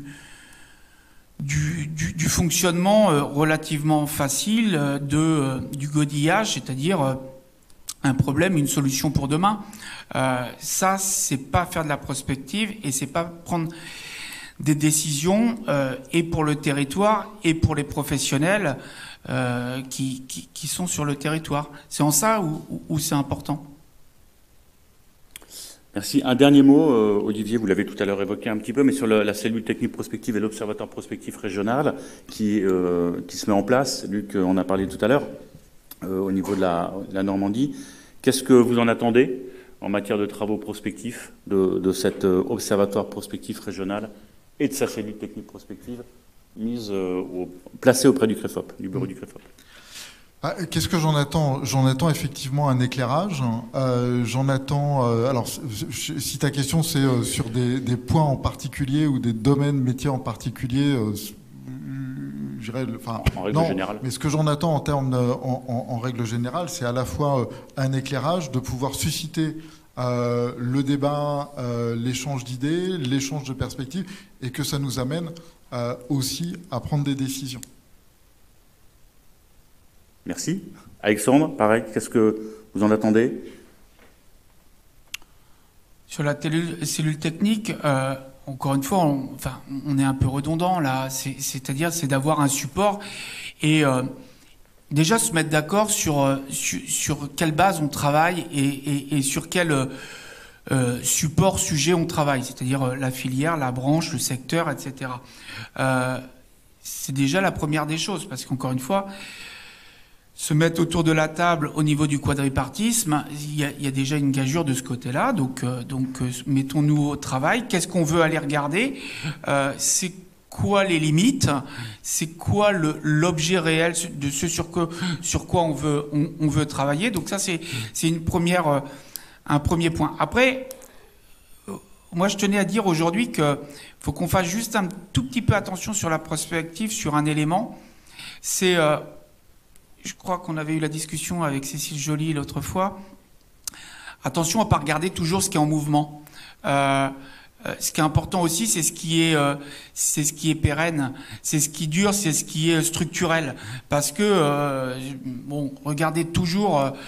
Du, du, du fonctionnement euh, relativement facile euh, de, euh, du godillage, c'est-à-dire euh, un problème, une solution pour demain. Euh, ça, c'est pas faire de la prospective et c'est pas prendre des décisions euh, et pour le territoire et pour les professionnels euh, qui, qui, qui sont sur le territoire. C'est en ça où, où, où c'est important. Merci. Un dernier mot, euh, Olivier, vous l'avez tout à l'heure évoqué un petit peu, mais sur le, la cellule technique prospective et l'observatoire prospectif régional qui, euh, qui se met en place. Luc en a parlé tout à l'heure euh, au niveau de la, de la Normandie. Qu'est-ce que vous en attendez en matière de travaux prospectifs de, de cet euh, observatoire prospectif régional et de sa cellule technique prospective mise euh, au, placée auprès du CREFOP, du bureau du CREFOP? Ah, qu'est-ce que j'en attends? J'en attends effectivement un éclairage. Euh, j'en attends. Euh, alors, si ta question c'est euh, sur des, des points en particulier ou des domaines métiers en particulier, euh, je dirais, enfin, en règle non, générale. Mais ce que j'en attends en termes, de, en, en, en règle générale, c'est à la fois euh, un éclairage, de pouvoir susciter euh, le débat, euh, l'échange d'idées, l'échange de perspectives, et que ça nous amène euh, aussi à prendre des décisions. Merci. Alexandre, pareil, qu'est-ce que vous en attendez? Sur la cellule technique, euh, encore une fois, on, enfin, on est un peu redondant là. C'est-à-dire, c'est d'avoir un support et euh, déjà se mettre d'accord sur, euh, sur sur quelle base on travaille et, et, et sur quel euh, support, sujet on travaille. C'est-à-dire euh, la filière, la branche, le secteur, et cetera. Euh, c'est déjà la première des choses parce qu'encore une fois, se mettre autour de la table au niveau du quadripartisme, il y a, il y a déjà une gageure de ce côté-là. Donc, euh, donc euh, mettons-nous au travail. Qu'est-ce qu'on veut aller regarder? euh, C'est quoi les limites? C'est quoi le, l'objet réel de ce sur, que, sur quoi on veut, on, on veut travailler? Donc ça, c'est, c'est une première, euh, un premier point. Après, euh, moi, je tenais à dire aujourd'hui qu'il faut qu'on fasse juste un tout petit peu attention sur la prospective, sur un élément. C'est... Euh, Je crois qu'on avait eu la discussion avec Cécile Joly l'autre fois. Attention à ne pas regarder toujours ce qui est en mouvement. Euh, euh, ce qui est important aussi, c'est ce qui est, euh, c'est ce qui est pérenne, c'est ce qui dure, c'est ce qui est structurel. Parce que, euh, bon, regarder toujours euh,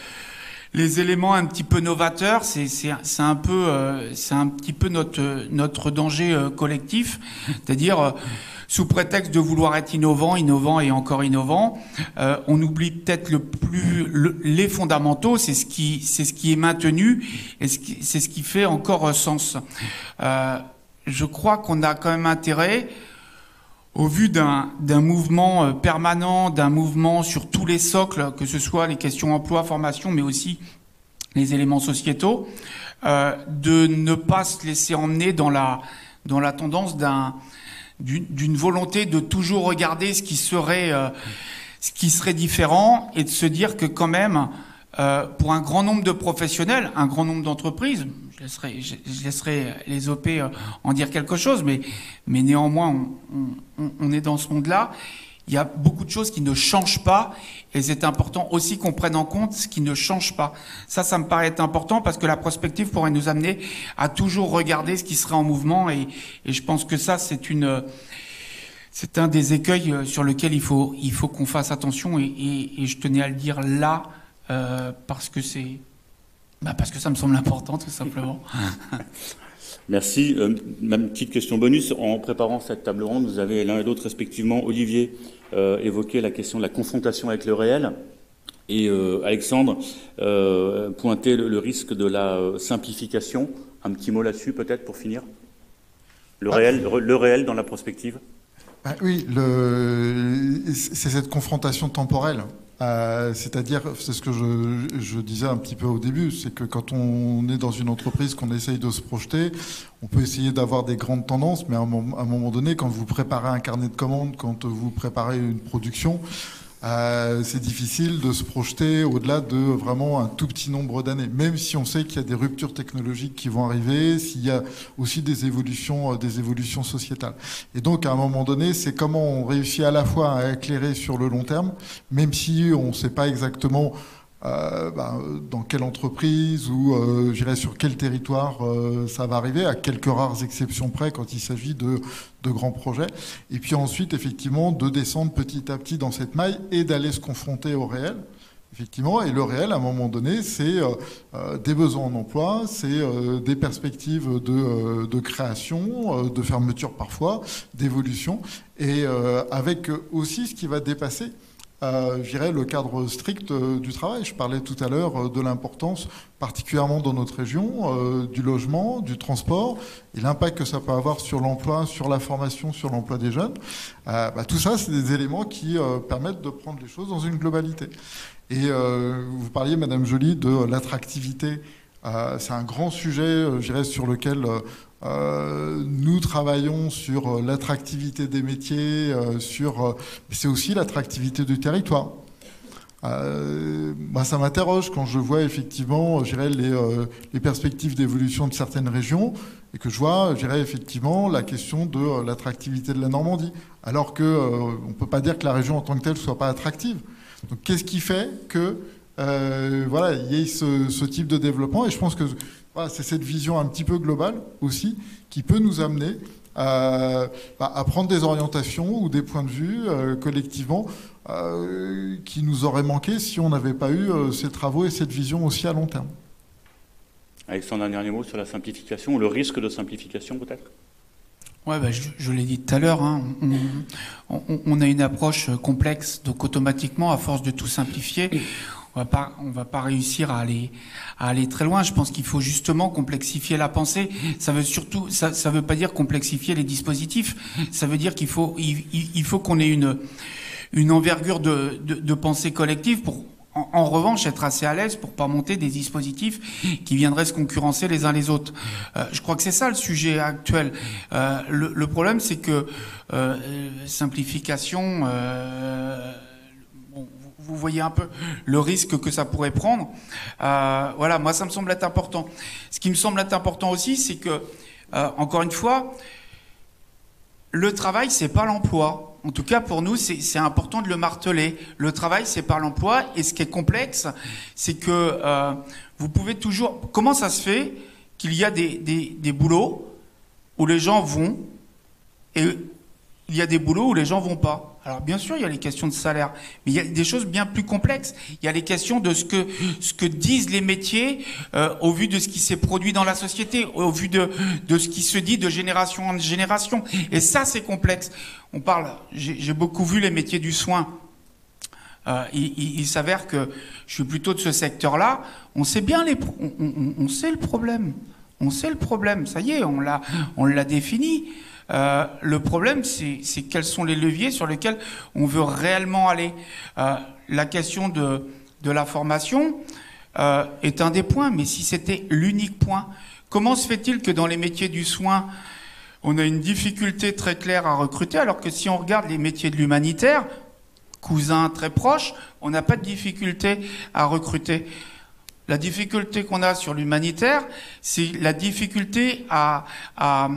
les éléments un petit peu novateurs, c'est, c'est, c'est un peu, euh, c'est un petit peu notre, notre danger euh, collectif. C'est-à-dire, euh, sous prétexte de vouloir être innovant, innovant et encore innovant, euh, on oublie peut-être le plus le, les fondamentaux. C'est ce qui c'est ce qui est maintenu et ce qui, c'est ce qui fait encore sens. Euh, je crois qu'on a quand même intérêt, au vu d'un d'un mouvement permanent, d'un mouvement sur tous les socles, que ce soit les questions emploi, formation, mais aussi les éléments sociétaux, euh, de ne pas se laisser emmener dans la dans la tendance d'un D'une, d'une volonté de toujours regarder ce qui serait, euh, ce qui serait différent et de se dire que quand même, euh, pour un grand nombre de professionnels, un grand nombre d'entreprises, je laisserai, je, je laisserai les O P euh, en dire quelque chose, mais, mais néanmoins, on, on, on est dans ce monde-là. Il y a beaucoup de choses qui ne changent pas et c'est important aussi qu'on prenne en compte ce qui ne change pas. Ça, ça me paraît être important parce que la prospective pourrait nous amener à toujours regarder ce qui serait en mouvement et, et je pense que ça, c'est une, c'est un des écueils sur lequel il faut, il faut qu'on fasse attention et, et, et je tenais à le dire là euh, parce que c'est, bah parce que ça me semble important tout simplement. Merci. Euh, même petite question bonus. En préparant cette table ronde, vous avez l'un et l'autre respectivement, Olivier, euh, évoqué la question de la confrontation avec le réel et euh, Alexandre euh, pointé le, le risque de la euh, simplification. Un petit mot là-dessus peut-être pour finir. Le, ah, réel, le, le réel dans la prospective. Ah, oui, le, c'est cette confrontation temporelle. Euh, c'est-à-dire, c'est ce que je, je disais un petit peu au début, c'est que quand on est dans une entreprise, qu'on essaye de se projeter, on peut essayer d'avoir des grandes tendances, mais à un moment, à un moment donné, quand vous préparez un carnet de commandes, quand vous préparez une production, euh, c'est difficile de se projeter au-delà de vraiment un tout petit nombre d'années, même si on sait qu'il y a des ruptures technologiques qui vont arriver, s'il y a aussi des évolutions, des évolutions sociétales. Et donc, à un moment donné, c'est comment on réussit à la fois à éclairer sur le long terme, même si on ne sait pas exactement euh, bah, dans quelle entreprise ou euh, je dirais sur quel territoire euh, ça va arriver, à quelques rares exceptions près quand il s'agit de, de grands projets. Et puis ensuite, effectivement, de descendre petit à petit dans cette maille et d'aller se confronter au réel. Effectivement, et le réel, à un moment donné, c'est euh, des besoins en emploi, c'est euh, des perspectives de, euh, de création, euh, de fermeture parfois, d'évolution, et euh, avec aussi ce qui va dépasser, euh, je dirais, le cadre strict euh, du travail. Je parlais tout à l'heure euh, de l'importance, particulièrement dans notre région, euh, du logement, du transport, et l'impact que ça peut avoir sur l'emploi, sur la formation, sur l'emploi des jeunes. Euh, bah, tout ça, c'est des éléments qui euh, permettent de prendre les choses dans une globalité. Et euh, vous parliez, Madame Joly, de l'attractivité. Euh, c'est un grand sujet, euh, je dirais, sur lequel euh, nous travaillons sur l'attractivité des métiers, euh, sur, euh, c'est aussi l'attractivité du territoire. Euh, moi, ça m'interroge quand je vois effectivement, je dirais, les, euh, les perspectives d'évolution de certaines régions et que je vois, je dirais, effectivement, la question de euh, l'attractivité de la Normandie. Alors qu'on euh, ne peut pas dire que la région en tant que telle ne soit pas attractive. Donc, qu'est-ce qui fait que euh, voilà, il y ait ce, ce type de développement? Et je pense que voilà, c'est cette vision un petit peu globale aussi qui peut nous amener à, à prendre des orientations ou des points de vue euh, collectivement euh, qui nous auraient manqué si on n'avait pas eu euh, ces travaux et cette vision aussi à long terme. Alexandre, un dernier mot sur la simplification ou le risque de simplification peut-être? Ouais, bah, je, je l'ai dit tout à l'heure, hein, on, on, on a une approche complexe, donc automatiquement, à force de tout simplifier, on va pas, on va pas réussir à aller, à aller très loin. Je pense qu'il faut justement complexifier la pensée. Ça veut surtout, ça, ça veut pas dire complexifier les dispositifs. Ça veut dire qu'il faut, il, il faut qu'on ait une, une envergure de, de, de pensée collective pour, En, en revanche, être assez à l'aise pour pas monter des dispositifs qui viendraient se concurrencer les uns les autres. Euh, je crois que c'est ça le sujet actuel. Euh, le, le problème, c'est que euh, simplification, euh, bon, vous, vous voyez un peu le risque que ça pourrait prendre. Euh, voilà, moi, ça me semble être important. Ce qui me semble être important aussi, c'est que, euh, encore une fois, le travail, c'est pas l'emploi. En tout cas, pour nous, c'est important de le marteler. Le travail, c'est pas l'emploi. Et ce qui est complexe, c'est que euh, vous pouvez toujours... Comment ça se fait qu'il y a des, des, des boulots où les gens vont et il y a des boulots où les gens vont pas? Alors bien sûr, il y a les questions de salaire, mais il y a des choses bien plus complexes. Il y a les questions de ce que, ce que disent les métiers euh, au vu de ce qui s'est produit dans la société, au vu de, de ce qui se dit de génération en génération. Et ça, c'est complexe. On parle, j'ai beaucoup vu les métiers du soin. Euh, il il, il s'avère que je suis plutôt de ce secteur-là. On sait bien les, on, on, on sait le problème. On sait le problème. Ça y est, on l'a, on l'a défini. Euh, le problème, c'est quels sont les leviers sur lesquels on veut réellement aller. Euh, la question de, de la formation euh, est un des points, mais si c'était l'unique point, comment se fait-il que dans les métiers du soin, on a une difficulté très claire à recruter, alors que si on regarde les métiers de l'humanitaire, cousins très proches, on n'a pas de difficulté à recruter. La difficulté qu'on a sur l'humanitaire, c'est la difficulté à... à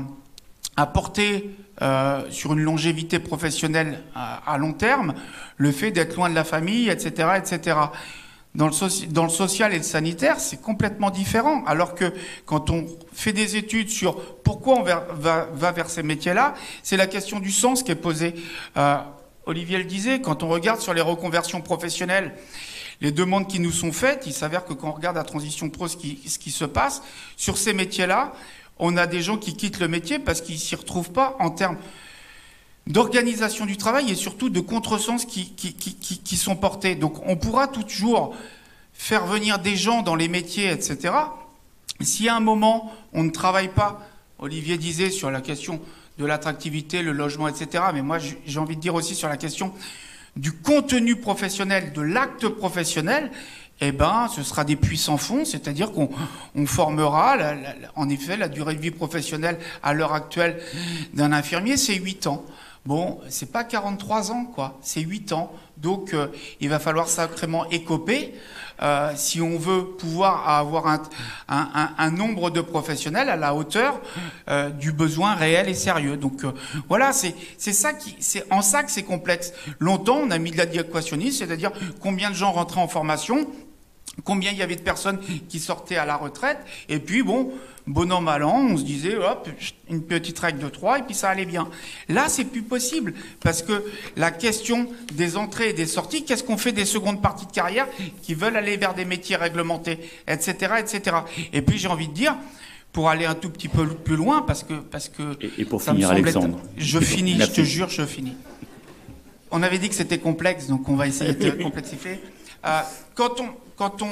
à porter euh, sur une longévité professionnelle à, à long terme le fait d'être loin de la famille, et cetera, et cetera. Dans le, soci dans le social et le sanitaire, c'est complètement différent. Alors que quand on fait des études sur pourquoi on va, va, va vers ces métiers-là, c'est la question du sens qui est posée. Euh, Olivier le disait, quand on regarde sur les reconversions professionnelles, les demandes qui nous sont faites, il s'avère que quand on regarde la transition pro, ce qui, ce qui se passe, sur ces métiers-là, on a des gens qui quittent le métier parce qu'ils s'y retrouvent pas en termes d'organisation du travail et surtout de contresens qui, qui, qui, qui, qui sont portés. Donc on pourra toujours faire venir des gens dans les métiers, et cetera. Si à un moment on ne travaille pas, Olivier disait sur la question de l'attractivité, le logement, et cetera. Mais moi j'ai envie de dire aussi sur la question du contenu professionnel, de l'acte professionnel, eh ben, ce sera des puits sans fond, c'est-à-dire qu'on on formera, la, la, en effet, la durée de vie professionnelle à l'heure actuelle d'un infirmier, c'est huit ans. Bon, c'est pas quarante-trois ans, quoi, c'est huit ans. Donc, euh, il va falloir sacrément écoper euh, si on veut pouvoir avoir un, un, un, un nombre de professionnels à la hauteur euh, du besoin réel et sérieux. Donc, euh, voilà, c'est ça qui, c'est en ça que c'est complexe. Longtemps, on a mis de la diaquationnisme, c'est-à-dire combien de gens rentraient en formation. combien il y avait de personnes qui sortaient à la retraite. Et puis, bon, bon an, mal an, on se disait, hop, une petite règle de trois, et puis ça allait bien. Là, c'est plus possible, parce que la question des entrées et des sorties, qu'est-ce qu'on fait des secondes parties de carrière qui veulent aller vers des métiers réglementés, et cetera, et cetera. Et puis, j'ai envie de dire, pour aller un tout petit peu plus loin, parce que... Parce que et, et pour ça finir, me semble Alexandre. Être... Je finis, je te jure, je finis. On avait dit que c'était complexe, donc on va essayer de complexifier. Euh, quand on... Quand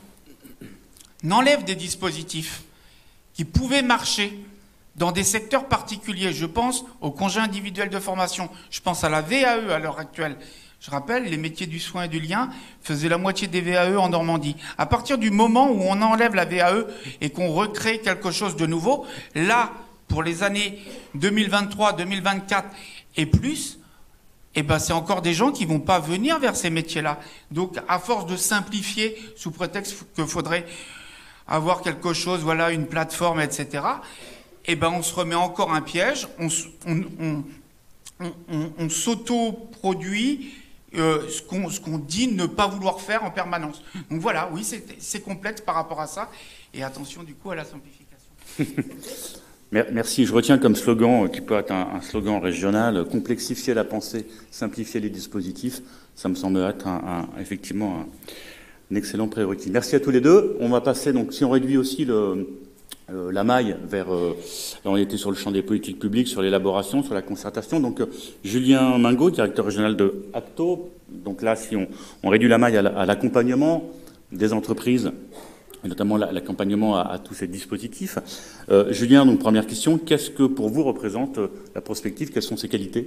on enlève des dispositifs qui pouvaient marcher dans des secteurs particuliers, je pense aux congés individuels de formation, je pense à la V A E à l'heure actuelle. Je rappelle, les métiers du soin et du lien faisaient la moitié des V A E en Normandie. À partir du moment où on enlève la V A E et qu'on recrée quelque chose de nouveau, là, pour les années deux mille vingt-trois, deux mille vingt-quatre et plus, eh ben, c'est encore des gens qui vont pas venir vers ces métiers-là. Donc, à force de simplifier, sous prétexte qu'il faudrait avoir quelque chose, voilà, une plateforme, et cetera, eh ben, on se remet encore un piège, on, on, on, on, on s'auto-produit euh, ce qu'on ce qu'on dit ne pas vouloir faire en permanence. Donc voilà, oui, c'est complexe par rapport à ça. Et attention, du coup, à la simplification. Merci. Je retiens comme slogan, qui peut être un, un slogan régional, complexifier la pensée, simplifier les dispositifs. Ça me semble être un, un, effectivement un, un excellent prérequis. Merci à tous les deux. On va passer, donc, si on réduit aussi le, euh, la maille vers... Euh, on était sur le champ des politiques publiques, sur l'élaboration, sur la concertation. Donc, euh, Julien Mingot, directeur régional de Acto. Donc là, si on, on réduit la maille à l'accompagnement des entreprises, et notamment l'accompagnement à, à tous ces dispositifs. Euh, Julien, donc première question, qu'est-ce que pour vous représente la prospective? Quelles sont ses qualités?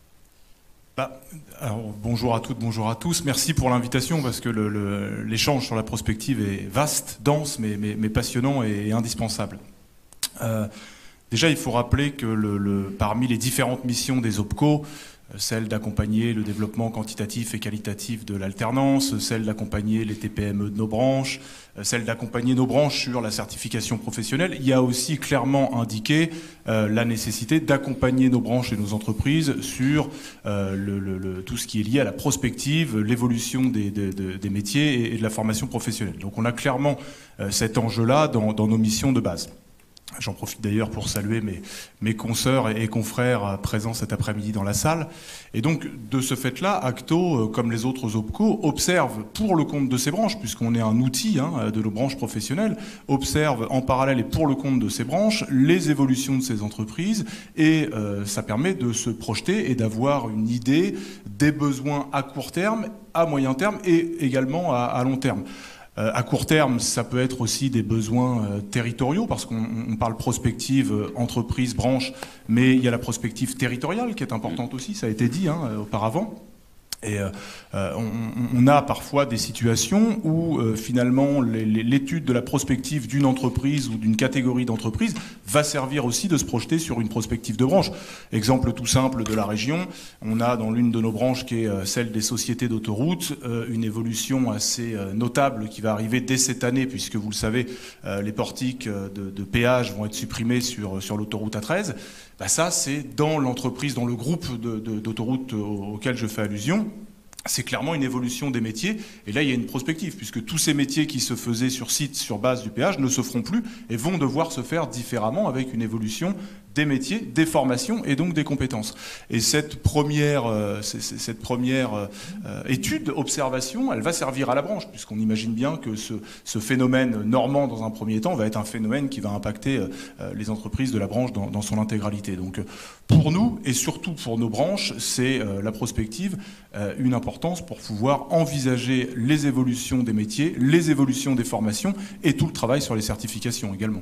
Bah, alors, bonjour à toutes, bonjour à tous. Merci pour l'invitation parce que l'échange sur la prospective est vaste, dense, mais, mais, mais passionnant et, et indispensable. Euh, déjà, il faut rappeler que le, le, parmi les différentes missions des OPCO, celle d'accompagner le développement quantitatif et qualitatif de l'alternance, celle d'accompagner les T P M E de nos branches, celle d'accompagner nos branches sur la certification professionnelle. Il y a aussi clairement indiqué euh, la nécessité d'accompagner nos branches et nos entreprises sur euh, le, le, le, tout ce qui est lié à la prospective, l'évolution des, des, des métiers et, et de la formation professionnelle. Donc on a clairement euh, cet enjeu-là dans, dans nos missions de base. J'en profite d'ailleurs pour saluer mes, mes consoeurs et confrères présents cet après-midi dans la salle. Et donc, de ce fait-là, Acto, comme les autres OPCO, observe pour le compte de ses branches, puisqu'on est un outil hein, de nos branches professionnelles, observe en parallèle et pour le compte de ses branches les évolutions de ces entreprises et euh, ça permet de se projeter et d'avoir une idée des besoins à court terme, à moyen terme et également à, à long terme. Euh, à court terme, ça peut être aussi des besoins euh, territoriaux, parce qu'on on parle prospective, euh, entreprise, branche, mais il y a la prospective territoriale qui est importante aussi, ça a été dit hein, euh, auparavant. Et euh, on, on a parfois des situations où euh, finalement l'étude de la prospective d'une entreprise ou d'une catégorie d'entreprise va servir aussi de se projeter sur une prospective de branche. Exemple tout simple de la région, on a dans l'une de nos branches qui est celle des sociétés d'autoroutes euh, une évolution assez euh, notable qui va arriver dès cette année, puisque vous le savez, euh, les portiques de, de péage vont être supprimés sur, sur l'autoroute A treize. Bah ça, c'est dans l'entreprise, dans le groupe d'autoroutes auquel je fais allusion. C'est clairement une évolution des métiers. Et là, il y a une prospective, puisque tous ces métiers qui se faisaient sur site, sur base du péage, ne se feront plus et vont devoir se faire différemment avec une évolution des métiers, des formations et donc des compétences. Et cette première, euh, cette première euh, étude, observation, elle va servir à la branche, puisqu'on imagine bien que ce, ce phénomène normand, dans un premier temps, va être un phénomène qui va impacter euh, les entreprises de la branche dans, dans son intégralité. Donc pour nous, et surtout pour nos branches, c'est euh, la prospective euh, une importance pour pouvoir envisager les évolutions des métiers, les évolutions des formations et tout le travail sur les certifications également.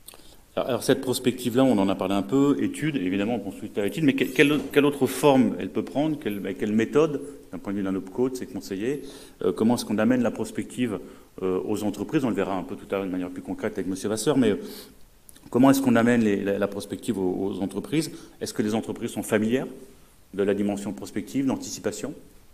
Alors cette prospective-là, on en a parlé un peu, étude, évidemment on pense tout à l'étude, mais quelle, quelle autre forme elle peut prendre, quelle, quelle méthode, d'un point de vue d'un OPCO, de ses conseillers, euh, comment est-ce qu'on amène la prospective euh, aux entreprises? On le verra un peu tout à l'heure de manière plus concrète avec M. Vasseur, mais euh, comment est-ce qu'on amène les, la, la prospective aux, aux entreprises? Est-ce que les entreprises sont familières de la dimension prospective, d'anticipation?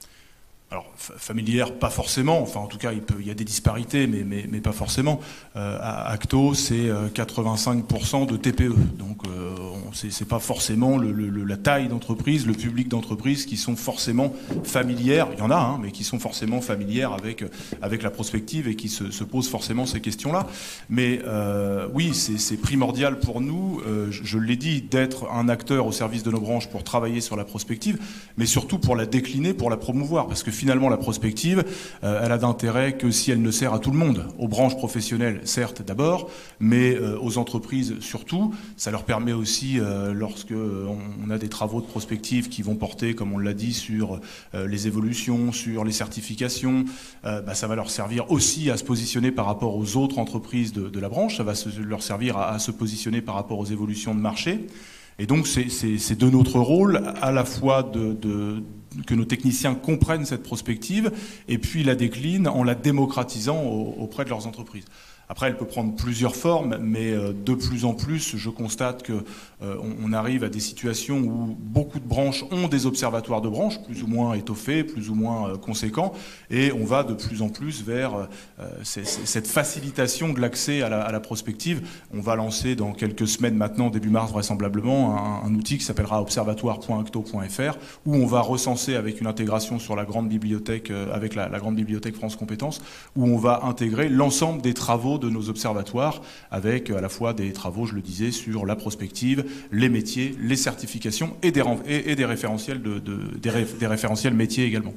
Alors, familière, pas forcément. Enfin, en tout cas, il, peut, il y a des disparités, mais, mais, mais pas forcément. Euh, à Acto, c'est quatre-vingt-cinq pour cent de T P E. Donc, euh, c'est, c'est pas forcément le, le, la taille d'entreprise, le public d'entreprise qui sont forcément familières, il y en a, hein, mais qui sont forcément familières avec, avec la prospective et qui se, se posent forcément ces questions-là. Mais euh, oui, c'est, c'est primordial pour nous, euh, je, je l'ai dit, d'être un acteur au service de nos branches pour travailler sur la prospective, mais surtout pour la décliner, pour la promouvoir, parce que finalement la prospective, euh, elle a d'intérêt que si elle ne sert à tout le monde, aux branches professionnelles, certes d'abord, mais euh, aux entreprises surtout. Ça leur permet aussi, euh, lorsque on a des travaux de prospective qui vont porter, comme on l'a dit, sur euh, les évolutions, sur les certifications, euh, bah, ça va leur servir aussi à se positionner par rapport aux autres entreprises de, de la branche, ça va se, leur servir à, à se positionner par rapport aux évolutions de marché. Et donc c'est, c'est, c'est de notre rôle à la fois de, de que nos techniciens comprennent cette prospective et puis la déclinent en la démocratisant auprès de leurs entreprises. Après, elle peut prendre plusieurs formes, mais de plus en plus, je constate que euh, on arrive à des situations où beaucoup de branches ont des observatoires de branches, plus ou moins étoffés, plus ou moins euh, conséquents, et on va de plus en plus vers euh, c'est, c'est, cette facilitation de l'accès à la, à la prospective. On va lancer dans quelques semaines maintenant, début mars vraisemblablement, un, un outil qui s'appellera observatoire point acto point f r, où on va recenser avec une intégration sur la grande bibliothèque, euh, avec la, la grande bibliothèque France Compétences, où on va intégrer l'ensemble des travaux de nos observatoires, avec à la fois des travaux, je le disais, sur la prospective, les métiers, les certifications et des, et, et des référentiels de, de, des, ré, des référentiels métiers également.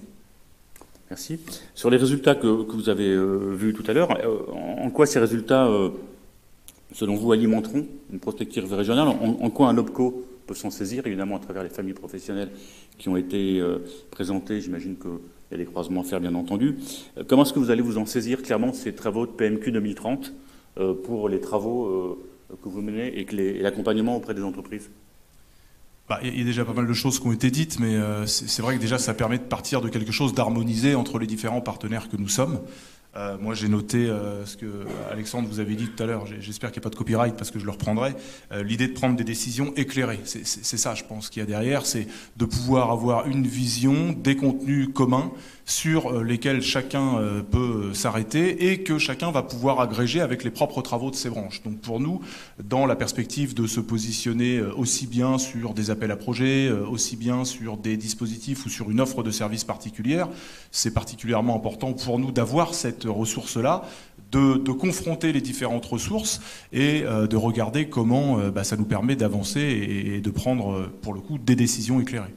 Merci. Sur les résultats que, que vous avez euh, vus tout à l'heure, euh, en quoi ces résultats, euh, selon vous, alimenteront une prospective régionale? En, en quoi un OPCO peut s'en saisir, évidemment à travers les familles professionnelles qui ont été euh, présentées? J'imagine qu'il y a des croisements à faire, bien entendu. Euh, comment est-ce que vous allez vous en saisir, clairement, ces travaux de P M Q deux mille trente euh, pour les travaux euh, que vous menez et, que les, et l'accompagnement auprès des entreprises? Bah, il y a déjà pas mal de choses qui ont été dites, mais euh, c'est, c'est vrai que déjà ça permet de partir de quelque chose d'harmonisé entre les différents partenaires que nous sommes. Euh, moi, j'ai noté euh, ce que Alexandre vous avez dit tout à l'heure. J'espère qu'il n'y a pas de copyright parce que je le reprendrai. Euh, l'idée de prendre des décisions éclairées, c'est, c'est, c'est ça, je pense, qu'il y a derrière, c'est de pouvoir avoir une vision, des contenus communs sur lesquels chacun euh, peut s'arrêter et que chacun va pouvoir agréger avec les propres travaux de ses branches. Donc, pour nous, dans la perspective de se positionner aussi bien sur des appels à projets, aussi bien sur des dispositifs ou sur une offre de services particulière, c'est particulièrement important pour nous d'avoir cette ressource-là, de, de confronter les différentes ressources et euh, de regarder comment euh, bah, ça nous permet d'avancer et, et de prendre, pour le coup, des décisions éclairées.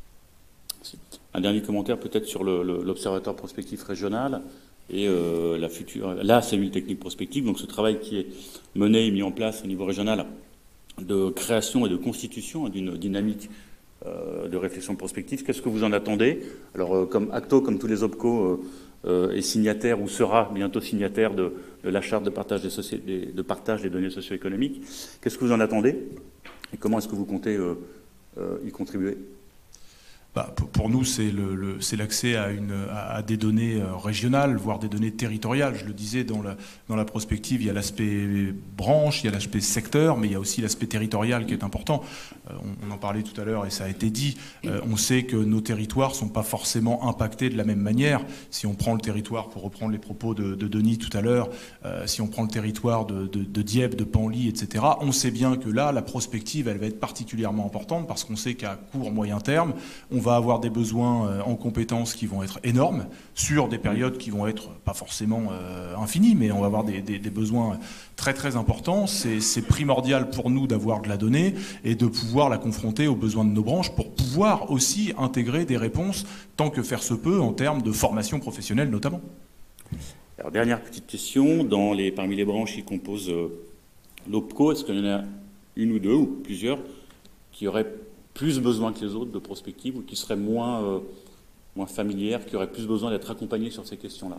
Un dernier commentaire peut-être sur le, le, l'observatoire prospectif régional et euh, la future, la cellule technique prospective, donc ce travail qui est mené et mis en place au niveau régional de création et de constitution d'une dynamique euh, de réflexion prospective. Qu'est-ce que vous en attendez? Alors, euh, comme Acto, comme tous les OPCO, euh, euh, est signataire ou sera bientôt signataire de, de la charte de partage des, soci... de partage des données socio-économiques. Qu'est-ce que vous en attendez et comment est-ce que vous comptez euh, euh, y contribuer? Bah, pour nous, c'est, le, le, c'est l'accès à, une, à, à des données régionales, voire des données territoriales. Je le disais, dans la, dans la prospective, il y a l'aspect branche, il y a l'aspect secteur, mais il y a aussi l'aspect territorial qui est important. Euh, on, on en parlait tout à l'heure et ça a été dit. Euh, on sait que nos territoires ne sont pas forcément impactés de la même manière. Si on prend le territoire, pour reprendre les propos de, de Denis tout à l'heure, euh, si on prend le territoire de, de, de Dieppe, de Panly, et cetera, on sait bien que là, la prospective, elle va être particulièrement importante parce qu'on sait qu'à court, moyen terme, on On va avoir des besoins en compétences qui vont être énormes sur des périodes qui vont être pas forcément euh, infinies, mais on va avoir des, des, des besoins très très importants. C'est, c'est primordial pour nous d'avoir de la donnée et de pouvoir la confronter aux besoins de nos branches pour pouvoir aussi intégrer des réponses tant que faire se peut en termes de formation professionnelle notamment. Alors, dernière petite question, dans les, parmi les branches qui composent euh, l'OPCO, est-ce qu'il y en a une ou deux ou plusieurs qui auraient plus besoin que les autres de prospective ou qui seraient moins, euh, moins familières, qui auraient plus besoin d'être accompagnées sur ces questions-là?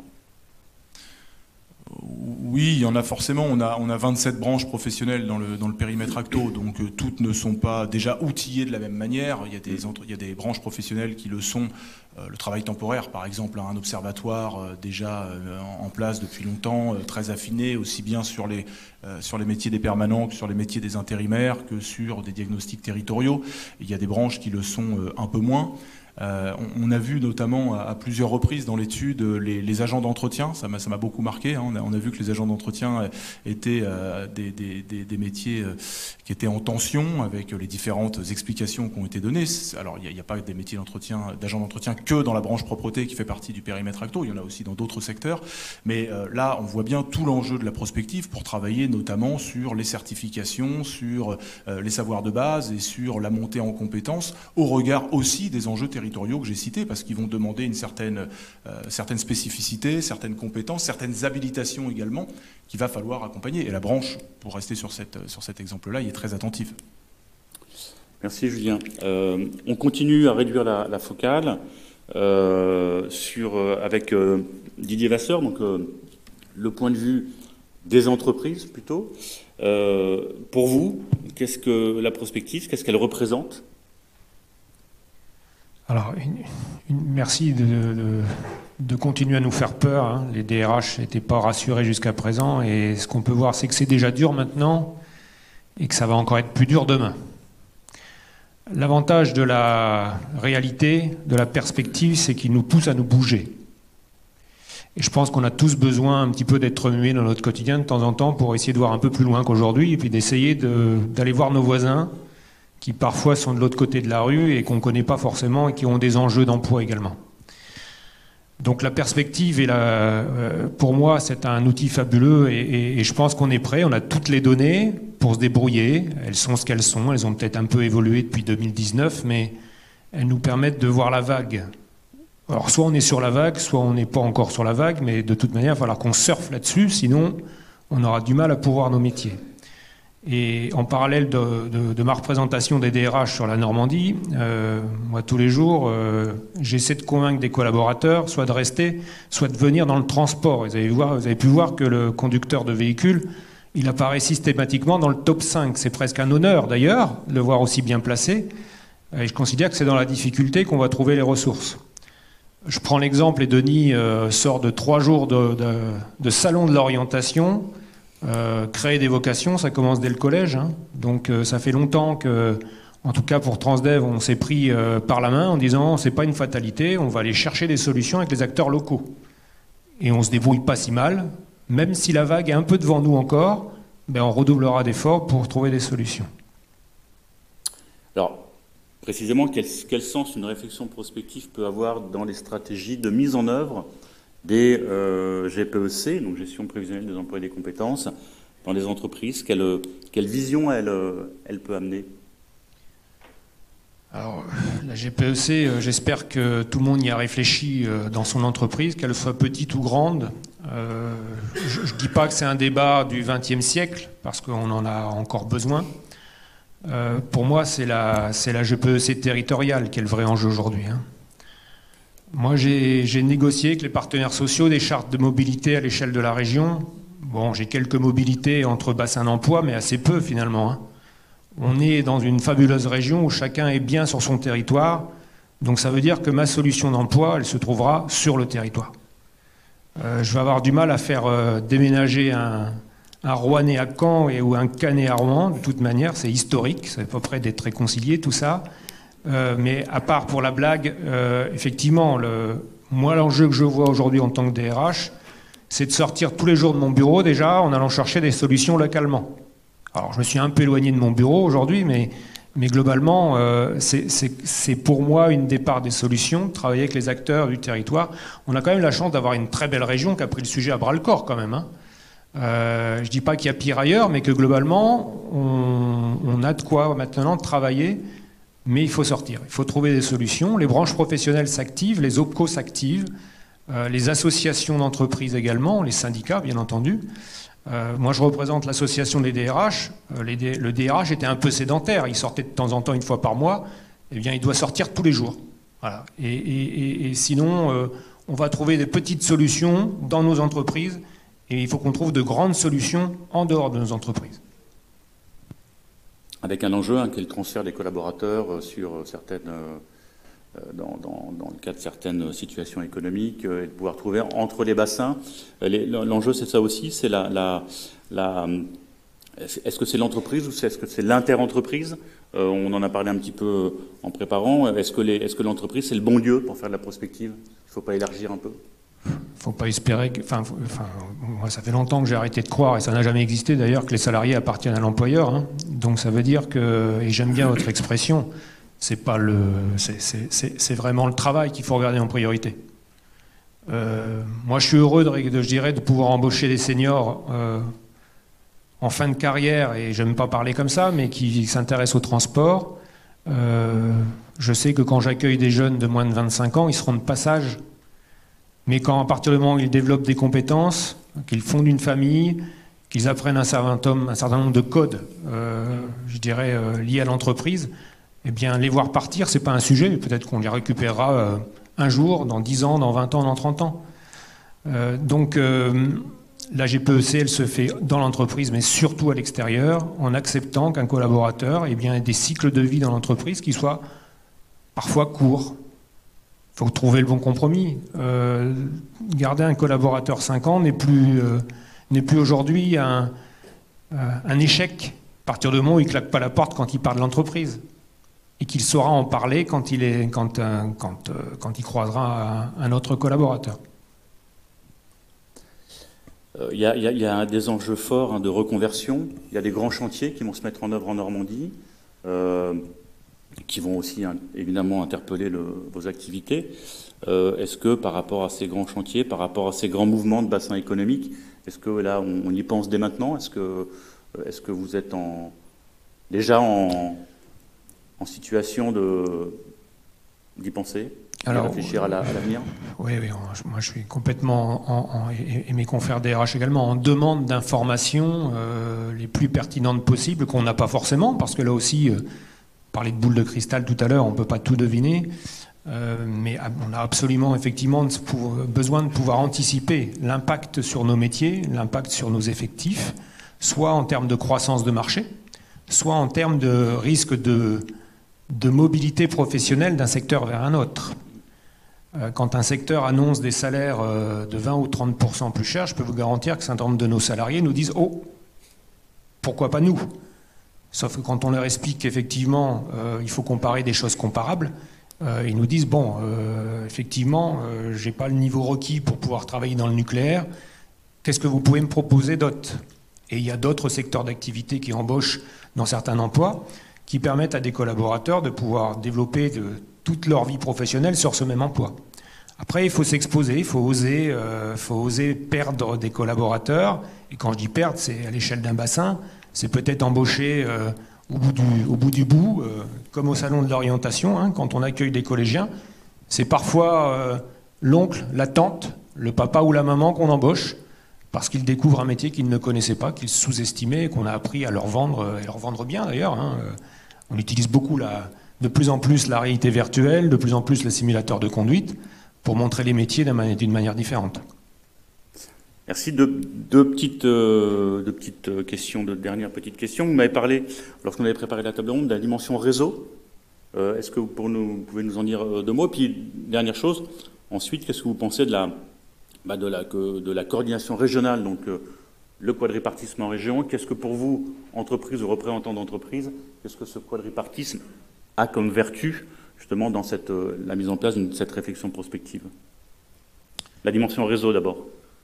Oui, il y en a forcément. On a, on a vingt-sept branches professionnelles dans le, dans le périmètre Acto, donc euh, toutes ne sont pas déjà outillées de la même manière. Il y a des, entre, il y a des branches professionnelles qui le sont. Euh, le travail temporaire, par exemple, un observatoire euh, déjà euh, en, en place depuis longtemps, euh, très affiné, aussi bien sur les, euh, sur les métiers des permanents que sur les métiers des intérimaires, que sur des diagnostics territoriaux. Il y a des branches qui le sont euh, un peu moins. Euh, on, on a vu notamment à, à plusieurs reprises dans l'étude les, les agents d'entretien, ça m'a ça m'a beaucoup marqué, hein. on, a, on a vu que les agents d'entretien étaient euh, des, des, des, des métiers euh, qui étaient en tension avec les différentes explications qui ont été données. Alors il n'y a, a pas des métiers d'entretien, d'agents d'entretien que dans la branche propreté qui fait partie du périmètre Acto, il y en a aussi dans d'autres secteurs, mais euh, là on voit bien tout l'enjeu de la prospective pour travailler notamment sur les certifications, sur euh, les savoirs de base et sur la montée en compétences, au regard aussi des enjeux territoriaux que j'ai cités, parce qu'ils vont demander une certaine, euh, certaine spécificité, certaines compétences, certaines habilitations également, qu'il va falloir accompagner. Et la branche, pour rester sur, cette, sur cet exemple-là, il est très attentive. Merci Julien. Euh, on continue à réduire la, la focale euh, sur, euh, avec euh, Didier Vasseur, donc euh, le point de vue des entreprises plutôt. Euh, pour vous, qu'est-ce que la prospective, qu'est-ce qu'elle représente ? Alors, une, une, merci de, de, de continuer à nous faire peur. Hein. Les D R H n'étaient pas rassurés jusqu'à présent, et ce qu'on peut voir, c'est que c'est déjà dur maintenant et que ça va encore être plus dur demain. L'avantage de la réalité, de la perspective, c'est qu'il nous pousse à nous bouger. Et je pense qu'on a tous besoin un petit peu d'être remués dans notre quotidien de temps en temps pour essayer de voir un peu plus loin qu'aujourd'hui et puis d'essayer de, d'aller voir nos voisins qui parfois sont de l'autre côté de la rue et qu'on ne connaît pas forcément et qui ont des enjeux d'emploi également. Donc la perspective, est la, euh, pour moi, c'est un outil fabuleux et, et, et je pense qu'on est prêt. On a toutes les données pour se débrouiller. Elles sont ce qu'elles sont. Elles ont peut-être un peu évolué depuis deux mille dix-neuf, mais elles nous permettent de voir la vague. Alors soit on est sur la vague, soit on n'est pas encore sur la vague, mais de toute manière, il va falloir qu'on surfe là-dessus, sinon on aura du mal à pourvoir nos métiers. Et en parallèle de, de, de ma représentation des D R H sur la Normandie, euh, moi tous les jours, euh, j'essaie de convaincre des collaborateurs, soit de rester, soit de venir dans le transport. Vous avez, voir, vous avez pu voir que le conducteur de véhicule, il apparaît systématiquement dans le top cinq. C'est presque un honneur d'ailleurs de le voir aussi bien placé. Et je considère que c'est dans la difficulté qu'on va trouver les ressources. Je prends l'exemple, et Denis euh, sort de trois jours de, de, de salon de l'orientation. Euh, créer des vocations, ça commence dès le collège. Hein. Donc euh, ça fait longtemps que, en tout cas pour Transdev, on s'est pris euh, par la main en disant c'est pas une fatalité, on va aller chercher des solutions avec les acteurs locaux. Et on se débrouille pas si mal, même si la vague est un peu devant nous encore, ben on redoublera d'efforts pour trouver des solutions. Alors, précisément, quel, quel sens une réflexion prospective peut avoir dans les stratégies de mise en œuvre des euh, G P E C, donc gestion prévisionnelle des emplois et des compétences, dans les entreprises? Quelle, quelle vision elle, elle peut amener? Alors, la G P E C, euh, j'espère que tout le monde y a réfléchi euh, dans son entreprise, qu'elle soit petite ou grande. Euh, je ne dis pas que c'est un débat du vingtième siècle, parce qu'on en a encore besoin. Euh, pour moi, c'est la, c'est la G P E C territoriale qui est le vrai enjeu aujourd'hui, hein. Moi, j'ai, j'ai négocié avec les partenaires sociaux des chartes de mobilité à l'échelle de la région. Bon, j'ai quelques mobilités entre bassins d'emploi, mais assez peu finalement, hein. On est dans une fabuleuse région où chacun est bien sur son territoire. Donc ça veut dire que ma solution d'emploi, elle se trouvera sur le territoire. Euh, je vais avoir du mal à faire euh, déménager un, un Rouennais à Caen et, ou un Canet à Rouen. De toute manière, c'est historique, c'est à peu près d'être réconcilié, tout ça. Euh, mais à part pour la blague, euh, effectivement, le, moi l'enjeu que je vois aujourd'hui en tant que D R H, c'est de sortir tous les jours de mon bureau déjà en allant chercher des solutions localement. Alors je me suis un peu éloigné de mon bureau aujourd'hui, mais, mais globalement, euh, c'est, c'est, c'est pour moi une des parts des solutions, de travailler avec les acteurs du territoire. On a quand même la chance d'avoir une très belle région qui a pris le sujet à bras-le-corps quand même, hein. Euh, je ne dis pas qu'il y a pire ailleurs, mais que globalement, on, on a de quoi maintenant travailler. Mais il faut sortir, il faut trouver des solutions. Les branches professionnelles s'activent, les O P C O s'activent, euh, les associations d'entreprises également, les syndicats bien entendu. Euh, moi je représente l'association des D R H. Euh, les D, le D R H était un peu sédentaire, il sortait de temps en temps une fois par mois. Eh bien il doit sortir tous les jours. Voilà. Et, et, et, et sinon, euh, on va trouver des petites solutions dans nos entreprises et il faut qu'on trouve de grandes solutions en dehors de nos entreprises. Avec un enjeu, hein, qui est le transfert des collaborateurs sur certaines, euh, dans, dans, dans le cas de certaines situations économiques, euh, et de pouvoir trouver entre les bassins. Les, l'enjeu, c'est ça aussi, c'est la, la, la, Est-ce que c'est l'entreprise ou est-ce que c'est l'inter-entreprise? euh, On en a parlé un petit peu en préparant. Est-ce que, les, est-ce que l'entreprise, c'est le bon lieu pour faire de la prospective? Il ne faut pas élargir un peu? Faut pas espérer que, enfin, enfin, moi, ça fait longtemps que j'ai arrêté de croire, et ça n'a jamais existé d'ailleurs, que les salariés appartiennent à l'employeur. Hein. Donc ça veut dire que, et j'aime bien votre expression, c'est pas le, c'est, c'est, c'est, c'est vraiment le travail qu'il faut regarder en priorité. Euh, moi, je suis heureux de, de, je dirais, de pouvoir embaucher des seniors euh, en fin de carrière, et j'aime pas parler comme ça, mais qui s'intéressent au transport. Euh, je sais que quand j'accueille des jeunes de moins de vingt-cinq ans, ils seront de passage. Mais quand, à partir du moment où ils développent des compétences, qu'ils fondent une famille, qu'ils apprennent un certain, un certain nombre de codes, euh, je dirais, euh, liés à l'entreprise, eh bien, les voir partir, c'est pas un sujet, mais peut-être qu'on les récupérera euh, un jour, dans dix ans, dans vingt ans, dans trente ans. Euh, donc, euh, la G P E C, elle se fait dans l'entreprise, mais surtout à l'extérieur, en acceptant qu'un collaborateur eh bien, ait des cycles de vie dans l'entreprise qui soient parfois courts. Il faut trouver le bon compromis. Euh, garder un collaborateur cinq ans n'est plus, euh, n'est plus aujourd'hui un, euh, un échec, à partir du moment où il ne claque pas la porte quand il part de l'entreprise. Et qu'il saura en parler quand il, est, quand, euh, quand, euh, quand il croisera un, un autre collaborateur. Il euh, y, y, y a des enjeux forts hein, de reconversion. Il y a des grands chantiers qui vont se mettre en œuvre en Normandie. Euh, qui vont aussi hein, évidemment interpeller le, vos activités. Euh, est-ce que par rapport à ces grands chantiers, par rapport à ces grands mouvements de bassin économique, est-ce que là on, on y pense dès maintenant? Est-ce que, est-ce que vous êtes en, déjà en, en situation de, d'y penser, de réfléchir à, la, à l'avenir? Oui, oui, moi je suis complètement, en, en, et, et mes confrères des R H également, en demande d'informations euh, les plus pertinentes possibles, qu'on n'a pas forcément, parce que là aussi... Euh, Parler de boule de cristal tout à l'heure, on ne peut pas tout deviner, euh, mais on a absolument effectivement besoin de pouvoir anticiper l'impact sur nos métiers, l'impact sur nos effectifs, soit en termes de croissance de marché, soit en termes de risque de, de mobilité professionnelle d'un secteur vers un autre. Euh, quand un secteur annonce des salaires euh, de vingt ou trente pour cent plus chers, je peux vous garantir que un certain nombre de nos salariés nous disent « Oh, pourquoi pas nous ?» Sauf que quand on leur explique qu'effectivement, euh, il faut comparer des choses comparables, euh, ils nous disent, bon, euh, effectivement, euh, je n'ai pas le niveau requis pour pouvoir travailler dans le nucléaire, qu'est-ce que vous pouvez me proposer d'autre? Et il y a d'autres secteurs d'activité qui embauchent dans certains emplois, qui permettent à des collaborateurs de pouvoir développer de, toute leur vie professionnelle sur ce même emploi. Après, il faut s'exposer, il faut oser, euh, faut oser perdre des collaborateurs, et quand je dis perdre, c'est à l'échelle d'un bassin. C'est peut-être embaucher euh, au, bout du, au bout du bout, euh, comme au salon de l'orientation, hein, quand on accueille des collégiens. C'est parfois euh, l'oncle, la tante, le papa ou la maman qu'on embauche, parce qu'ils découvrent un métier qu'ils ne connaissaient pas, qu'ils sous-estimaient, et qu'on a appris à leur vendre, et leur vendre bien d'ailleurs. Hein. On utilise beaucoup la, de plus en plus la réalité virtuelle, de plus en plus les simulateurs de conduite, pour montrer les métiers d'une manière différente. Merci. Deux, deux, petites, euh, deux petites questions, deux dernières petites questions. Vous m'avez parlé, lorsqu'on avait préparé la table ronde, de la dimension réseau. Euh, est-ce que vous, pour nous, vous pouvez nous en dire deux mots? Puis, dernière chose, ensuite, qu'est-ce que vous pensez de la, bah de la, de la coordination régionale, donc euh, le quadripartisme en région? Qu'est-ce que pour vous, entreprise ou représentant d'entreprise, qu'est-ce que ce quadripartisme a comme vertu, justement, dans cette, euh, la mise en place de cette réflexion prospective? La dimension réseau, d'abord.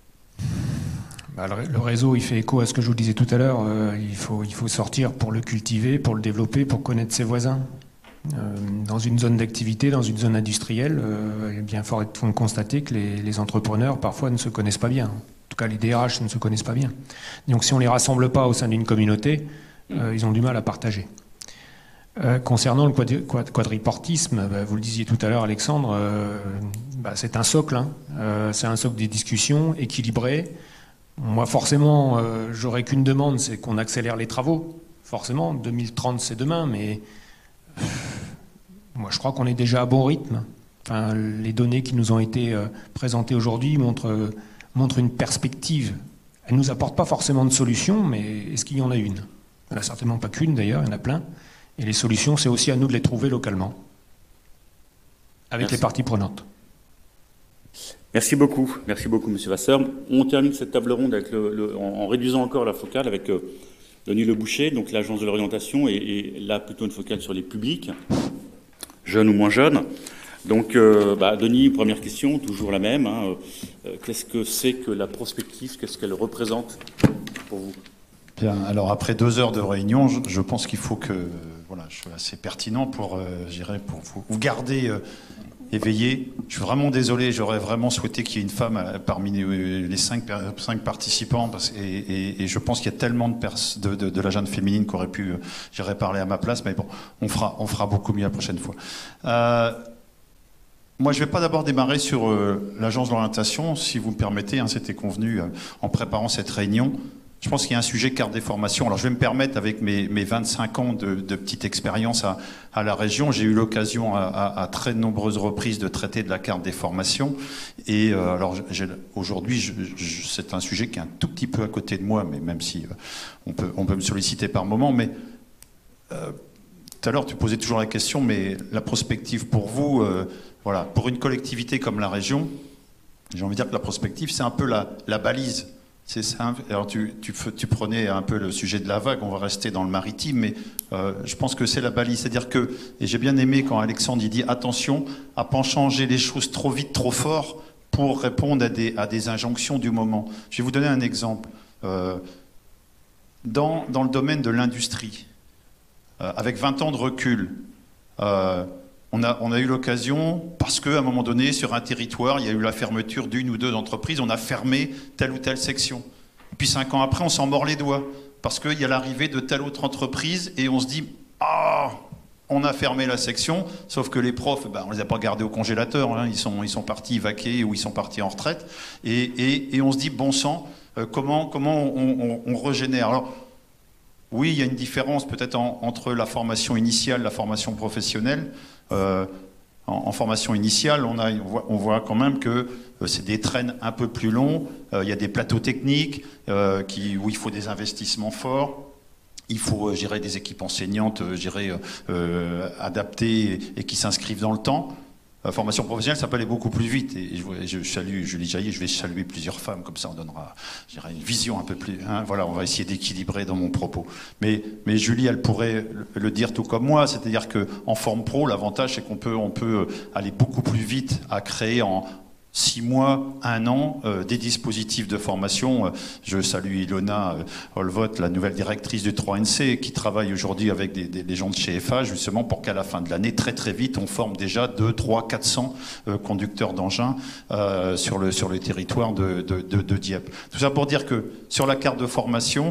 Le réseau, il fait écho à ce que je vous disais tout à l'heure. Euh, il faut, il faut sortir pour le cultiver, pour le développer, pour connaître ses voisins. Euh, dans une zone d'activité, dans une zone industrielle, euh, eh bien, il faut constater que les, les entrepreneurs, parfois, ne se connaissent pas bien. En tout cas, les D R H ne se connaissent pas bien. Donc, si on ne les rassemble pas au sein d'une communauté, euh, ils ont du mal à partager. Euh, concernant le quadripartisme, bah, vous le disiez tout à l'heure, Alexandre, euh, bah, c'est un socle. Hein. Euh, c'est un socle des discussions équilibrées. Moi, forcément, euh, j'aurais qu'une demande, c'est qu'on accélère les travaux. Forcément, deux mille trente, c'est demain, mais euh, moi, je crois qu'on est déjà à bon rythme. Enfin, les données qui nous ont été euh, présentées aujourd'hui montrent, euh, montrent une perspective. Elles ne nous apportent pas forcément de solution, mais est-ce qu'il y en a une? Il n'y en a certainement pas qu'une, d'ailleurs, il y en a plein. Et les solutions, c'est aussi à nous de les trouver localement, avec Merci. les parties prenantes. Merci beaucoup, merci beaucoup, Monsieur Vasseur. On termine cette table ronde avec le, le, en, en réduisant encore la focale avec euh, Denis Le Boucher, donc l'agence de l'orientation, et, et là plutôt une focale sur les publics, jeunes ou moins jeunes. Donc, euh, bah, Denis, première question, toujours la même. Hein. Euh, qu'est-ce que c'est que la prospective? Qu'est-ce qu'elle représente pour vous? Bien, alors après deux heures de réunion, je, je pense qu'il faut que voilà, je sois assez pertinent pour, euh, j'irai pour vous, vous garder euh, éveillé. Je suis vraiment désolé, j'aurais vraiment souhaité qu'il y ait une femme euh, parmi les, les cinq, cinq participants, parce, et, et, et je pense qu'il y a tellement de, pers de, de, de la jeune féminine qui aurait pu, euh, j'irai parler à ma place, mais bon, on fera, on fera beaucoup mieux la prochaine fois. Euh, Moi, je ne vais pas d'abord démarrer sur euh, l'agence d'orientation, si vous me permettez, hein, c'était convenu euh, en préparant cette réunion. Je pense qu'il y a un sujet carte des formations. Alors, je vais me permettre, avec mes, mes vingt-cinq ans de, de petite expérience à, à la région, j'ai eu l'occasion à, à, à très nombreuses reprises de traiter de la carte des formations. Et euh, alors, aujourd'hui, c'est un sujet qui est un tout petit peu à côté de moi, mais même si euh, on peut, on peut me solliciter par moment. Mais euh, tout à l'heure, tu posais toujours la question, mais la prospective pour vous... Euh, Voilà, pour une collectivité comme la région, j'ai envie de dire que la prospective, c'est un peu la, la balise. C'est simple. Alors tu, tu, tu prenais un peu le sujet de la vague, on va rester dans le maritime, mais euh, je pense que c'est la balise. C'est-à-dire que, et j'ai bien aimé quand Alexandre il dit attention à ne pas changer les choses trop vite, trop fort pour répondre à des, à des injonctions du moment. Je vais vous donner un exemple. Euh, dans, dans le domaine de l'industrie, euh, avec vingt ans de recul, euh, On a, on a eu l'occasion, parce qu'à un moment donné, sur un territoire, il y a eu la fermeture d'une ou deux entreprises, on a fermé telle ou telle section. Et puis cinq ans après, on s'en mord les doigts, parce qu'il y a l'arrivée de telle autre entreprise, et on se dit « Ah, on a fermé la section », sauf que les profs, ben, on ne les a pas gardés au congélateur, hein, ils, sont, ils sont partis vaquer ou ils sont partis en retraite, et, et, et on se dit « Bon sang, euh, comment, comment on, on, on régénère ?» Alors, oui, il y a une différence peut-être en, entre la formation initiale et la formation professionnelle. Euh, en, en formation initiale, on, a, on, voit, on voit quand même que euh, c'est des traînes un peu plus longs, euh, il y a des plateaux techniques euh, qui, où il faut des investissements forts, il faut euh, gérer des équipes enseignantes euh, gérer, euh, adaptées et, et qui s'inscrivent dans le temps. La formation professionnelle, ça peut aller beaucoup plus vite. Et je, je salue Julie Jaillet, je vais saluer plusieurs femmes, comme ça on donnera je dirais, une vision un peu plus... Hein, voilà, on va essayer d'équilibrer dans mon propos. Mais, mais Julie, elle pourrait le dire tout comme moi, c'est-à-dire qu'en forme pro, l'avantage, c'est qu'on peut, on peut aller beaucoup plus vite à créer en six mois, un an, euh, des dispositifs de formation. Je salue Ilona euh, Olvot, la nouvelle directrice du trois N C, qui travaille aujourd'hui avec des, des, des gens de chez F A, justement pour qu'à la fin de l'année, très très vite, on forme déjà deux, trois, quatre cents euh, conducteurs d'engins euh, sur, le, sur le territoire de, de, de, de Dieppe. Tout ça pour dire que sur la carte de formation,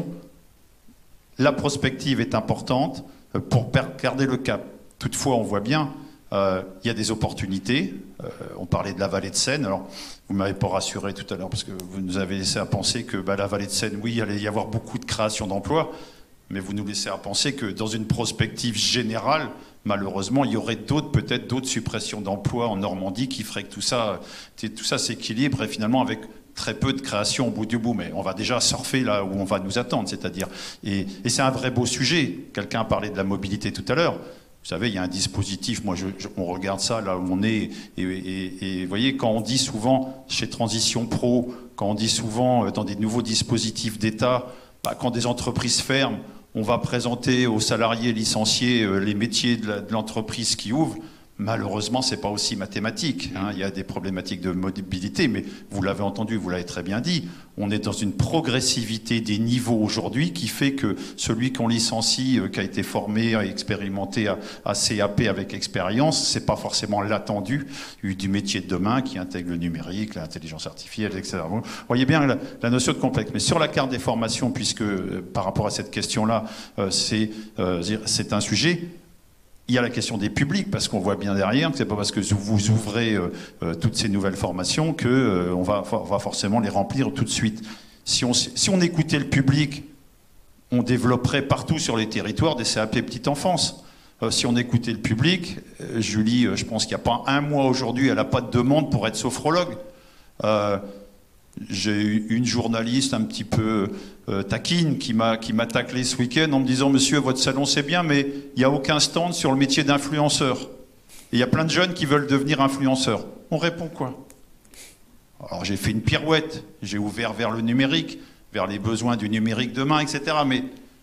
la prospective est importante euh, pour garder le cap. Toutefois, on voit bien... Il euh, y a des opportunités. Euh, on parlait de la vallée de Seine. Alors, vous ne m'avez pas rassuré tout à l'heure parce que vous nous avez laissé à penser que bah, la vallée de Seine, oui, il allait y avoir beaucoup de création d'emplois, mais vous nous laissez à penser que dans une prospective générale, malheureusement, il y aurait d'autres, peut-être d'autres suppressions d'emplois en Normandie qui feraient que tout ça, tout ça s'équilibre et finalement avec très peu de création au bout du bout. Mais on va déjà surfer là où on va nous attendre, c'est-à-dire. Et, et c'est un vrai beau sujet. Quelqu'un a parlé de la mobilité tout à l'heure. Vous savez, il y a un dispositif, moi je, je, on regarde ça là où on est, et, et, et vous voyez, quand on dit souvent chez Transition Pro, quand on dit souvent dans des nouveaux dispositifs d'État, bah, quand des entreprises ferment, on va présenter aux salariés licenciés euh, les métiers de l'entreprise qui ouvre. Malheureusement, ce n'est pas aussi mathématique. Hein. Il y a des problématiques de mobilité, mais vous l'avez entendu, vous l'avez très bien dit, on est dans une progressivité des niveaux aujourd'hui qui fait que celui qu'on licencie, euh, qui a été formé, expérimenté à, à C A P avec expérience, ce n'est pas forcément l'attendu du métier de demain qui intègre le numérique, l'intelligence artificielle, et cetera. Vous voyez bien la, la notion de complexe. Mais sur la carte des formations, puisque euh, par rapport à cette question-là, euh, c'est euh, c'est un sujet... Il y a la question des publics, parce qu'on voit bien derrière que c'est pas parce que vous ouvrez euh, euh, toutes ces nouvelles formations qu'on euh, va, va forcément les remplir tout de suite. Si on, si on écoutait le public, on développerait partout sur les territoires des C A P petite enfance. Euh, si on écoutait le public, euh, Julie, euh, je pense qu'il n'y a pas un mois aujourd'hui, elle n'a pas de demande pour être sophrologue. Euh, J'ai eu une journaliste un petit peu euh, taquine qui m'a qui m'a taclé ce week-end en me disant « Monsieur, votre salon c'est bien, mais il n'y a aucun stand sur le métier d'influenceur. Et il y a plein de jeunes qui veulent devenir influenceurs. » On répond quoi? Alors j'ai fait une pirouette, j'ai ouvert vers le numérique, vers les besoins du numérique demain, et cetera. Mais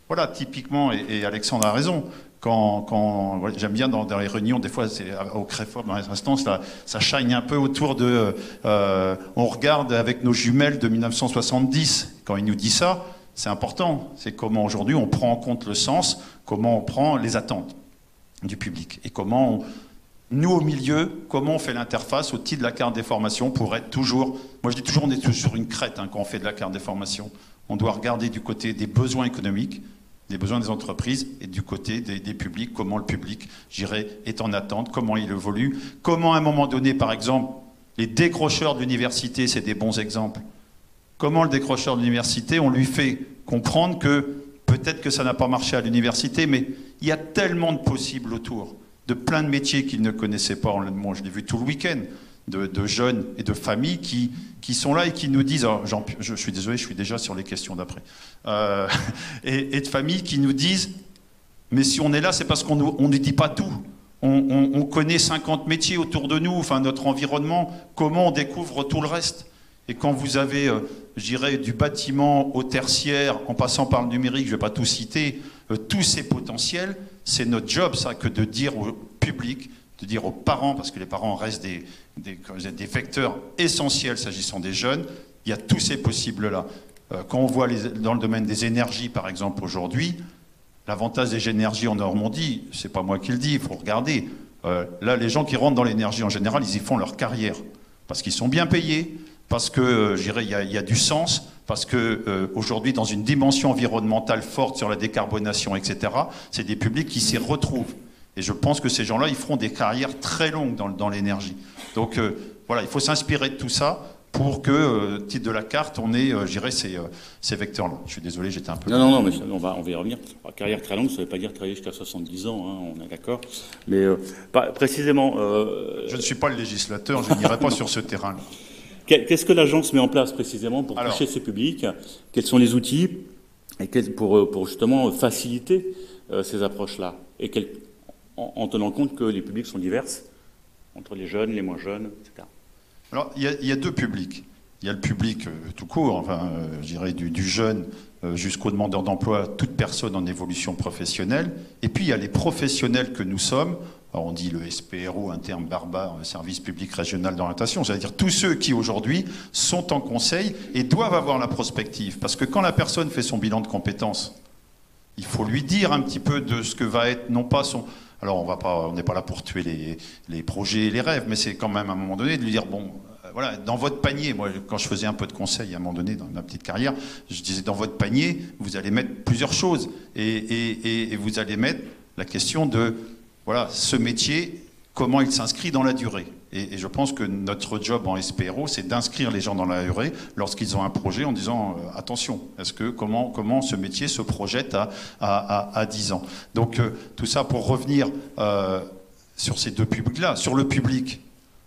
Voilà, typiquement, et, et Alexandre a raison, quand, quand ouais, j'aime bien dans, dans les réunions, des fois, c'est au CREFOP, dans les instances, là, ça shine un peu autour de... Euh, on regarde avec nos jumelles de mille neuf cent soixante-dix, quand il nous dit ça, c'est important. C'est comment aujourd'hui on prend en compte le sens, comment on prend les attentes du public, et comment, on, nous au milieu, comment on fait l'interface au titre de la carte des formations pour être toujours... Moi je dis toujours, on est toujours sur une crête hein, quand on fait de la carte des formations. On doit regarder du côté des besoins économiques, des besoins des entreprises et du côté des, des publics, comment le public, j'irais, est en attente, comment il évolue, comment à un moment donné, par exemple, les décrocheurs de l'université, c'est des bons exemples. Comment le décrocheur de l'université, on lui fait comprendre que peut-être que ça n'a pas marché à l'université, mais il y a tellement de possibles autour, de plein de métiers qu'il ne connaissait pas. Moi, je l'ai vu tout le week-end. De, de jeunes et de familles qui, qui sont là et qui nous disent, oh, Jean, je, je suis désolé, je suis déjà sur les questions d'après, euh, et, et de familles qui nous disent, mais si on est là, c'est parce qu'on on ne dit pas tout. On, on, on connaît cinquante métiers autour de nous, enfin notre environnement, comment on découvre tout le reste? Et quand vous avez, euh, je dirais, du bâtiment au tertiaire, en passant par le numérique, je ne vais pas tout citer, euh, tous ces potentiels, c'est notre job, ça, que de dire au public, de dire aux parents, parce que les parents restent des, des, des vecteurs essentiels s'agissant des jeunes, il y a tous ces possibles-là. Euh, quand on voit les, dans le domaine des énergies, par exemple, aujourd'hui, l'avantage des énergies en Normandie, c'est pas moi qui le dis, il faut regarder. Euh, là, les gens qui rentrent dans l'énergie en général, ils y font leur carrière, parce qu'ils sont bien payés, parce que, euh, je dirais, il y, a, il y a du sens, parce que euh, aujourd'hui, dans une dimension environnementale forte sur la décarbonation, et cetera, c'est des publics qui s'y retrouvent. Et je pense que ces gens-là, ils feront des carrières très longues dans, dans l'énergie. Donc euh, voilà, il faut s'inspirer de tout ça pour que, euh, titre de la carte, on ait, euh, je dirais, ces, euh, ces vecteurs-là. Je suis désolé, j'étais un peu... Non, non, non, mais on va, on va y revenir. Alors, carrière très longue, ça ne veut pas dire travailler jusqu'à soixante-dix ans, hein, on est d'accord. Mais euh, pas, précisément... Euh, je ne suis pas le législateur, je n'irai pas sur ce terrain-là. Qu'est-ce que l'agence met en place précisément pour Alors, toucher ces publics? Quels sont les outils et quels, pour, pour justement faciliter euh, ces approches-là et quel, en, en tenant compte que les publics sont divers, entre les jeunes, les moins jeunes, et cetera. Alors, il y, a, il y a deux publics. Il y a le public euh, tout court, enfin, euh, je dirais du, du jeune euh, jusqu'au demandeur d'emploi, toute personne en évolution professionnelle. Et puis, il y a les professionnels que nous sommes. Alors, on dit le S P R O, un terme barbare, service public régional d'orientation. C'est-à-dire tous ceux qui, aujourd'hui, sont en conseil et doivent avoir la prospective. Parce que quand la personne fait son bilan de compétences, il faut lui dire un petit peu de ce que va être, non pas son... Alors, on va pas, on n'est pas là pour tuer les, les projets et les rêves, mais c'est quand même à un moment donné de lui dire, bon, euh, voilà, dans votre panier, moi, quand je faisais un peu de conseil à un moment donné dans ma petite carrière, je disais, dans votre panier, vous allez mettre plusieurs choses. Et, et, et, et vous allez mettre la question de, voilà, ce métier, comment il s'inscrit dans la durée. Et, et je pense que notre job en S P R O, c'est d'inscrire les gens dans la durée lorsqu'ils ont un projet en disant euh, attention, est-ce que comment, comment ce métier se projette à, à, à, à dix ans. Donc euh, tout ça pour revenir euh, sur ces deux publics-là. Sur le public,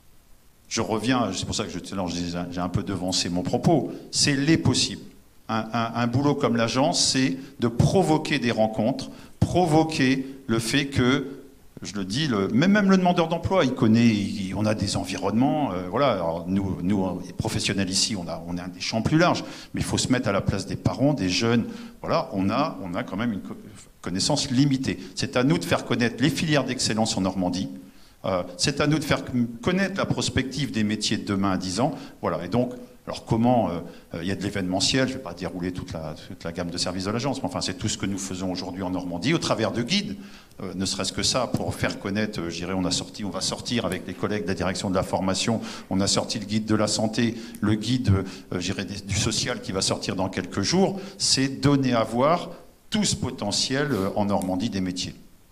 je reviens, c'est pour ça que je, j'ai un peu devancé mon propos, c'est les possibles. Un, un, un boulot comme l'agence, c'est de provoquer des rencontres, provoquer le fait que, je le dis, le, même, même le demandeur d'emploi, il connaît, il, on a des environnements, euh, voilà. Alors nous, nous, les professionnels ici, on a, on a des champs plus larges, mais il faut se mettre à la place des parents, des jeunes. Voilà, on a, on a quand même une connaissance limitée. C'est à nous de faire connaître les filières d'excellence en Normandie. Euh, c'est à nous de faire connaître la prospective des métiers de demain à dix ans. Voilà, et donc, alors comment, euh, il y a de l'événementiel, je ne vais pas dérouler toute la, toute la gamme de services de l'agence, mais enfin c'est tout ce que nous faisons aujourd'hui en Normandie, au travers de guides, euh, ne serait-ce que ça, pour faire connaître, euh, je dirais, on a sorti, on va sortir avec les collègues de la direction de la formation, on a sorti le guide de la santé, le guide, euh, je dirais, du social qui va sortir dans quelques jours, c'est donner à voir tout ce potentiel euh, en Normandie des métiers.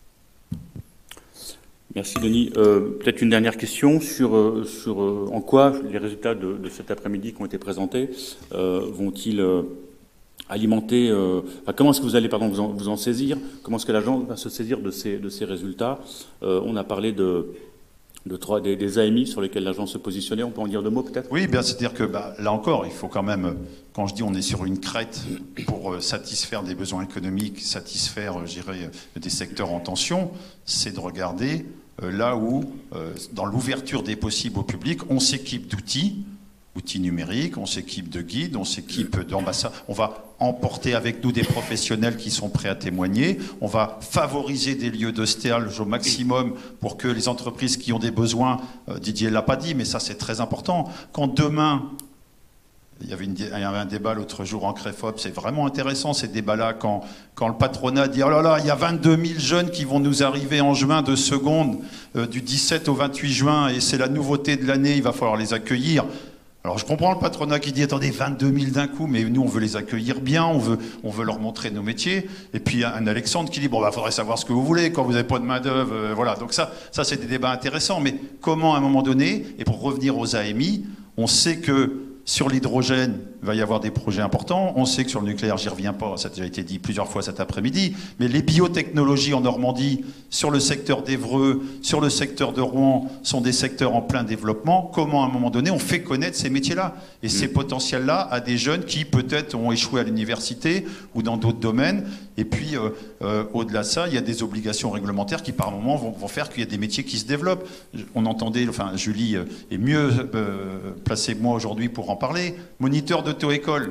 Merci Denis. Euh, peut-être une dernière question sur, euh, sur euh, en quoi les résultats de, de cet après-midi qui ont été présentés euh, vont-ils euh, alimenter... Euh, enfin, comment est-ce que vous allez pardon, vous, en, vous en saisir? Comment est-ce que l'agence va se saisir de ces, de ces résultats? euh, On a parlé de, de trois, des, des A M I sur lesquels l'agence se positionnait. On peut en dire deux mots peut-être? Oui, bien c'est-à-dire que bah, là encore, il faut quand même, quand je dis on est sur une crête pour euh, satisfaire des besoins économiques, satisfaire, euh, je dirais, des secteurs en tension, c'est de regarder... Euh, là où, euh, dans l'ouverture des possibles au public, on s'équipe d'outils outils numériques, on s'équipe de guides, on s'équipe d'ambassadeurs. On va emporter avec nous des professionnels qui sont prêts à témoigner. On va favoriser des lieux de stage au maximum pour que les entreprises qui ont des besoins, euh, Didier l'a pas dit, mais ça c'est très important. Quand demain, il y avait, une, il y avait un débat l'autre jour en CREFOP, c'est vraiment intéressant ces débats-là, quand, quand le patronat dit « Oh là là, il y a vingt-deux mille jeunes qui vont nous arriver en juin de seconde, euh, du dix-sept au vingt-huit juin, et c'est la nouveauté de l'année, il va falloir les accueillir ». Alors je comprends le patronat qui dit « Attendez, vingt-deux mille d'un coup, mais nous on veut les accueillir bien, on veut, on veut leur montrer nos métiers ». Et puis un Alexandre qui dit « Bon, il bah, faudrait savoir ce que vous voulez, quand vous n'avez pas de main d'œuvre, euh, voilà ». Donc ça, ça c'est des débats intéressants, mais comment à un moment donné, et pour revenir aux A M I, on sait que sur l'hydrogène, il va y avoir des projets importants. On sait que sur le nucléaire, j'y reviens pas, ça a déjà été dit plusieurs fois cet après-midi. Mais les biotechnologies en Normandie, sur le secteur d'Évreux, sur le secteur de Rouen, sont des secteurs en plein développement. Comment, à un moment donné, on fait connaître ces métiers-là et mmh. ces potentiels-là à des jeunes qui, peut-être, ont échoué à l'université ou dans d'autres domaines. Et puis, euh, euh, au-delà de ça, il y a des obligations réglementaires qui, par moment, vont, vont faire qu'il y a des métiers qui se développent. On entendait, enfin, Julie est mieux euh, placée que moi aujourd'hui pour en parler. Moniteur d'auto-école.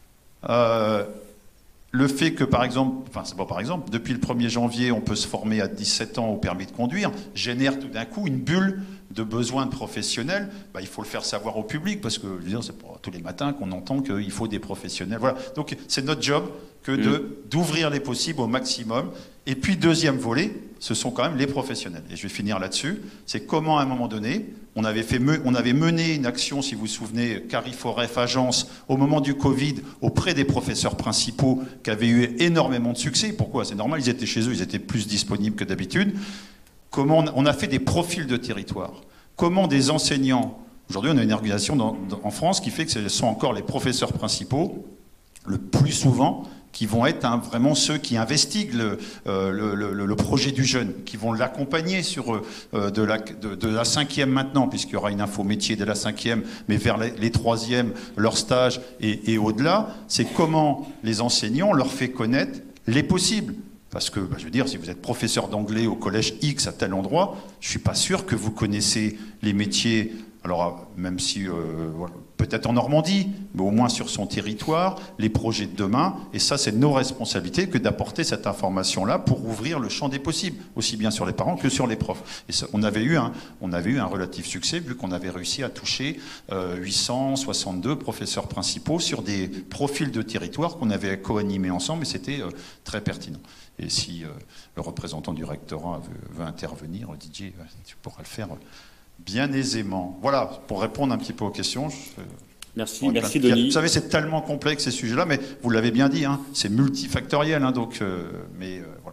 Euh, le fait que, par exemple, enfin, c'est pas par exemple, depuis le premier janvier, on peut se former à dix-sept ans au permis de conduire, génère tout d'un coup une bulle de besoins de professionnels. Bah, il faut le faire savoir au public, parce que, je veux dire, c'est pas tous les matins qu'on entend qu'il faut des professionnels. Voilà. Donc, c'est notre job que de, d'ouvrir les possibles au maximum. Et puis, deuxième volet, ce sont quand même les professionnels. Et je vais finir là-dessus. C'est comment, à un moment donné, on avait, fait me, on avait mené une action, si vous vous souvenez, Cariforef Agence, au moment du Covid, auprès des professeurs principaux, qui avaient eu énormément de succès. Pourquoi? C'est normal, ils étaient chez eux, ils étaient plus disponibles que d'habitude. Comment on a fait des profils de territoire. Comment des enseignants... Aujourd'hui, on a une organisation dans, dans, en France qui fait que ce sont encore les professeurs principaux, le plus souvent, qui vont être hein, vraiment ceux qui investiguent le, euh, le, le, le projet du jeune, qui vont l'accompagner sur euh, de, la, de, de la cinquième maintenant, puisqu'il y aura une info métier dès la cinquième, mais vers les, les troisièmes, leur stage et, et au-delà. C'est comment les enseignants leur fait connaître les possibles. Parce que, bah, je veux dire, si vous êtes professeur d'anglais au collège X à tel endroit, je ne suis pas sûr que vous connaissez les métiers, alors même si, euh, voilà, peut-être en Normandie, mais au moins sur son territoire, les projets de demain. Et ça, c'est nos responsabilités que d'apporter cette information-là pour ouvrir le champ des possibles, aussi bien sur les parents que sur les profs. Et ça, on avait eu un, on avait eu un relatif succès, vu qu'on avait réussi à toucher euh, huit cent soixante-deux professeurs principaux sur des profils de territoire qu'on avait co-animés ensemble, et c'était euh, très pertinent. Et si euh, le représentant du rectorat veut, veut intervenir, Didier, tu pourras le faire bien aisément. Voilà, pour répondre un petit peu aux questions. Je, merci, merci Denis. Vous savez, c'est tellement complexe ces sujets-là, mais vous l'avez bien dit, hein, c'est multifactoriel, hein, donc, euh, mais euh, voilà.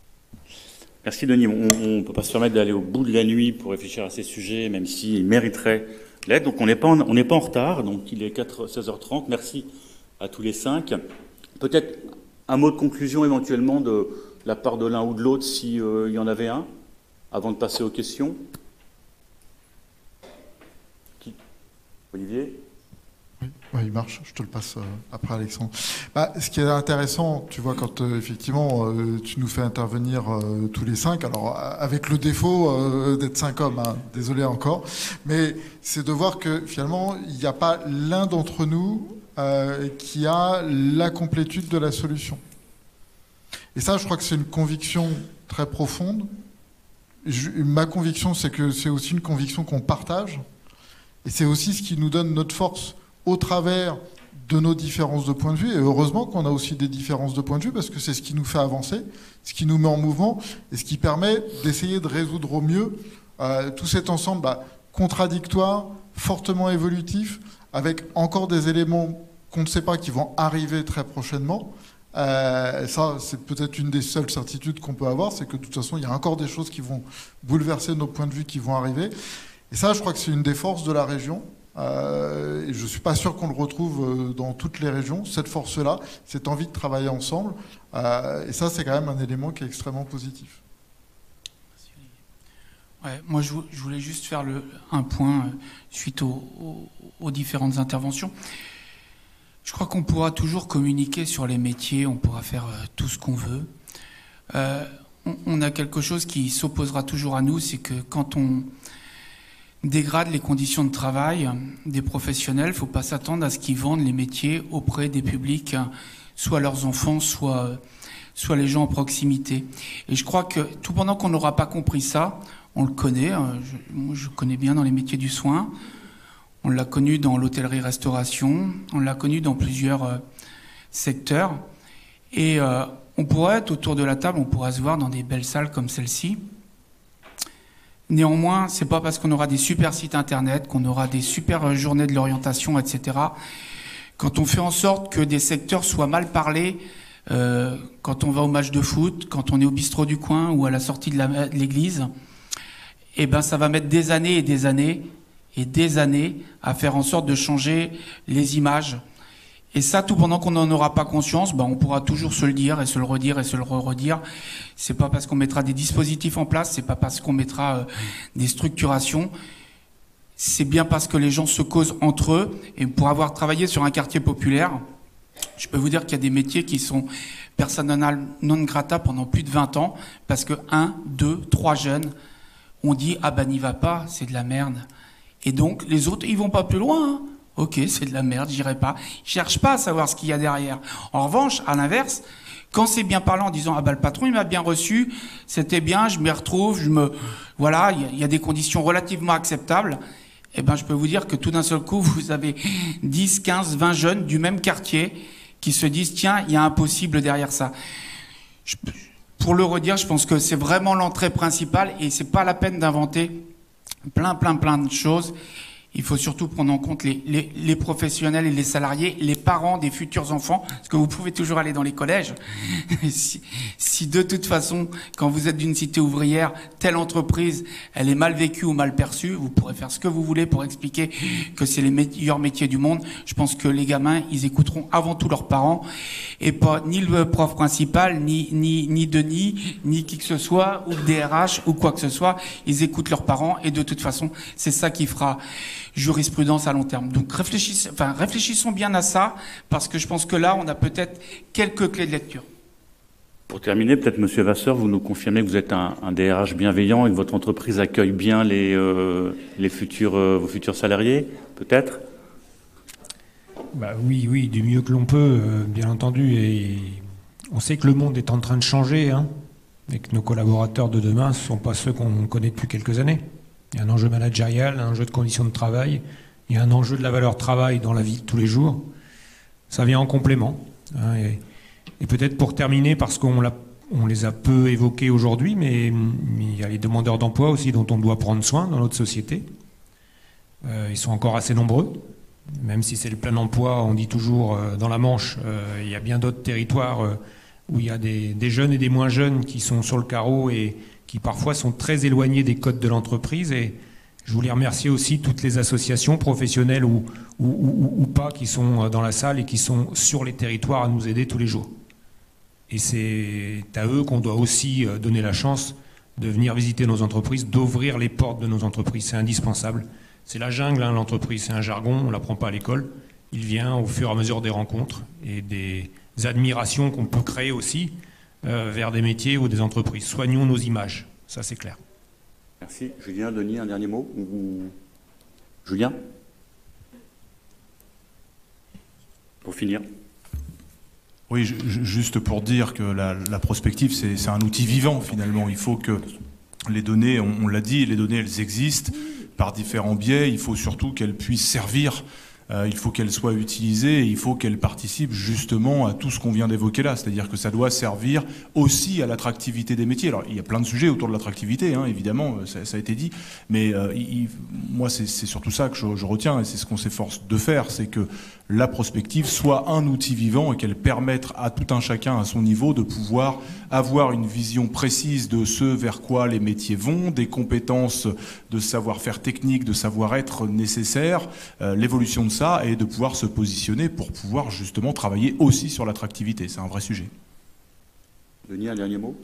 Merci Denis. On ne peut pas se permettre d'aller au bout de la nuit pour réfléchir à ces sujets, même s'ils mériteraient l'aide. Donc on n'est pas, en, on n'est pas en retard, donc il est seize heures trente. Merci à tous les cinq. Peut-être un mot de conclusion éventuellement de la part de l'un ou de l'autre, s'il euh, y en avait un, avant de passer aux questions. Qui Olivier? Oui, ouais, il marche, je te le passe euh, après Alexandre. Bah, ce qui est intéressant, tu vois, quand euh, effectivement euh, tu nous fais intervenir euh, tous les cinq, alors avec le défaut euh, d'être cinq hommes, hein, désolé encore, mais c'est de voir que finalement il n'y a pas l'un d'entre nous euh, qui a la complétude de la solution. Et ça, je crois que c'est une conviction très profonde. Je, ma conviction, c'est que c'est aussi une conviction qu'on partage, et c'est aussi ce qui nous donne notre force au travers de nos différences de point de vue, et heureusement qu'on a aussi des différences de point de vue, parce que c'est ce qui nous fait avancer, ce qui nous met en mouvement, et ce qui permet d'essayer de résoudre au mieux euh, tout cet ensemble bah, contradictoire, fortement évolutif, avec encore des éléments qu'on ne sait pas qui vont arriver très prochainement. Euh, ça, c'est peut-être une des seules certitudes qu'on peut avoir, c'est que de toute façon, il y a encore des choses qui vont bouleverser nos points de vue qui vont arriver. Et ça, je crois que c'est une des forces de la région. Euh, et je ne suis pas sûr qu'on le retrouve dans toutes les régions, cette force-là, cette envie de travailler ensemble. Euh, et ça, c'est quand même un élément qui est extrêmement positif. Ouais, moi, je voulais juste faire le, un point suite aux, aux, aux différentes interventions. Je crois qu'on pourra toujours communiquer sur les métiers, on pourra faire euh, tout ce qu'on veut. Euh, on, on a quelque chose qui s'opposera toujours à nous, c'est que quand on, dégrade les conditions de travail des professionnels. Il ne faut pas s'attendre à ce qu'ils vendent les métiers auprès des publics, soit leurs enfants, soit, soit les gens en proximité. Et je crois que tout pendant qu'on n'aura pas compris ça, on le connaît, je, moi je connais bien dans les métiers du soin, on l'a connu dans l'hôtellerie-restauration, on l'a connu dans plusieurs euh, secteurs. Et euh, on pourrait être autour de la table, on pourrait se voir dans des belles salles comme celle-ci. Néanmoins, c'est pas parce qu'on aura des super sites internet, qu'on aura des super journées de l'orientation, et cetera. Quand on fait en sorte que des secteurs soient mal parlés, euh, quand on va au match de foot, quand on est au bistrot du coin ou à la sortie de, la, de l'église, eh ben ça va mettre des années et des années et des années à faire en sorte de changer les images. Et ça, tout pendant qu'on n'en aura pas conscience, ben on pourra toujours se le dire et se le redire et se le redire. C'est pas parce qu'on mettra des dispositifs en place, c'est pas parce qu'on mettra euh, des structurations. C'est bien parce que les gens se causent entre eux. Et pour avoir travaillé sur un quartier populaire, je peux vous dire qu'il y a des métiers qui sont persona non grata pendant plus de vingt ans parce que un, deux, trois jeunes ont dit « Ah ben n'y va pas, c'est de la merde ». Et donc les autres, ils vont pas plus loin, hein. Ok, c'est de la merde, j'irai pas. Ils cherchent pas à savoir ce qu'il y a derrière. En revanche, à l'inverse, quand c'est bien parlant en disant ah bah le patron il m'a bien reçu, c'était bien, je m'y retrouve, je me voilà, il y, y a des conditions relativement acceptables. Eh ben je peux vous dire que tout d'un seul coup vous avez dix, quinze, vingt jeunes du même quartier qui se disent tiens il y a un possible derrière ça. Je, pour le redire, je pense que c'est vraiment l'entrée principale et c'est pas la peine d'inventer plein plein plein de choses. Il faut surtout prendre en compte les, les, les professionnels et les salariés, les parents des futurs enfants, parce que vous pouvez toujours aller dans les collèges. si, si de toute façon, quand vous êtes d'une cité ouvrière, telle entreprise, elle est mal vécue ou mal perçue, vous pourrez faire ce que vous voulez pour expliquer que c'est les meilleurs métiers du monde. Je pense que les gamins, ils écouteront avant tout leurs parents, et pas ni le prof principal, ni, ni, ni Denis, ni qui que ce soit, ou le D R H, ou quoi que ce soit. Ils écoutent leurs parents, et de toute façon, c'est ça qui fera jurisprudence à long terme. Donc réfléchissons, enfin, réfléchissons bien à ça, parce que je pense que là, on a peut-être quelques clés de lecture. Pour terminer, peut-être Monsieur Vasseur, vous nous confirmez que vous êtes un, un D R H bienveillant et que votre entreprise accueille bien les, euh, les futurs, euh, vos futurs salariés, peut-être ? Bah oui, oui, du mieux que l'on peut, euh, bien entendu. Et on sait que le monde est en train de changer, hein, et que nos collaborateurs de demain ne sont pas ceux qu'on connaît depuis quelques années. Il y a un enjeu managérial, un enjeu de conditions de travail, il y a un enjeu de la valeur travail dans la vie de tous les jours. Ça vient en complément. Hein, et, et peut-être pour terminer, parce qu'on l'a, on les a peu évoqués aujourd'hui, mais, mais il y a les demandeurs d'emploi aussi dont on doit prendre soin dans notre société. Euh, ils sont encore assez nombreux. Même si c'est le plein emploi, on dit toujours euh, dans la Manche, euh, il y a bien d'autres territoires euh, où il y a des, des jeunes et des moins jeunes qui sont sur le carreau et qui parfois sont très éloignés des codes de l'entreprise. Et je voulais remercier aussi toutes les associations professionnelles ou, ou, ou, ou pas qui sont dans la salle et qui sont sur les territoires à nous aider tous les jours. Et c'est à eux qu'on doit aussi donner la chance de venir visiter nos entreprises, d'ouvrir les portes de nos entreprises. C'est indispensable. C'est la jungle, hein, l'entreprise, c'est un jargon, on ne l'apprend pas à l'école. Il vient au fur et à mesure des rencontres et des admirations qu'on peut créer aussi euh, vers des métiers ou des entreprises. Soignons nos images, ça c'est clair. Merci. Julien, Denis, un dernier mot ou... Julien ? Pour finir. Oui, je, je, juste pour dire que la, la prospective, c'est, c'est un outil vivant finalement. Il faut que les données, on, on l'a dit, les données elles existent par différents biais, il faut surtout qu'elles puissent servir, euh, il faut qu'elles soient utilisées, et il faut qu'elles participent justement à tout ce qu'on vient d'évoquer là, c'est-à-dire que ça doit servir aussi à l'attractivité des métiers. Alors il y a plein de sujets autour de l'attractivité, hein, évidemment, ça, ça a été dit, mais euh, il, moi c'est, c'est surtout ça que je, je retiens, et c'est ce qu'on s'efforce de faire, c'est que la prospective soit un outil vivant et qu'elle permette à tout un chacun à son niveau de pouvoir avoir une vision précise de ce vers quoi les métiers vont, des compétences de savoir-faire technique, de savoir-être nécessaires, euh, l'évolution de ça et de pouvoir se positionner pour pouvoir justement travailler aussi sur l'attractivité. C'est un vrai sujet. Denis, un dernier mot ?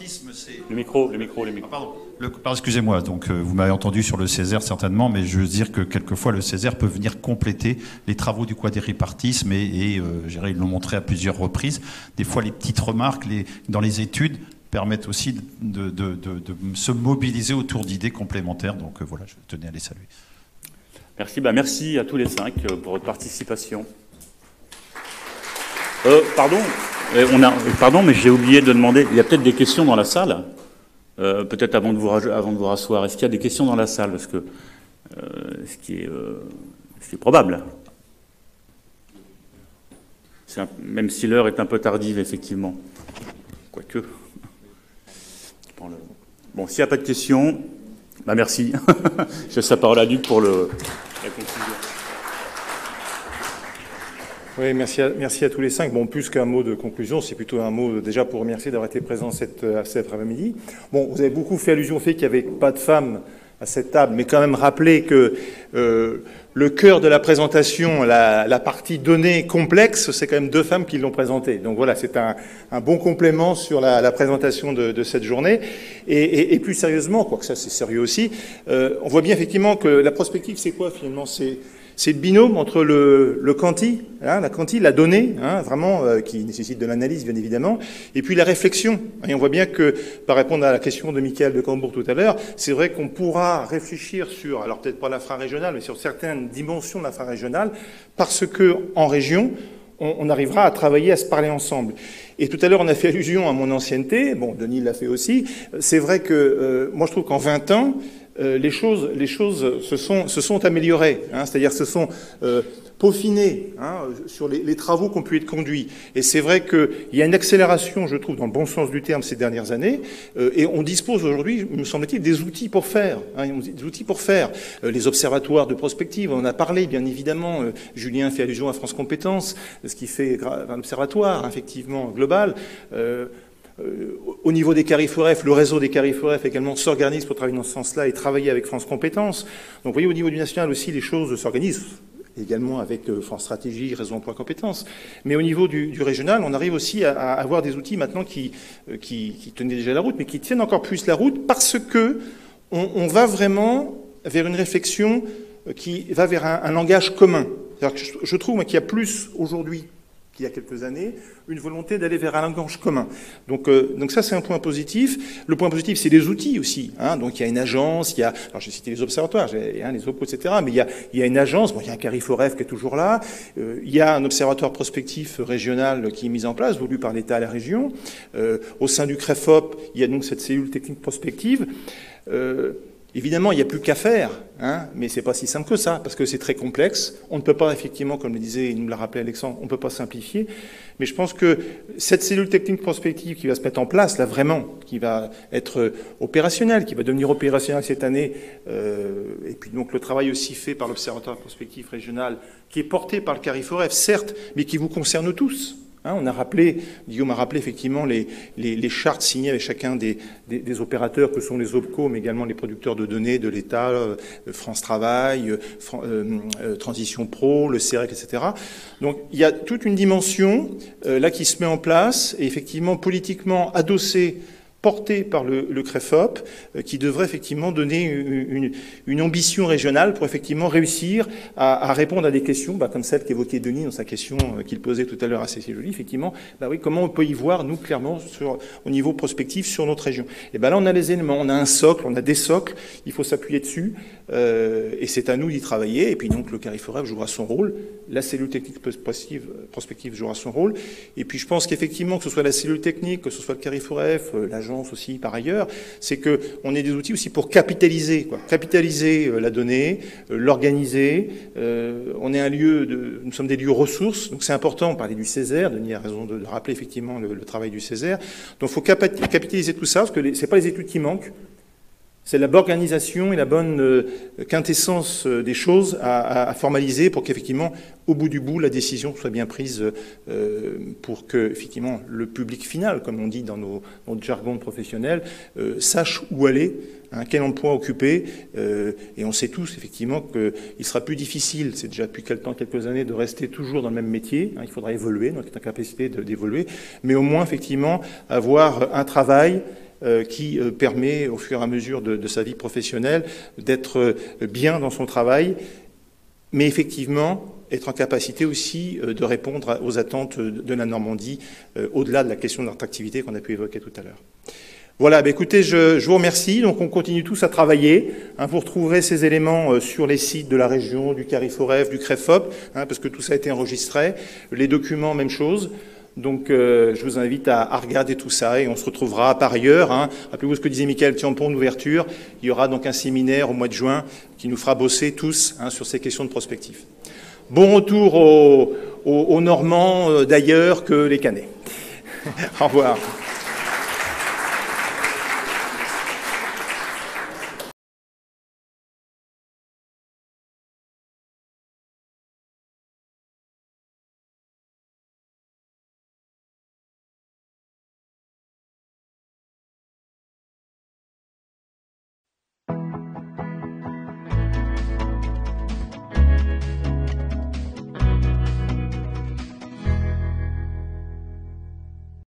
tripartisme, c'est... Le micro, le micro, le micro. Ah, pardon. Le, pardon, excusez-moi, donc euh, vous m'avez entendu sur le Césaire certainement, mais je veux dire que quelquefois le Césaire peut venir compléter les travaux du quadripartisme et, et euh, je dirais, ils l'ont montré à plusieurs reprises. Des fois, les petites remarques les, dans les études permettent aussi de, de, de, de se mobiliser autour d'idées complémentaires. Donc euh, voilà, je tenais à les saluer. Merci, bah merci à tous les cinq pour votre participation. Euh, pardon, on a, pardon, mais j'ai oublié de demander, il y a peut-être des questions dans la salle, euh, peut-être avant de vous avant de vous rasseoir. Est-ce qu'il y a des questions dans la salle, parce que euh, ce qui est, euh, ce qui est probable. Un, même si l'heure est un peu tardive, effectivement. Quoique. Bon, s'il n'y a pas de questions, bah merci. Je laisse la parole à Luc pour le, la conclusion. Oui, merci à, merci à tous les cinq. Bon, plus qu'un mot de conclusion, c'est plutôt un mot déjà pour remercier d'avoir été présent cette, cet après-midi. Bon, vous avez beaucoup fait allusion au fait qu'il n'y avait pas de femmes à cette table, mais quand même rappeler que euh, le cœur de la présentation, la, la partie donnée complexe, c'est quand même deux femmes qui l'ont présentée. Donc voilà, c'est un, un bon complément sur la, la présentation de, de cette journée. Et, et, et plus sérieusement, quoique ça c'est sérieux aussi, euh, on voit bien effectivement que la prospective, c'est quoi finalement? C'est C'est le binôme entre le, le quanti, hein, la quanti, la donnée, hein, vraiment, euh, qui nécessite de l'analyse, bien évidemment, et puis la réflexion. Et on voit bien que, par répondre à la question de Michael de Cambourg tout à l'heure, c'est vrai qu'on pourra réfléchir sur, alors peut-être pas l'infrarégional, mais sur certaines dimensions de l'infrarégional, parce que en région, on, on arrivera à travailler, à se parler ensemble. Et tout à l'heure, on a fait allusion à mon ancienneté, bon, Denis l'a fait aussi. C'est vrai que, euh, moi, je trouve qu'en vingt ans, Euh, les choses, les choses se sont, se sont améliorées, hein, c'est-à-dire se sont euh, peaufinées hein, sur les, les travaux qui ont pu être conduits. Et c'est vrai qu'il y a une accélération, je trouve, dans le bon sens du terme ces dernières années, euh, et on dispose aujourd'hui, me semble-t-il, des outils pour faire. Hein, des outils pour faire. Euh, les observatoires de prospective, on en a parlé, bien évidemment. Euh, Julien fait allusion à France Compétences, ce qui fait un observatoire, effectivement, global. Euh, Au niveau des CARIFOREF, le réseau des CARIFOREF également s'organise pour travailler dans ce sens-là et travailler avec France Compétences. Donc vous voyez, au niveau du national aussi, les choses s'organisent, également avec France Stratégie, Réseau Emploi Compétences. Mais au niveau du, du régional, on arrive aussi à, à avoir des outils maintenant qui, qui, qui tenaient déjà la route, mais qui tiennent encore plus la route parce que on, on va vraiment vers une réflexion qui va vers un, un langage commun. C'est-à-dire que je, je trouve moi, qu'il y a plus aujourd'hui il y a quelques années, une volonté d'aller vers un langage commun. Donc, euh, donc ça, c'est un point positif. Le point positif, c'est les outils aussi. Hein. Donc, il y a une agence, il y a... Alors, j'ai cité les observatoires, j'ai, hein, les O P O, et cetera. Mais il y a, il y a une agence, bon, il y a un CARIFOREF qui est toujours là. Euh, il y a un observatoire prospectif régional qui est mis en place, voulu par l'État à la région. Euh, au sein du CREFOP, il y a donc cette cellule technique prospective. Euh, Évidemment, il n'y a plus qu'à faire, hein, mais c'est pas si simple que ça, parce que c'est très complexe. On ne peut pas, effectivement, comme le disait, il nous l'a rappelé Alexandre, on ne peut pas simplifier. Mais je pense que cette cellule technique prospective qui va se mettre en place, là, vraiment, qui va être opérationnelle, qui va devenir opérationnelle cette année, euh, et puis donc le travail aussi fait par l'Observatoire prospectif régional, qui est porté par le CARIFOREF, certes, mais qui vous concerne tous. Hein, on a rappelé, Guillaume a rappelé effectivement les, les, les chartes signées avec chacun des, des, des opérateurs que sont les O P C O, mais également les producteurs de données de l'État, euh, France Travail, euh, euh, Transition Pro, le C E R E C, et cetera. Donc il y a toute une dimension euh, là qui se met en place et effectivement politiquement adossée, porté par le, le CREFOP, euh, qui devrait effectivement donner une, une, une ambition régionale pour effectivement réussir à, à répondre à des questions, bah, comme celle qu'évoquait Denis dans sa question euh, qu'il posait tout à l'heure à Cécile Joly, effectivement, bah oui, comment on peut y voir, nous, clairement, sur, au niveau prospectif sur notre région. Et ben là, on a les éléments, on a un socle, on a des socles, il faut s'appuyer dessus, euh, et c'est à nous d'y travailler, et puis donc le CARIFOREF jouera son rôle, la cellule technique prospective, prospective jouera son rôle, et puis je pense qu'effectivement, que ce soit la cellule technique, que ce soit le CARIFOREF, euh, l'agence aussi par ailleurs, c'est que on ait des outils aussi pour capitaliser, quoi. Capitaliser euh, la donnée, euh, l'organiser. Euh, on est un lieu de, nous sommes des lieux ressources, donc c'est important. On parlait du Césaire, Denis a raison de, de rappeler effectivement le, le travail du Césaire. Donc il faut capitaliser tout ça parce que les, c'est pas les études qui manquent. C'est la bonne organisation et la bonne euh, quintessence euh, des choses à, à, à formaliser pour qu'effectivement, au bout du bout, la décision soit bien prise euh, pour que, effectivement, le public final, comme on dit dans nos, notre jargon professionnel, euh, sache où aller, hein, quel emploi occuper. Euh, et on sait tous, effectivement, qu'il sera plus difficile, c'est déjà depuis quelque temps, quelques années, de rester toujours dans le même métier. Hein, il faudra évoluer, donc être en capacité de, d'évoluer. Mais au moins, effectivement, avoir un travail euh, qui euh, permet, au fur et à mesure de, de sa vie professionnelle, d'être euh, bien dans son travail, mais effectivement être en capacité aussi euh, de répondre aux attentes de la Normandie, euh, au-delà de la question de l'attractivité qu'on a pu évoquer tout à l'heure. Voilà, bah écoutez, je, je vous remercie. Donc on continue tous à travailler. Hein, vous retrouverez ces éléments euh, sur les sites de la région, du CARIFOREF, du CREFOP, hein, parce que tout ça a été enregistré. Les documents, même chose. Donc euh, je vous invite à, à regarder tout ça et on se retrouvera par ailleurs. Hein. Rappelez-vous ce que disait Michael Tiampon en ouverture. Il y aura donc un séminaire au mois de juin qui nous fera bosser tous hein, sur ces questions de prospective. Bon retour aux, aux, aux Normands euh, d'ailleurs que les Canets. Au revoir.